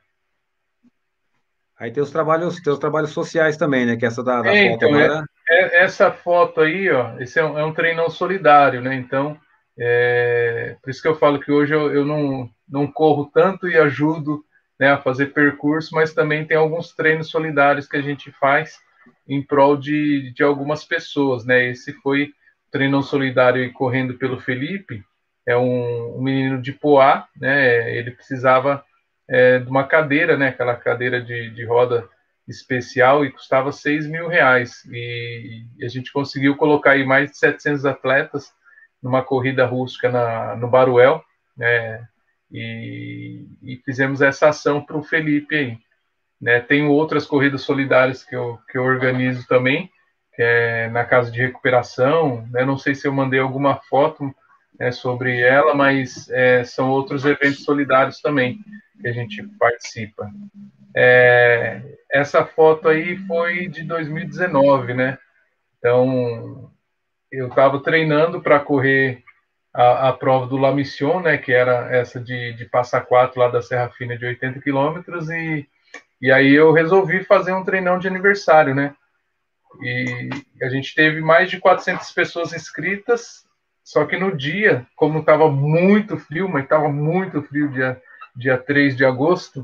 Speaker 1: Aí tem os trabalhos, tem os trabalhos sociais também, né? Que essa da, da
Speaker 4: É,
Speaker 1: foto
Speaker 4: então, é,
Speaker 1: agora.
Speaker 4: é- essa foto aí, ó, esse é um, é um treinão solidário, né? Então, é, por isso que eu falo que hoje eu, eu não, não corro tanto e ajudo, né, a fazer percurso, mas também tem alguns treinos solidários que a gente faz em prol de, de algumas pessoas, né? Esse foi o treinão solidário aí correndo pelo Felipe, é um, um menino de Poá, né? Ele precisava é, de uma cadeira, né? Aquela cadeira de, de roda especial e custava seis mil reais. E, e a gente conseguiu colocar aí mais de setecentos atletas numa corrida rústica na, no Baruel, né? E, e fizemos essa ação para o Felipe aí. Né? Tenho outras corridas solidárias que eu, que eu organizo também, que é na casa de recuperação. Né? Não sei se eu mandei alguma foto, né, sobre ela, mas é, são outros eventos solidários também que a gente participa. É, essa foto aí foi de dois mil e dezenove, né? Então, eu estava treinando para correr a, a prova do La Mission, né? Que era essa de, de Passa Quatro lá da Serra Fina de oitenta quilômetros, e, e aí eu resolvi fazer um treinão de aniversário, né? E a gente teve mais de quatrocentas pessoas inscritas, só que no dia, como estava muito frio, mas estava muito frio, dia, dia três de agosto,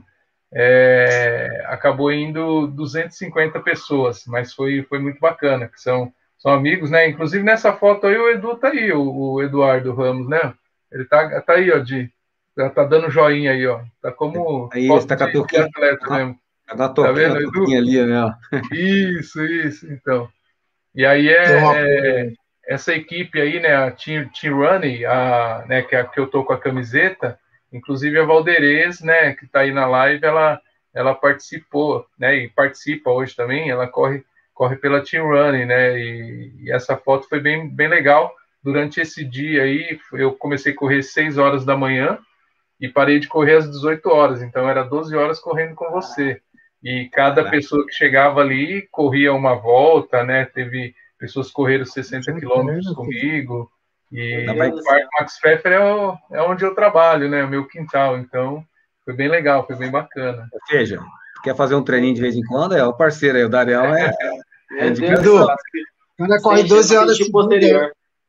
Speaker 4: é, acabou indo duzentas e cinquenta pessoas, mas foi, foi muito bacana, que são, são amigos, né? Inclusive nessa foto aí o Edu tá aí, o, o Eduardo Ramos, né? Ele tá, tá aí, ó, de, tá, tá dando joinha aí, ó. Tá como
Speaker 1: Aí
Speaker 4: foto
Speaker 1: está com a
Speaker 4: de, de
Speaker 1: touquinha,
Speaker 4: atleta
Speaker 1: tá
Speaker 4: mesmo.
Speaker 1: com a
Speaker 4: Tá
Speaker 1: touquinha,
Speaker 4: vendo,
Speaker 1: a
Speaker 4: Edu?
Speaker 1: touquinha ali, né? Ó.
Speaker 4: Isso, isso, então. E aí
Speaker 6: Deu um
Speaker 4: é, é
Speaker 6: apoio.
Speaker 4: essa equipe aí, né, a Team, Team Running, a, né, que, é a, que eu tô com a camiseta, inclusive a Valderez, né, que tá aí na live, ela, ela participou, né, e participa hoje também, ela corre, corre pela Team Running, né, e, e essa foto foi bem, bem legal. Durante esse dia aí, eu comecei a correr seis horas da manhã e parei de correr às dezoito horas, então era doze horas correndo com você. E cada
Speaker 1: Caraca.
Speaker 4: pessoa que chegava ali corria uma volta, né? Teve pessoas que correram sessenta quilômetros comigo. E
Speaker 5: Meu
Speaker 1: Dá pra,
Speaker 5: Deus
Speaker 4: o
Speaker 5: do
Speaker 4: Parque
Speaker 5: céu.
Speaker 4: Max Pfeffer é, o, é onde eu trabalho, né? O meu quintal. Então, foi bem legal, foi bem bacana.
Speaker 1: ou seja, quer fazer um treininho de vez em quando, é o parceiro aí, o Darião é, é
Speaker 5: Meu Deus do
Speaker 1: indicação.
Speaker 5: céu.
Speaker 6: Edu, o cara corre
Speaker 5: Senti,
Speaker 6: doze horas
Speaker 5: senti
Speaker 6: seguidas.
Speaker 5: posterior.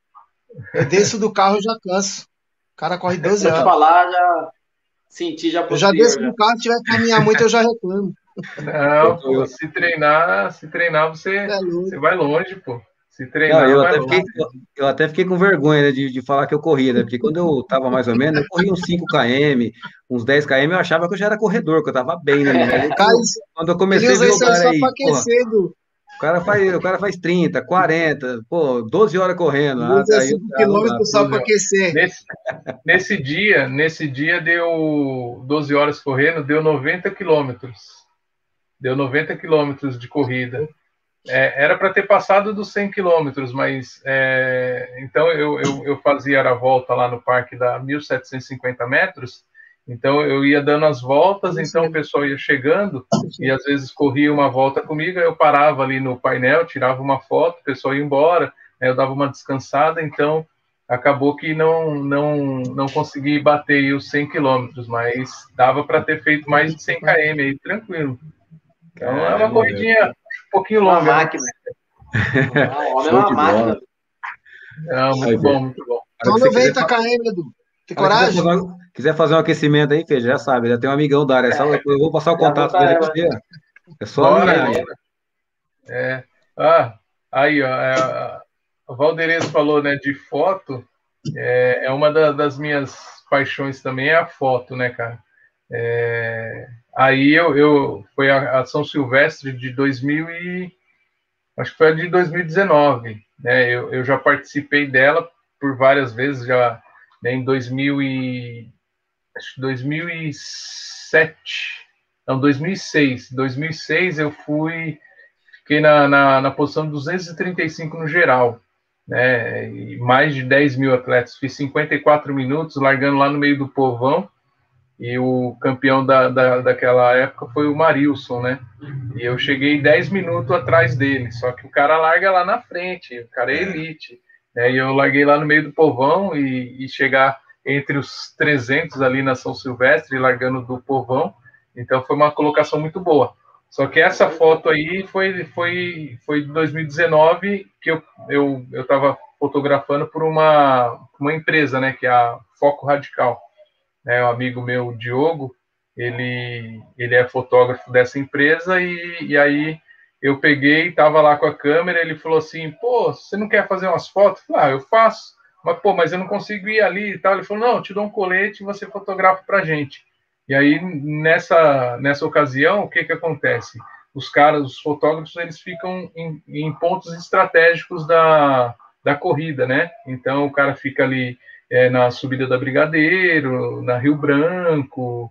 Speaker 6: Eu desço do carro e já canso. O cara corre doze
Speaker 5: Vou te
Speaker 6: horas.
Speaker 5: falar, já senti já
Speaker 6: Eu já desço
Speaker 5: posterior
Speaker 6: do
Speaker 5: já.
Speaker 6: carro, se tiver que caminhar muito, eu já reclamo.
Speaker 4: Não,
Speaker 1: Eu,
Speaker 4: pô, se treinar, se treinar, você,
Speaker 6: Você é louco.
Speaker 4: você vai longe, pô. Se
Speaker 1: não,
Speaker 4: treinar,
Speaker 1: eu
Speaker 4: vai
Speaker 1: até
Speaker 4: longe.
Speaker 1: fiquei, eu, eu até fiquei com vergonha, né, de, de falar que eu corria, né? Porque quando eu tava mais ou menos, eu corria uns cinco quilômetros, uns dez quilômetros, eu achava que eu já era corredor, que eu tava bem, né, meu? Mas aí,
Speaker 6: Cara,
Speaker 1: quando, quando eu
Speaker 6: ele
Speaker 1: comecei a
Speaker 6: usa
Speaker 1: ver o
Speaker 6: isso aí
Speaker 1: cara
Speaker 6: só
Speaker 1: aí,
Speaker 6: pra
Speaker 1: porra,
Speaker 6: aquecer, Edu.
Speaker 1: o cara faz, o cara faz trinta, quarenta, pô, doze horas correndo.
Speaker 6: Ele
Speaker 1: Ah,
Speaker 6: usa
Speaker 1: aí,
Speaker 6: cinco
Speaker 1: ah, não dá.
Speaker 6: quilômetros só pra aquecer.
Speaker 4: Nesse, nesse dia, nesse dia deu doze horas correndo, deu noventa quilômetros. Deu noventa quilômetros de corrida. É, era para ter passado dos cem quilômetros, mas é, então eu, eu, eu fazia a volta lá no parque da mil setecentos e cinquenta metros, então eu ia dando as voltas, então o pessoal ia chegando e às vezes corria uma volta comigo, eu parava ali no painel, tirava uma foto, o pessoal ia embora, né, eu dava uma descansada, então acabou que não, não, não consegui bater aí os cem quilômetros, mas dava para ter feito mais de cem quilômetros aí, tranquilo. Então é uma
Speaker 1: Caramba,
Speaker 4: corridinha um pouquiinho
Speaker 5: Uma
Speaker 4: longa.
Speaker 5: máquina. Ah, o homem é
Speaker 1: Show
Speaker 5: uma
Speaker 1: de
Speaker 5: máquina.
Speaker 1: bola.
Speaker 4: Não, muito
Speaker 1: Aí,
Speaker 4: bom,
Speaker 1: Fê.
Speaker 4: muito bom.
Speaker 6: Só
Speaker 1: Hora que você quiser,
Speaker 6: noventa
Speaker 1: fa-
Speaker 6: quilômetros, Edu. Tem
Speaker 1: hora que quiser
Speaker 6: coragem?
Speaker 1: fazer, um, quiser fazer um aquecimento aí, Fê, já sabe, já tem um amigão da área. É só- eu vou passar o
Speaker 5: Já vou
Speaker 1: contato dele aí
Speaker 5: estar.
Speaker 1: pra você. É só
Speaker 4: Bora,
Speaker 1: alinhar aí.
Speaker 4: bora. É. Ah, aí, ó, é, a- o Valderez falou, né, de foto. É, é uma da- das minhas paixões também, é a foto, né, cara? É, aí eu, eu foi a, a São Silvestre de dois mil e acho que foi a de dois mil e dezenove, né? Eu, eu já participei dela por várias vezes, já, né, em dois mil e acho que dois mil e sete, não, dois mil e seis. dois mil e seis eu fui, fiquei na, na, na posição duzentos e trinta e cinco no geral, né? E mais de dez mil atletas. Fiz cinquenta e quatro minutos, largando lá no meio do povão. E o campeão da, da, daquela época foi o Marilson, né? E eu cheguei dez minutos atrás dele. Só que o cara larga lá na frente, o cara é elite. Né? E eu larguei lá no meio do povão e, e chegar entre os trezentos ali na São Silvestre, largando do povão. Então foi uma colocação muito boa. Só que essa foto aí foi, foi, foi de dois mil e dezenove, que eu eu eu estava fotografando por uma, uma empresa, né, que é a Foco Radical. Né, um amigo meu, o Diogo, ele, ele é fotógrafo dessa empresa e, e aí eu peguei, estava lá com a câmera, ele falou assim, pô, você não quer fazer umas fotos? Eu falei, ah, eu faço, mas pô, mas eu não consigo ir ali e tal. Ele falou, não, eu te dou um colete e você fotografa pra gente. E aí, nessa, nessa ocasião, o que que acontece? Os caras, os fotógrafos, eles ficam em, em pontos estratégicos da, da corrida, né? Então, o cara fica ali é, na subida da Brigadeiro, na Rio Branco,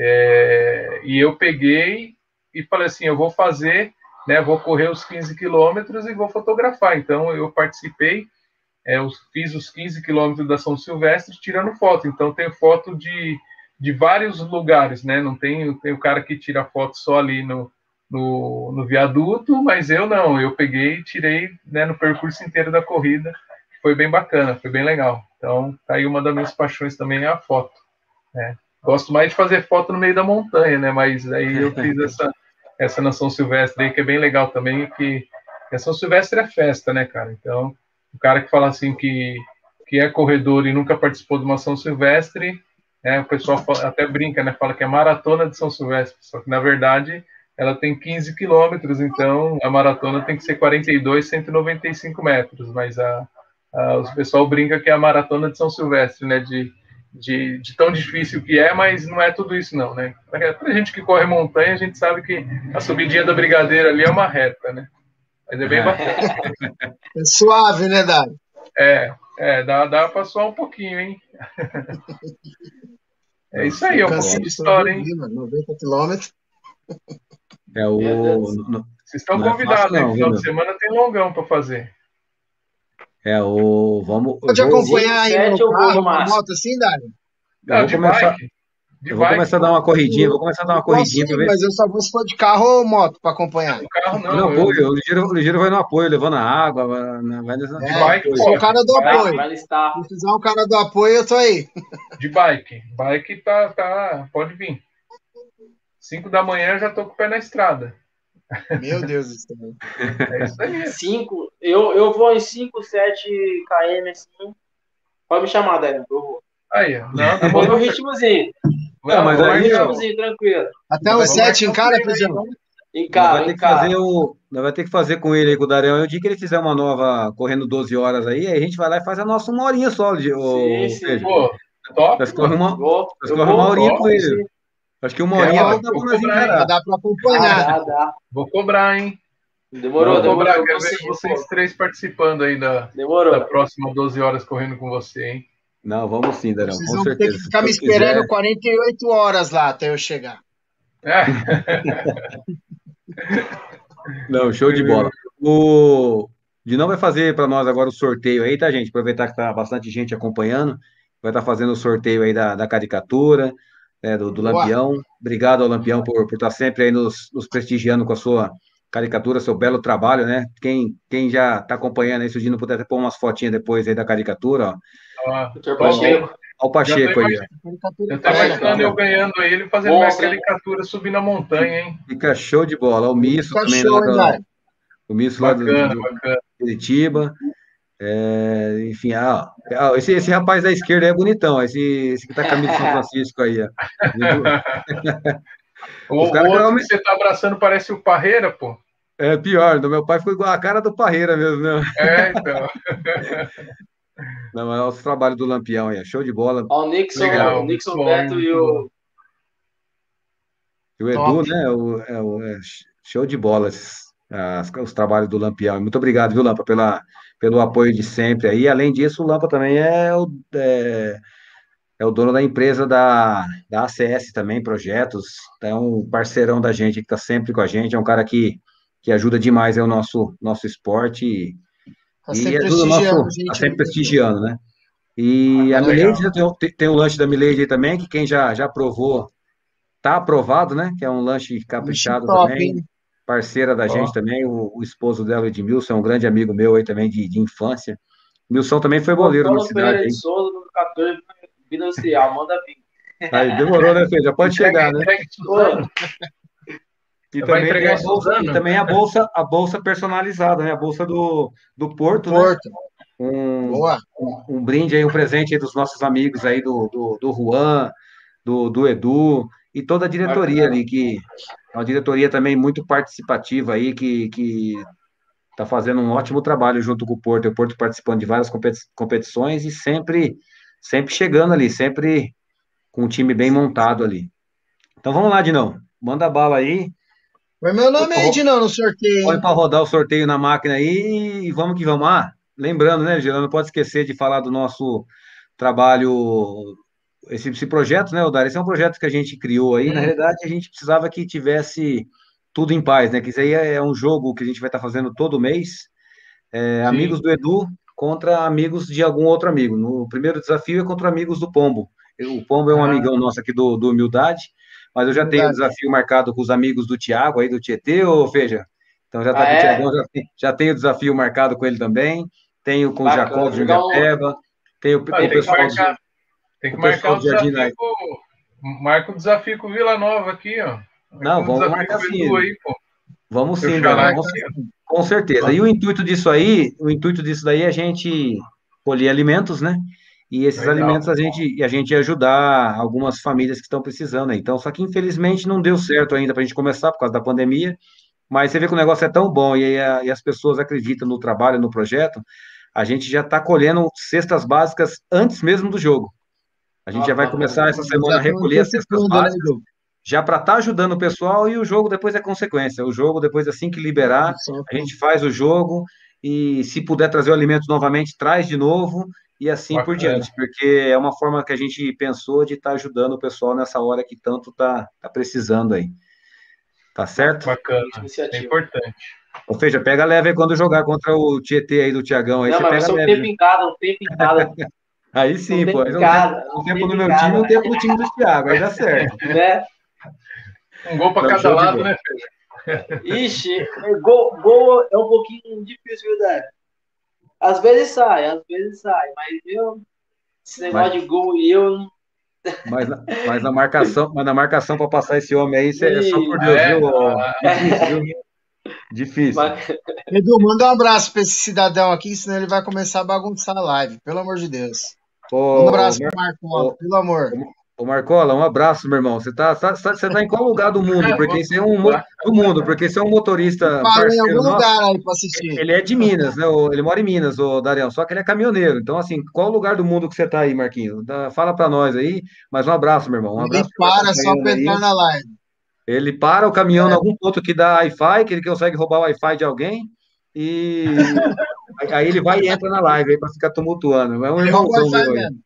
Speaker 4: é, e eu peguei e falei assim, eu vou fazer, né, vou correr os quinze quilômetros e vou fotografar. Então, eu participei, é, eu fiz os quinze quilômetros da São Silvestre tirando foto. Então, tenho foto de de vários lugares, né? Não tem, tem o cara que tira foto só ali no, no, no viaduto, mas eu não, eu peguei e tirei, né, no percurso inteiro da corrida, foi bem bacana, foi bem legal. Então, tá aí uma das minhas paixões também é a foto, né? Gosto mais de fazer foto no meio da montanha, né? Mas aí eu fiz essa, essa na São Silvestre aí, que é bem legal também, que a São Silvestre é festa, né, cara? Então, o cara que fala assim que, que é corredor e nunca participou de uma São Silvestre, é, o pessoal fala, até brinca, né? Fala que é maratona de São Silvestre, só que na verdade ela tem quinze quilômetros, então a maratona tem que ser quarenta e dois, cento e noventa e cinco metros, mas a, a, o pessoal brinca que é a maratona de São Silvestre, né? De, de, de tão difícil que é, mas não é tudo isso, não, né? Pra gente que corre montanha, a gente sabe que a subidinha da Brigadeira ali é uma reta, né? Mas é bem bacana.
Speaker 6: É suave, né, Dário?
Speaker 4: É, é dá, dá pra suar um pouquinho, hein? É isso aí, é um pouquinho de história, hein?
Speaker 6: noventa quilômetros.
Speaker 1: É o. não-
Speaker 4: Vocês estão
Speaker 1: não é
Speaker 4: convidados,
Speaker 1: fácil,
Speaker 4: hein?
Speaker 1: não,
Speaker 4: Final
Speaker 1: viu,
Speaker 4: de
Speaker 1: meu?
Speaker 4: semana tem longão para fazer.
Speaker 1: É o. Vamos. Eu
Speaker 6: Pode
Speaker 1: vou, vou-
Speaker 6: acompanhar aí
Speaker 5: sete
Speaker 6: no
Speaker 5: eu vou
Speaker 6: carro,
Speaker 5: no
Speaker 6: uma
Speaker 5: máximo.
Speaker 6: moto assim, Dário?
Speaker 1: eu
Speaker 4: Não,
Speaker 1: vou
Speaker 4: de
Speaker 1: começar.
Speaker 4: bike. De
Speaker 1: Eu vou
Speaker 4: bike,
Speaker 1: começar a dar uma corridinha, vou começar a dar uma
Speaker 6: Eu posso
Speaker 1: corridinha
Speaker 6: ir,
Speaker 1: para ver.
Speaker 6: mas eu só vou se for de carro ou moto para acompanhar.
Speaker 4: no carro
Speaker 1: No
Speaker 4: não. Eu,
Speaker 1: apoio, o ligeiro, o ligeiro vai no apoio, levando a água, vai, na- vai nessa-
Speaker 4: de
Speaker 6: É,
Speaker 4: bike,
Speaker 6: eu sou o
Speaker 4: pode.
Speaker 6: cara do
Speaker 5: Vai,
Speaker 6: apoio.
Speaker 5: vai listar.
Speaker 6: Se fizer um cara do apoio, eu tô aí.
Speaker 4: De bike. Bike tá, tá. Pode vir. Cinco da manhã eu já tô com o pé na estrada.
Speaker 6: Meu Deus do céu.
Speaker 4: É isso aí.
Speaker 5: cinco, eu, eu vou em cinco, sete quilômetros assim. Pode me chamar, Daniel. Eu vou.
Speaker 4: Aí, ó. Não,
Speaker 5: Eu vou
Speaker 4: demorou.
Speaker 5: no ritmozinho.
Speaker 1: Não, mas
Speaker 5: Vou no
Speaker 1: aí, ó,
Speaker 5: ritmozinho, tranquilo.
Speaker 6: Até
Speaker 1: Vai
Speaker 6: uns
Speaker 1: começar
Speaker 6: sete em cara, Feijão?
Speaker 5: Em
Speaker 1: nós
Speaker 5: carro,
Speaker 1: vai ter
Speaker 5: em
Speaker 1: que
Speaker 5: carro.
Speaker 1: fazer o, nós vai ter que fazer com ele aí, com o Darião. O dia que ele fizer uma nova correndo doze horas aí, aí a gente vai lá e faz a nossa uma horinha só, de-
Speaker 5: Sim,
Speaker 1: o
Speaker 5: sim.
Speaker 1: Pedro.
Speaker 4: Pô, top,
Speaker 1: Nós corremos
Speaker 4: mano.
Speaker 1: uma,
Speaker 5: Vou,
Speaker 1: nós
Speaker 5: eu
Speaker 1: corremos uma
Speaker 5: vou.
Speaker 1: horinha
Speaker 4: top,
Speaker 1: com ele.
Speaker 5: sim.
Speaker 1: Acho que uma
Speaker 4: É,
Speaker 1: horinha
Speaker 4: ó,
Speaker 1: dá pra
Speaker 4: vou
Speaker 1: nós
Speaker 4: cobrar,
Speaker 6: Vai
Speaker 1: encarar.
Speaker 6: dar para
Speaker 5: Dá,
Speaker 6: acompanhar.
Speaker 5: dá, dá.
Speaker 4: Vou cobrar, hein?
Speaker 5: Demorou,
Speaker 1: Não,
Speaker 4: Vou
Speaker 5: demorou.
Speaker 4: cobrar.
Speaker 5: Eu
Speaker 4: Quero
Speaker 5: vou
Speaker 4: ver
Speaker 5: sim,
Speaker 4: vocês
Speaker 5: pô.
Speaker 4: três participando aí da, da
Speaker 5: Demorou.
Speaker 4: próxima doze horas correndo com você, hein?
Speaker 1: Não, vamos sim, Darião,
Speaker 6: Vocês
Speaker 1: com
Speaker 6: vão ter
Speaker 1: certeza.
Speaker 6: que
Speaker 1: Se
Speaker 6: ficar me
Speaker 1: Deus
Speaker 6: esperando
Speaker 1: quiser.
Speaker 6: quarenta e oito horas lá até eu chegar.
Speaker 4: É.
Speaker 1: Não, show de bola. O Dinão vai fazer para nós agora o sorteio aí, tá, gente? Aproveitar que tá bastante gente acompanhando. Vai estar fazendo o sorteio aí da, da caricatura, né, do, do
Speaker 6: Boa.
Speaker 1: Lampião. Obrigado ao Lampião por por estar sempre aí nos, nos prestigiando com a sua, caricatura, seu belo trabalho, né? Quem, quem já está acompanhando aí, se o Dino puder até pôr umas fotinhas depois aí da caricatura, ó.
Speaker 4: Ah,
Speaker 5: doutor
Speaker 1: Ó, ó,
Speaker 5: Pacheco.
Speaker 1: ó o
Speaker 4: já tô
Speaker 1: Pacheco aí, ó.
Speaker 6: Caricatura
Speaker 4: Eu tô
Speaker 6: fera.
Speaker 4: imaginando eu ganhando ele fazendo minha
Speaker 5: Monstro, hein?
Speaker 4: caricatura subindo a montanha, hein?
Speaker 1: Fica show de bola. Ó, o Misso
Speaker 6: Fica
Speaker 1: também
Speaker 6: show,
Speaker 1: lá
Speaker 6: hein,
Speaker 1: do,
Speaker 6: Dário?
Speaker 1: o Misso lá do, do,
Speaker 4: Bacana,
Speaker 1: do
Speaker 4: bacana.
Speaker 1: Curitiba. É, enfim, ah, ó, esse, esse rapaz da esquerda aí é bonitão, esse, esse que tá com a camisa de São Francisco aí, ó.
Speaker 4: O,
Speaker 1: Os
Speaker 4: o
Speaker 1: caras
Speaker 4: outro que
Speaker 1: realmente.
Speaker 4: você tá abraçando parece o Parreira, pô.
Speaker 1: É pior, do meu pai ficou igual a cara do Parreira mesmo, né?
Speaker 4: É, então.
Speaker 1: Não, é o trabalho do Lampião aí, é show de bola.
Speaker 5: Ó, o Nixon, o
Speaker 4: Legal, muito
Speaker 5: Nixon
Speaker 4: bom, hein?
Speaker 5: Beto e
Speaker 4: Muito bom.
Speaker 5: o.
Speaker 1: E o Edu,
Speaker 6: Top.
Speaker 1: né? O, é, o- é show de bola esses- as- os trabalhos do Lampião. Muito obrigado, viu, Lampa, pela, pelo apoio de sempre aí. Além disso, o Lampa também é o, é, é o dono da empresa da, da A C S também, projetos. É um parceirão da gente que está sempre com a gente. É um cara que, que ajuda demais é o nosso, nosso esporte e,
Speaker 6: Tá
Speaker 1: e
Speaker 6: sempre
Speaker 1: ajuda o
Speaker 6: prestigiando
Speaker 1: nosso,
Speaker 6: a
Speaker 1: tá
Speaker 6: gente aí,
Speaker 1: sempre
Speaker 6: né, doutor?
Speaker 1: prestigiando, né? E a
Speaker 4: Bacana,
Speaker 1: Milady,
Speaker 4: legal.
Speaker 1: né, tem, o- tem tem o lanche da Milady aí também, que quem já, já provou tá aprovado, né? Que é um lanche
Speaker 6: Lanche
Speaker 1: caprichado
Speaker 6: top,
Speaker 1: também,
Speaker 6: hein?
Speaker 1: parceira da gente
Speaker 4: Ó,
Speaker 1: também, o, o esposo dela, o Edmilson, é um grande amigo meu aí também de, de infância. Milson também foi goleiro na
Speaker 5: Antônio
Speaker 1: cidade
Speaker 5: Pereira de
Speaker 1: aí.
Speaker 5: Souza, número quatorze, Vila Industrial, manda vir.
Speaker 1: Aí, demorou, né, Fê? Já pode
Speaker 4: entrega,
Speaker 1: chegar, né?
Speaker 4: entrega em
Speaker 5: Oi,
Speaker 4: Suzano.
Speaker 1: E
Speaker 4: Vai
Speaker 1: também tem
Speaker 4: entregar
Speaker 1: a
Speaker 4: em
Speaker 1: bolsa, e
Speaker 4: Suzano?
Speaker 1: também a bolsa, a bolsa personalizada, né? A bolsa do, do
Speaker 6: Do
Speaker 1: Porto, né?
Speaker 6: Porto.
Speaker 1: Um,
Speaker 6: Boa.
Speaker 1: um, um brinde aí, um presente aí dos nossos amigos aí, do, do, do Juan, do, do Edu, e toda a diretoria
Speaker 4: Bacana.
Speaker 1: ali, que é uma diretoria também muito participativa aí, que, que está fazendo um ótimo trabalho junto com o Porto, o Porto participando de várias competi- competições e sempre, sempre chegando ali, sempre com um time bem montado ali. Então vamos lá, Dinão, manda bala aí,
Speaker 6: Foi meu
Speaker 1: põe
Speaker 6: nome aí, Dinão, no sorteio, hein?
Speaker 1: para rodar o sorteio na máquina aí e vamos que vamos. Ah, lembrando, né, Gerando, não pode esquecer de falar do nosso trabalho, esse, esse projeto, né, Odário? Esse é um projeto que a gente criou aí. Na
Speaker 4: Hum,
Speaker 1: realidade, a gente precisava que tivesse tudo em paz, né? Que isso aí é é um jogo que a gente vai estar fazendo todo mês. É, amigos
Speaker 4: sim.
Speaker 1: do Edu contra amigos de algum outro amigo. No primeiro desafio é contra amigos do Pombo. Eu- O Pombo é um
Speaker 4: Ah,
Speaker 1: amigão nosso aqui do, do Humildade, mas eu já tenho o
Speaker 6: Humildade.
Speaker 1: desafio marcado com os amigos do Tiago aí do Tietê, ô Feja. Então já tá
Speaker 5: ah,
Speaker 1: com o Tiagão,
Speaker 5: é?
Speaker 1: já, tem- já tenho o desafio marcado com ele também. Tenho com o Jacó
Speaker 5: Bacana.
Speaker 1: do
Speaker 5: Jogar um.
Speaker 1: Jundiapeba, tenho com
Speaker 4: ah,
Speaker 1: o
Speaker 5: Tem
Speaker 4: tem
Speaker 5: que
Speaker 4: que
Speaker 1: pessoal
Speaker 5: jogar.
Speaker 1: do,
Speaker 4: marcar, tem que
Speaker 1: o
Speaker 4: marcar
Speaker 1: pessoal
Speaker 4: o
Speaker 1: do Jardim.
Speaker 4: desafio com. Marca o desafio com o Vila Nova aqui, ó. Marca
Speaker 1: Não,
Speaker 4: o
Speaker 1: vamos
Speaker 4: desafio
Speaker 1: marcar
Speaker 4: com o
Speaker 1: sim.
Speaker 4: Edu aí, pô.
Speaker 1: Vamos
Speaker 4: Seu
Speaker 1: sim,
Speaker 6: Vamos
Speaker 1: Darão.
Speaker 4: xará
Speaker 1: Vamos
Speaker 6: marcar
Speaker 4: aqui, ó.
Speaker 6: sim.
Speaker 1: com certeza. E o intuito disso aí, o intuito disso daí é a gente colher alimentos, né? E esses alimentos
Speaker 4: Legal.
Speaker 1: a gente, e a gente ajudar algumas famílias que estão precisando aí. Então, só que infelizmente não deu certo ainda para a gente começar por causa da pandemia, mas você vê que o negócio é tão bom e, aí a- e as pessoas acreditam no trabalho, no projeto, a gente já está colhendo cestas básicas antes mesmo do jogo. A gente
Speaker 5: Ah,
Speaker 1: já vai
Speaker 5: bacana.
Speaker 1: começar essa semana
Speaker 6: Já
Speaker 1: a
Speaker 6: estão
Speaker 1: recolher as cestas
Speaker 6: antecipando, né,
Speaker 1: básicas
Speaker 6: Edu?
Speaker 1: já para estar ajudando o pessoal e o jogo depois é consequência. O jogo depois assim que liberar, a
Speaker 6: Certo.
Speaker 1: gente faz o jogo e se puder trazer o alimento novamente, traz de novo e assim por
Speaker 4: Bacana.
Speaker 1: diante, porque é uma forma que a gente pensou de estar ajudando o pessoal nessa hora que tanto tá, tá precisando aí. Tá certo?
Speaker 4: Bacana. É
Speaker 5: Iniciativa.
Speaker 4: importante.
Speaker 1: Ou seja, pega leve aí quando jogar contra o Tietê aí do Tiagão, aí
Speaker 5: Não,
Speaker 1: você
Speaker 5: mas vai
Speaker 1: pega
Speaker 5: ser um
Speaker 1: leve,
Speaker 5: tempo
Speaker 1: viu?
Speaker 5: em cada, um tempo em cada.
Speaker 1: Aí
Speaker 5: Um
Speaker 1: sim, pô.
Speaker 5: tempo
Speaker 1: Aí
Speaker 5: em
Speaker 1: é um tempo,
Speaker 5: cada.
Speaker 1: um
Speaker 5: Um
Speaker 1: tempo
Speaker 5: tempo
Speaker 1: no
Speaker 5: em
Speaker 1: meu time e um
Speaker 5: cada.
Speaker 1: tempo no time do Thiago, aí dá certo.
Speaker 5: Né?
Speaker 4: Um gol para
Speaker 1: Não,
Speaker 4: cada
Speaker 1: show de
Speaker 4: lado,
Speaker 1: bola.
Speaker 4: né, Feja?
Speaker 5: Ixi, gol, gol é um pouquinho difícil, viu, Dé? Às vezes sai, às vezes sai, mas eu, esse
Speaker 1: Mas,
Speaker 5: negócio de gol e eu. não-
Speaker 1: mas, na- mas na marcação, mas na marcação para passar esse homem aí, isso é só por
Speaker 4: Ah,
Speaker 1: Deus,
Speaker 5: Ih,
Speaker 4: é?
Speaker 1: viu? Ó?
Speaker 4: Ah,
Speaker 1: Difícil, viu? Difícil.
Speaker 5: mas-
Speaker 6: Edu, manda um abraço para esse cidadão aqui, senão ele vai começar a bagunçar a live. Pelo amor de Deus. Manda um
Speaker 1: Ô,
Speaker 6: abraço
Speaker 1: Mar-
Speaker 6: pro Marcola,
Speaker 1: ô,
Speaker 6: pelo amor.
Speaker 1: ô, ô, Marcola, um abraço, meu irmão. Você tá, tá- você tá em qual lugar do mundo? Porque
Speaker 4: vou
Speaker 1: isso é um mo-
Speaker 4: lá.
Speaker 1: do mundo, porque isso é um motorista
Speaker 6: Parou em
Speaker 1: parceiro
Speaker 6: algum
Speaker 1: nosso.
Speaker 6: lugar aí para assistir.
Speaker 1: Ele é de Minas, né? ô- Ele mora em Minas, o Darião, só que ele é caminhoneiro. Então, assim, qual lugar do mundo que você tá aí, Marquinhos? Dá- Fala pra nós aí. Mas um abraço, meu irmão. Um
Speaker 6: Ele
Speaker 1: abraço por
Speaker 6: para só
Speaker 1: acompanhando
Speaker 6: para entrar
Speaker 1: aí.
Speaker 6: na live.
Speaker 1: Ele para o caminhão em algum ponto que dá Wi-Fi, que ele consegue roubar o Wi-Fi de alguém, e aí ele vai e entra na live aí para ficar tumultuando. É um
Speaker 6: Ele rouba o
Speaker 1: irmãozão
Speaker 6: Wi-Fi
Speaker 1: meu aí.
Speaker 6: mesmo.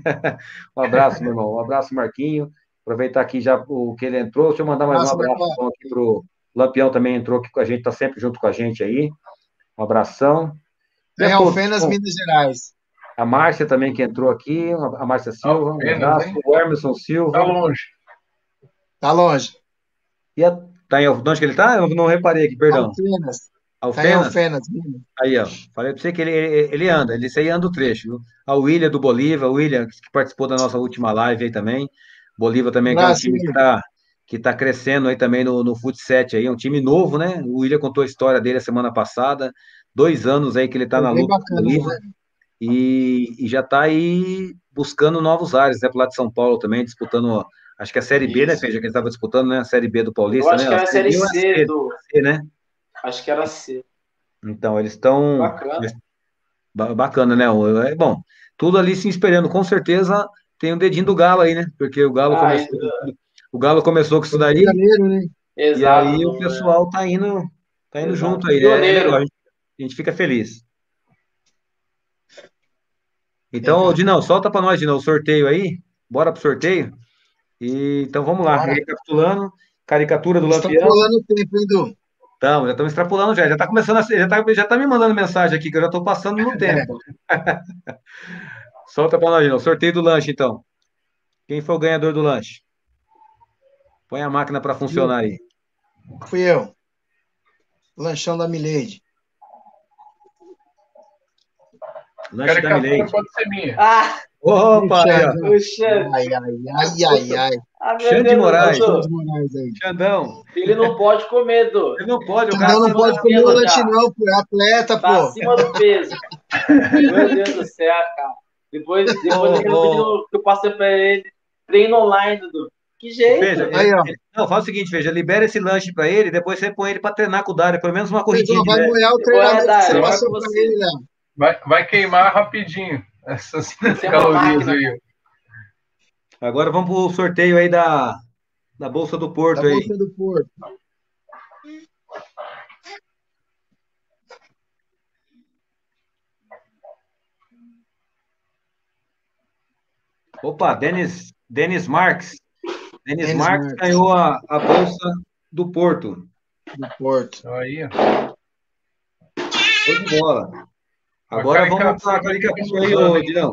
Speaker 1: Um abraço, meu irmão. Um abraço, Marquinho. Aproveitar aqui já o que ele entrou. Deixa eu mandar mais um
Speaker 6: Abraço,
Speaker 1: abraço
Speaker 6: Marcola.
Speaker 1: então, aqui pro Lampião também entrou aqui com a gente, tá sempre junto com a gente aí. Um abração. E
Speaker 6: Em
Speaker 1: a todos.
Speaker 6: Alfenas,
Speaker 1: Bom,
Speaker 6: Minas Gerais.
Speaker 1: a Márcia também que entrou aqui, a Márcia Silva, um
Speaker 4: Alfenas,
Speaker 1: abraço.
Speaker 4: hein?
Speaker 1: O Emerson
Speaker 4: Tá
Speaker 1: Silva.
Speaker 4: longe.
Speaker 6: Tá longe.
Speaker 1: E a Tá em, onde que ele tá? Eu não reparei aqui, perdão.
Speaker 6: Alfenas. Tá em
Speaker 1: Alfenas?
Speaker 6: Alfenas, Minas.
Speaker 1: Aí, ó. Falei pra você que ele, ele, ele anda, ele isso aí anda o trecho, viu? A William do Bolívar, o William, que participou da nossa última live aí também. Bolívar também, que é um
Speaker 6: Abraço,
Speaker 1: time que
Speaker 6: William.
Speaker 1: tá, que tá crescendo aí também no, no Fut sete aí, é um time novo, né? O William contou a história dele a semana passada, dois anos aí que ele tá
Speaker 6: Foi
Speaker 1: na
Speaker 6: bem
Speaker 1: luta com o
Speaker 6: bacana,
Speaker 1: Bolívar
Speaker 6: né?
Speaker 1: e, e já tá aí buscando novos ares, né? Pro lado de São Paulo também, disputando, acho que a Série B, né,
Speaker 5: Isso.
Speaker 1: Feija, que ele estava disputando, né? A Série B do
Speaker 5: Eu
Speaker 1: Paulista,
Speaker 5: acho
Speaker 1: né?
Speaker 5: que
Speaker 1: A
Speaker 5: era a
Speaker 1: Série
Speaker 5: série
Speaker 1: B ou a
Speaker 5: C
Speaker 1: C,
Speaker 5: do.
Speaker 1: a C, né?
Speaker 5: Acho que era C.
Speaker 1: Então, eles estão
Speaker 5: Bacana.
Speaker 1: Ba- Bacana, né? O- É bom. Tudo ali se esperando. Com certeza tem um dedinho do Galo aí, né? Porque o Galo
Speaker 5: Ah, e-
Speaker 1: começou, o Galo começou com isso
Speaker 6: Foi
Speaker 1: daí,
Speaker 6: pioneiro, né?
Speaker 1: e
Speaker 5: exato,
Speaker 1: aí o
Speaker 5: do, é,
Speaker 1: pessoal tá indo, tá indo
Speaker 5: exato.
Speaker 1: junto aí. É, é legal, a
Speaker 5: Pioneiro.
Speaker 1: gente, a gente fica feliz. Então,
Speaker 6: Legal.
Speaker 1: Dinão, solta para nós, Dinão, o sorteio aí. Bora pro sorteio. E, então vamos lá.
Speaker 6: Bora.
Speaker 1: Recapitulando, caricatura do Lampião.
Speaker 6: Extrapolando o tempo, hein, Du?
Speaker 1: Então, já estamos extrapolando já. Já tá começando a ser, já tá, já tá me mandando mensagem aqui, que eu já tô passando no tempo. Solta para nós, Dinão. Sorteio do lanche, então. Quem foi o ganhador do lanche? Põe a máquina para
Speaker 6: Eu.
Speaker 1: funcionar aí.
Speaker 6: Fui eu. Lanchão da Milady.
Speaker 1: Lanche da
Speaker 4: Caricatura
Speaker 1: Milady.
Speaker 4: pode ser minha.
Speaker 5: Ah,
Speaker 1: Opa, aí, ó.
Speaker 6: Xandão.
Speaker 5: o Xande.
Speaker 6: Ai, ai, ai, ai, ai.
Speaker 5: Ah, meu
Speaker 1: Xande
Speaker 5: Deus do
Speaker 6: Olha o
Speaker 1: Moraes.
Speaker 5: céu.
Speaker 6: Xande
Speaker 5: Du.
Speaker 6: Moraes aí.
Speaker 1: Xandão.
Speaker 5: Ele não pode comer, Du.
Speaker 1: Ele não pode, o cara
Speaker 6: Xandão
Speaker 5: Tá
Speaker 6: não
Speaker 1: acima
Speaker 5: acima
Speaker 1: da...
Speaker 6: pode
Speaker 5: do
Speaker 6: comer o
Speaker 5: peso
Speaker 6: lanche,
Speaker 5: já.
Speaker 6: não, pô. É atleta,
Speaker 5: Tá
Speaker 6: pô.
Speaker 5: acima do peso. Meu Deus do céu, cara. Depois, depois
Speaker 1: Ô,
Speaker 5: daquele
Speaker 1: ô,
Speaker 5: vídeo que eu passei pra ele, treino online, Dudu. Que
Speaker 1: Feja,
Speaker 5: jeito.
Speaker 1: ele,
Speaker 6: Aí, ó.
Speaker 1: ele- não, faz o seguinte, Feja, libera esse lanche para ele, depois você põe ele para treinar com o Dário, pelo menos uma
Speaker 6: Mas,
Speaker 1: corridinha
Speaker 6: ó,
Speaker 1: de
Speaker 6: vai
Speaker 1: leve.
Speaker 6: molhar o
Speaker 5: Eu vou
Speaker 6: treinamento que você
Speaker 5: dar, eu
Speaker 4: Pronto.
Speaker 5: com
Speaker 6: passou pra
Speaker 5: você.
Speaker 6: ele, Léo.
Speaker 4: Vai, vai queimar rapidinho essas
Speaker 5: Você é uma
Speaker 4: calorias
Speaker 5: máquina,
Speaker 4: aí.
Speaker 5: cara.
Speaker 1: Agora vamos pro sorteio aí da, da Bolsa do
Speaker 6: Da
Speaker 1: Porto aí.
Speaker 6: Bolsa do Porto.
Speaker 1: Opa, Denis, Denis Marques. Denis
Speaker 6: Denis
Speaker 1: Marques
Speaker 6: Marques,
Speaker 1: ganhou a, a Bolsa do Porto.
Speaker 6: do Porto.
Speaker 4: Aí, ó.
Speaker 1: Show de bola.
Speaker 4: A
Speaker 1: Agora vamos para
Speaker 4: caricatura
Speaker 1: a
Speaker 4: vai ficar
Speaker 1: caricatura aí,
Speaker 4: Suzano,
Speaker 1: ô
Speaker 4: hein?
Speaker 1: Dinão.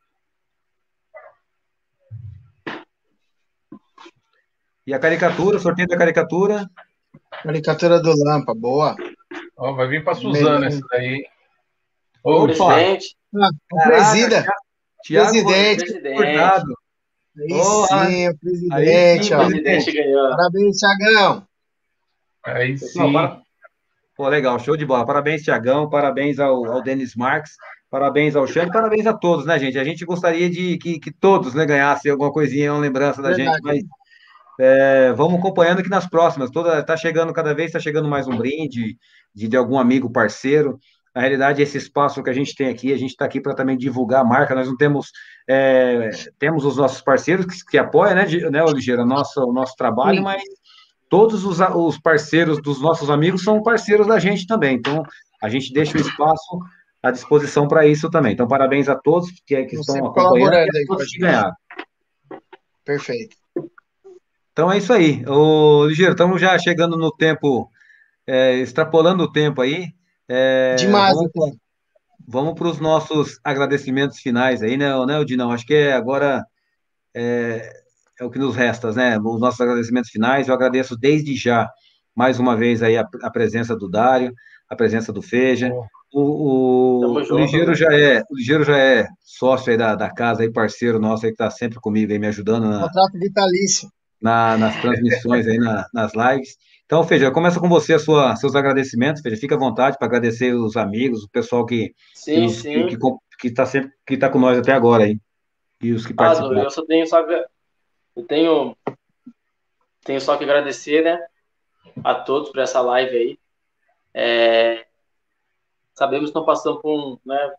Speaker 1: E a caricatura, sorteio da caricatura.
Speaker 6: Caricatura do Lampa, boa.
Speaker 4: Ó, vai vir pra Suzana
Speaker 6: Melhor.
Speaker 4: essa daí.
Speaker 5: O
Speaker 4: Ô,
Speaker 1: Opa,
Speaker 5: presidente.
Speaker 6: Ah, o
Speaker 1: caraca,
Speaker 6: presida.
Speaker 1: Thiago
Speaker 6: Presidente.
Speaker 5: Presidente.
Speaker 1: Furtado.
Speaker 6: Aí
Speaker 1: Porra,
Speaker 6: sim, o
Speaker 1: aí
Speaker 6: presidente,
Speaker 1: sim,
Speaker 5: O
Speaker 6: ó.
Speaker 5: presidente ganhou.
Speaker 6: Parabéns, Thiagão.
Speaker 4: aí
Speaker 1: Pessoal,
Speaker 4: sim.
Speaker 1: para... Pô, legal, show de bola. Parabéns, Tiagão, parabéns ao, ao Denis Marques, parabéns ao Xande, parabéns a todos, né, gente? A gente gostaria de que, que todos, né, ganhassem alguma coisinha, uma lembrança da gente,
Speaker 6: Verdade.
Speaker 1: mas é, vamos acompanhando que nas próximas, toda tá chegando cada vez, está chegando mais um brinde de, de algum amigo parceiro. Na realidade, esse espaço que a gente tem aqui, a gente está aqui para também divulgar a marca. Nós não temos, é, temos os nossos parceiros que, que apoiam, né, de- né, Oliveira, nosso, o nosso trabalho,
Speaker 6: Sim.
Speaker 1: mas todos os, a- os parceiros dos nossos amigos são parceiros da gente também. Então, a gente deixa o espaço à disposição para isso também. Então, parabéns a todos que, que
Speaker 6: Estão
Speaker 1: estão
Speaker 6: sempre
Speaker 1: acompanhando e
Speaker 6: colaborando
Speaker 1: a
Speaker 6: aí com a
Speaker 1: todos que
Speaker 6: gente.
Speaker 1: ganharam.
Speaker 6: Perfeito.
Speaker 1: Então, é isso aí. Ô, Ligeiro, estamos já chegando no tempo, é, extrapolando o tempo aí. É,
Speaker 6: Demais,
Speaker 1: vamos
Speaker 6: até.
Speaker 1: vamos para os nossos agradecimentos finais aí, né, né, Odinão? Acho que é agora é, é o que nos resta, né? Os nossos agradecimentos finais. Eu agradeço desde já, mais uma vez, aí a, a presença do Dário, a presença do Feja.
Speaker 4: Ó,
Speaker 1: O, o,
Speaker 5: Tamo
Speaker 1: o
Speaker 5: junto,
Speaker 1: Ligeiro
Speaker 5: né?
Speaker 1: já é, o Ligeiro já é sócio aí da, da casa, aí, parceiro nosso aí que está sempre comigo aí, me ajudando na,
Speaker 6: Contrato vitalício.
Speaker 1: na- nas transmissões aí, na- nas lives. Então, Feja, começa com você a sua, seus agradecimentos, Feja. Fica à vontade para agradecer os amigos, o pessoal que que
Speaker 5: Sim,
Speaker 1: nos que, que,
Speaker 5: sim.
Speaker 1: com- que tá sempre que tá com nós até agora aí e os que
Speaker 5: Ah, Du,
Speaker 1: participaram.
Speaker 5: eu só tenho só que, eu tenho, tenho só que agradecer, né, a todos por essa live aí. É, sabemos que estão passando por um, né,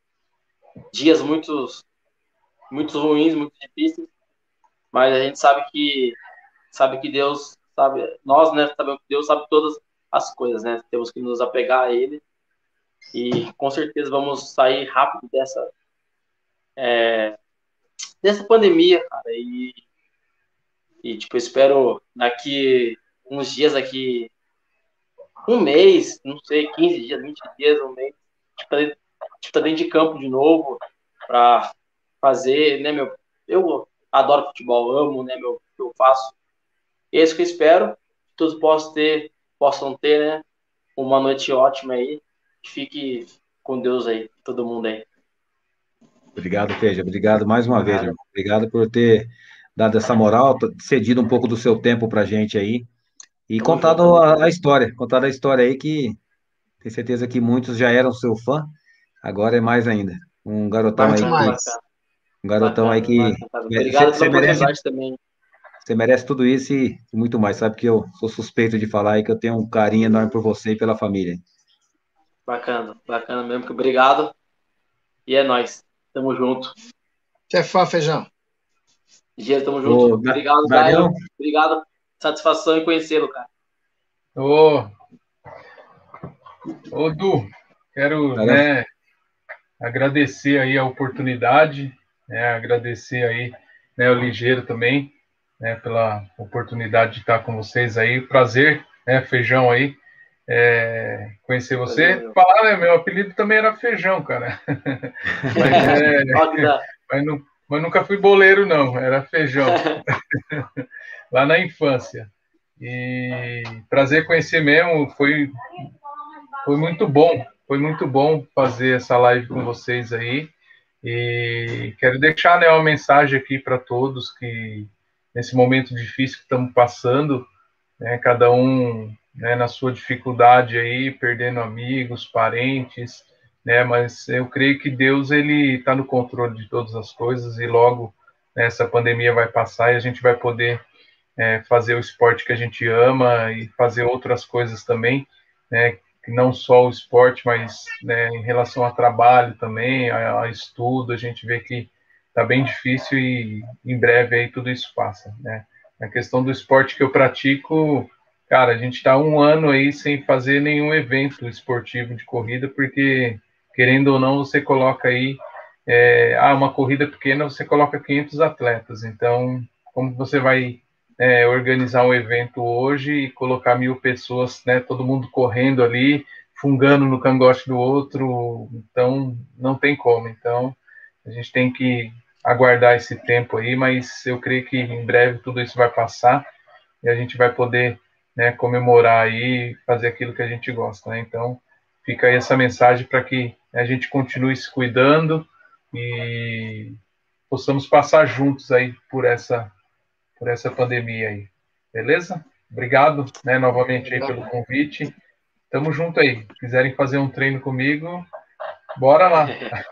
Speaker 5: dias muito, muito ruins, muito difíceis, mas a gente sabe que sabe que Deus sabe, nós, né, sabemos que Deus sabe todas as coisas, né? Temos que nos apegar a Ele e com certeza vamos sair rápido dessa dessa pandemia, cara. E, e tipo, espero daqui uns dias aqui, um mês, não sei, quinze dias, vinte dias, um mês, tipo, tá dentro, tipo, tá dentro de campo de novo para fazer, né, meu? Eu adoro futebol, amo, né, meu, o que eu faço. E é isso que eu espero de todos possam ter, possam ter, né? Uma noite ótima aí. Fique com Deus aí, todo mundo aí.
Speaker 1: Obrigado, Feija. Obrigado mais uma vez,
Speaker 5: Nada.
Speaker 1: irmão. Obrigado por ter dado essa moral, t- cedido um pouco do seu tempo pra gente aí e
Speaker 5: Tamo
Speaker 1: contado
Speaker 5: junto.
Speaker 1: a, a história, contado a história aí que tenho certeza que muitos já eram seu fã, agora é mais ainda. Um garotão aí
Speaker 6: Muito
Speaker 5: Bacana,
Speaker 1: que,
Speaker 6: mais.
Speaker 5: bacana,
Speaker 1: um garotão aí
Speaker 5: bacana,
Speaker 1: que
Speaker 5: bacana.
Speaker 1: você
Speaker 5: Obrigado pela
Speaker 1: merece,
Speaker 5: oportunidade também.
Speaker 1: você merece tudo isso e muito mais. Sabe que eu sou suspeito de falar aí que eu tenho um carinho enorme por você e pela família.
Speaker 5: Bacana, bacana mesmo. que Obrigado. E é nóis. Tamo junto.
Speaker 6: Você é fã, Feijão?
Speaker 5: Gê, tamo junto.
Speaker 1: Ô, Da-
Speaker 5: Obrigado,
Speaker 1: Darião,
Speaker 5: Dairo. Obrigado. Satisfação em conhecê-lo, cara.
Speaker 4: Ô, ô Du, quero,
Speaker 1: Darião,
Speaker 4: né, agradecer aí a oportunidade, né, agradecer aí, né, o Ligeiro também, né, pela oportunidade de estar com vocês aí. Prazer, né, Feijão aí, é, conhecer você.
Speaker 5: Prazer, meu.
Speaker 4: Falar, né, meu apelido também era Feijão, cara. Mas, é,
Speaker 5: Ó, que dá.
Speaker 4: mas, nu- mas nunca fui boleiro, não, era Feijão, lá na infância. E prazer conhecer mesmo, foi, foi muito bom, foi muito bom fazer essa live com vocês aí. E quero deixar, né, uma mensagem aqui para todos que nesse momento difícil que estamos passando, né, cada um, né, na sua dificuldade aí, perdendo amigos, parentes, né, mas eu creio que Deus ele está no controle de todas as coisas e logo, né, essa pandemia vai passar e a gente vai poder é, fazer o esporte que a gente ama e fazer outras coisas também, né, que não só o esporte, mas, né, em relação a trabalho também, a, a estudo, a gente vê que está bem difícil e em breve aí tudo isso passa, né. A questão do esporte que eu pratico, cara, a gente está um ano aí sem fazer nenhum evento esportivo de corrida, porque, querendo ou não, você coloca aí, é, ah, uma corrida pequena, você coloca quinhentos atletas, então, como você vai é, organizar um evento hoje e colocar mil pessoas, né, todo mundo correndo ali, fungando no cangote do outro, então não tem como. Então a gente tem que aguardar esse tempo aí, mas eu creio que em breve tudo isso vai passar e a gente vai poder, né, comemorar aí, fazer aquilo que a gente gosta, né? Então fica aí essa mensagem para que a gente continue se cuidando e possamos passar juntos aí por essa por essa pandemia aí. Beleza? Obrigado, né, novamente aí pelo convite. Tamo junto aí. Se quiserem fazer um treino comigo, bora lá.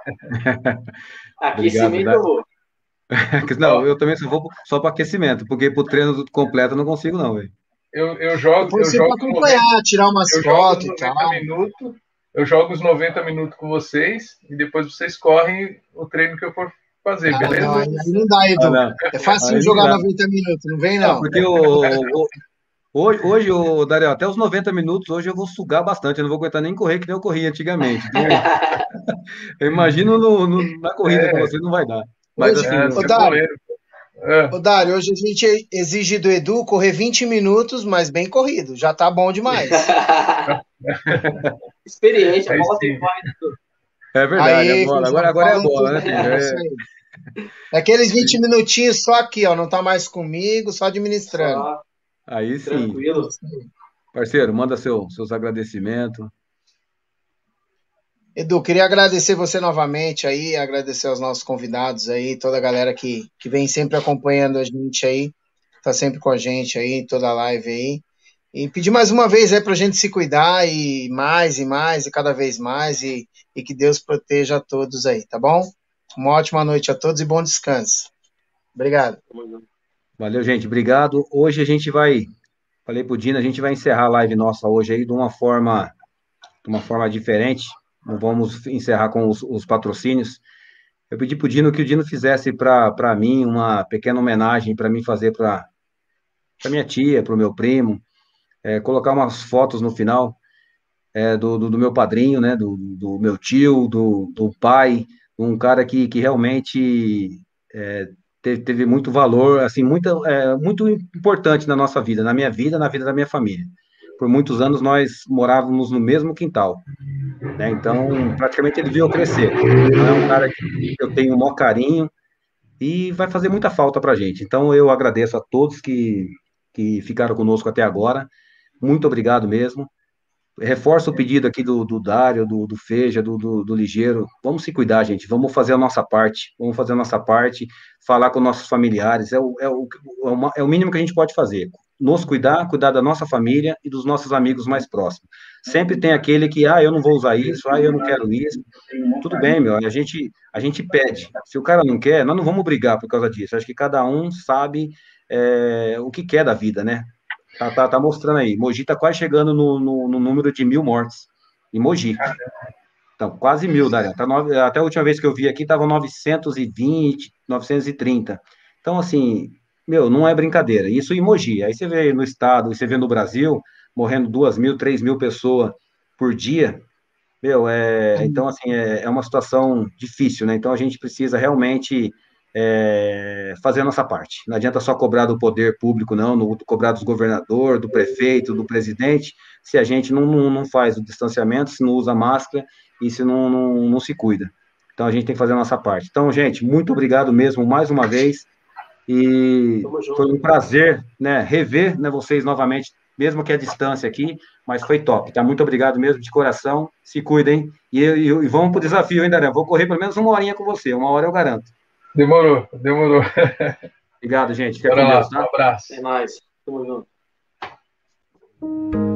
Speaker 5: Aquecimento
Speaker 1: obrigado.
Speaker 5: eu vou.
Speaker 1: Não, eu também só vou só para aquecimento, porque pro treino completo eu não consigo, não, velho.
Speaker 4: Eu, eu jogo,
Speaker 6: Depois
Speaker 4: eu
Speaker 6: você
Speaker 4: jogo
Speaker 6: pode acompanhar, tirar umas
Speaker 4: eu jogo
Speaker 6: fotos
Speaker 4: os
Speaker 6: e
Speaker 4: noventa
Speaker 6: tal.
Speaker 4: minutos, eu jogo os noventa minutos com vocês e depois vocês correm o treino que eu for fazer,
Speaker 6: Ah,
Speaker 4: beleza?
Speaker 6: não, aí aí não dá,
Speaker 1: Ah,
Speaker 6: Edu.
Speaker 1: não.
Speaker 6: É fácil
Speaker 1: Aí
Speaker 6: jogar
Speaker 1: não dá.
Speaker 6: noventa minutos, não vem
Speaker 1: Não,
Speaker 6: não.
Speaker 1: porque o, o- hoje, hoje o Dariel, até os noventa minutos, hoje eu vou sugar bastante, eu não vou aguentar nem correr que nem eu corria antigamente. Então, eu imagino no- no- na corrida com
Speaker 4: É,
Speaker 1: você não vai dar. Mas
Speaker 6: Hoje,
Speaker 1: assim,
Speaker 4: é,
Speaker 1: eu-
Speaker 6: ô
Speaker 4: ser
Speaker 6: Dário,
Speaker 4: goleiro. É,
Speaker 6: ô Dário, hoje a gente exige do Edu correr vinte minutos, mas bem corrido. Já tá bom demais.
Speaker 5: Experiente, a
Speaker 4: aí
Speaker 5: bola tem
Speaker 4: sim.
Speaker 5: corre, né, tudo.
Speaker 1: é verdade,
Speaker 6: Aí,
Speaker 1: a bola.
Speaker 6: Feijão,
Speaker 1: Agora, agora é a
Speaker 6: falou
Speaker 1: bola, né,
Speaker 6: tudo.
Speaker 1: filho?
Speaker 6: É
Speaker 1: É,
Speaker 6: isso aí. Aqueles vinte minutinhos só aqui, ó. Não tá mais comigo, só administrando.
Speaker 5: Só
Speaker 1: aí sim.
Speaker 5: tranquilo.
Speaker 1: Parceiro, manda seu- seus agradecimentos.
Speaker 6: Edu, queria agradecer você novamente aí, agradecer aos nossos convidados aí, toda a galera que, que vem sempre acompanhando a gente aí, tá sempre com a gente aí, em toda a live aí. E pedir mais uma vez aí pra gente se cuidar e mais e mais e cada vez mais e, e que Deus proteja a todos aí, tá bom? Uma ótima noite a todos e bom descanso. Obrigado.
Speaker 1: Valeu, gente. Obrigado. Hoje a gente vai, falei pro Dino, a gente vai encerrar a live nossa hoje aí de uma forma, de uma forma diferente. Não vamos encerrar com os, os patrocínios. Eu pedi pro Dino que o Dino fizesse para mim uma pequena homenagem para mim fazer para minha tia, para o meu primo, é, colocar umas fotos no final é, do, do, do meu padrinho, né, do, do meu tio, do, do pai, um cara que, que realmente é, teve, teve muito valor, assim, muita, é, muito importante na nossa vida, na minha vida, na vida da minha família. Por muitos anos nós morávamos no mesmo quintal, né? Então, praticamente ele viu eu crescer. Então, é um cara que eu tenho o maior carinho e vai fazer muita falta para a gente. Então, eu agradeço a todos que, que ficaram conosco até agora. Muito obrigado mesmo. Reforço o pedido aqui do, do Dário, do, do Feja, do, do, do Ligeiro. Vamos se cuidar, gente. Vamos fazer a nossa parte. Vamos fazer a nossa parte. Falar com nossos familiares. É o, é o, é uma- é o mínimo que a gente pode fazer. Nos cuidar, cuidar da nossa família e dos nossos amigos mais próximos. Sempre tem aquele que, ah, eu não vou usar isso, ah, eu não quero isso. Tudo bem, meu. A gente, a gente pede. Se o cara não quer, nós não vamos brigar por causa disso. Acho que cada um sabe, é, o que quer da vida, né? Tá, tá, tá mostrando aí. Mogi tá quase chegando no, no, no número de mil mortes. Em Mogi. Então, quase mil, Darian. Tá nove- até a última vez que eu vi aqui, estavam novecentos e vinte, novecentos e trinta. Então, assim, meu, não é brincadeira. Isso em Mogi. Aí você vê no estado, você vê no Brasil, morrendo duas mil, três mil pessoas por dia. Meu, é, então, assim, é, é uma situação difícil, né? Então, a gente precisa realmente é, fazer a nossa parte. Não adianta só cobrar do poder público, não, no, cobrar dos governador, do prefeito, do presidente, se a gente não, não, não faz o distanciamento, se não usa máscara e se não, não, não se cuida. Então, a gente tem que fazer a nossa parte. Então, gente, muito obrigado mesmo, mais uma vez, e
Speaker 5: Tamo junto.
Speaker 1: foi um prazer, né, rever, né, vocês novamente, mesmo que a distância aqui, mas foi top, tá? Muito obrigado mesmo, de coração, se cuidem, e, e, e vamos pro desafio, hein, Daniel? Vou correr pelo menos uma horinha com você, uma hora eu garanto.
Speaker 4: Demorou, demorou.
Speaker 1: Obrigado, gente, fica
Speaker 4: Bora
Speaker 1: com
Speaker 4: lá,
Speaker 1: Deus,
Speaker 4: um
Speaker 1: tá?
Speaker 5: É
Speaker 4: abraço.
Speaker 5: nóis. Tamo junto.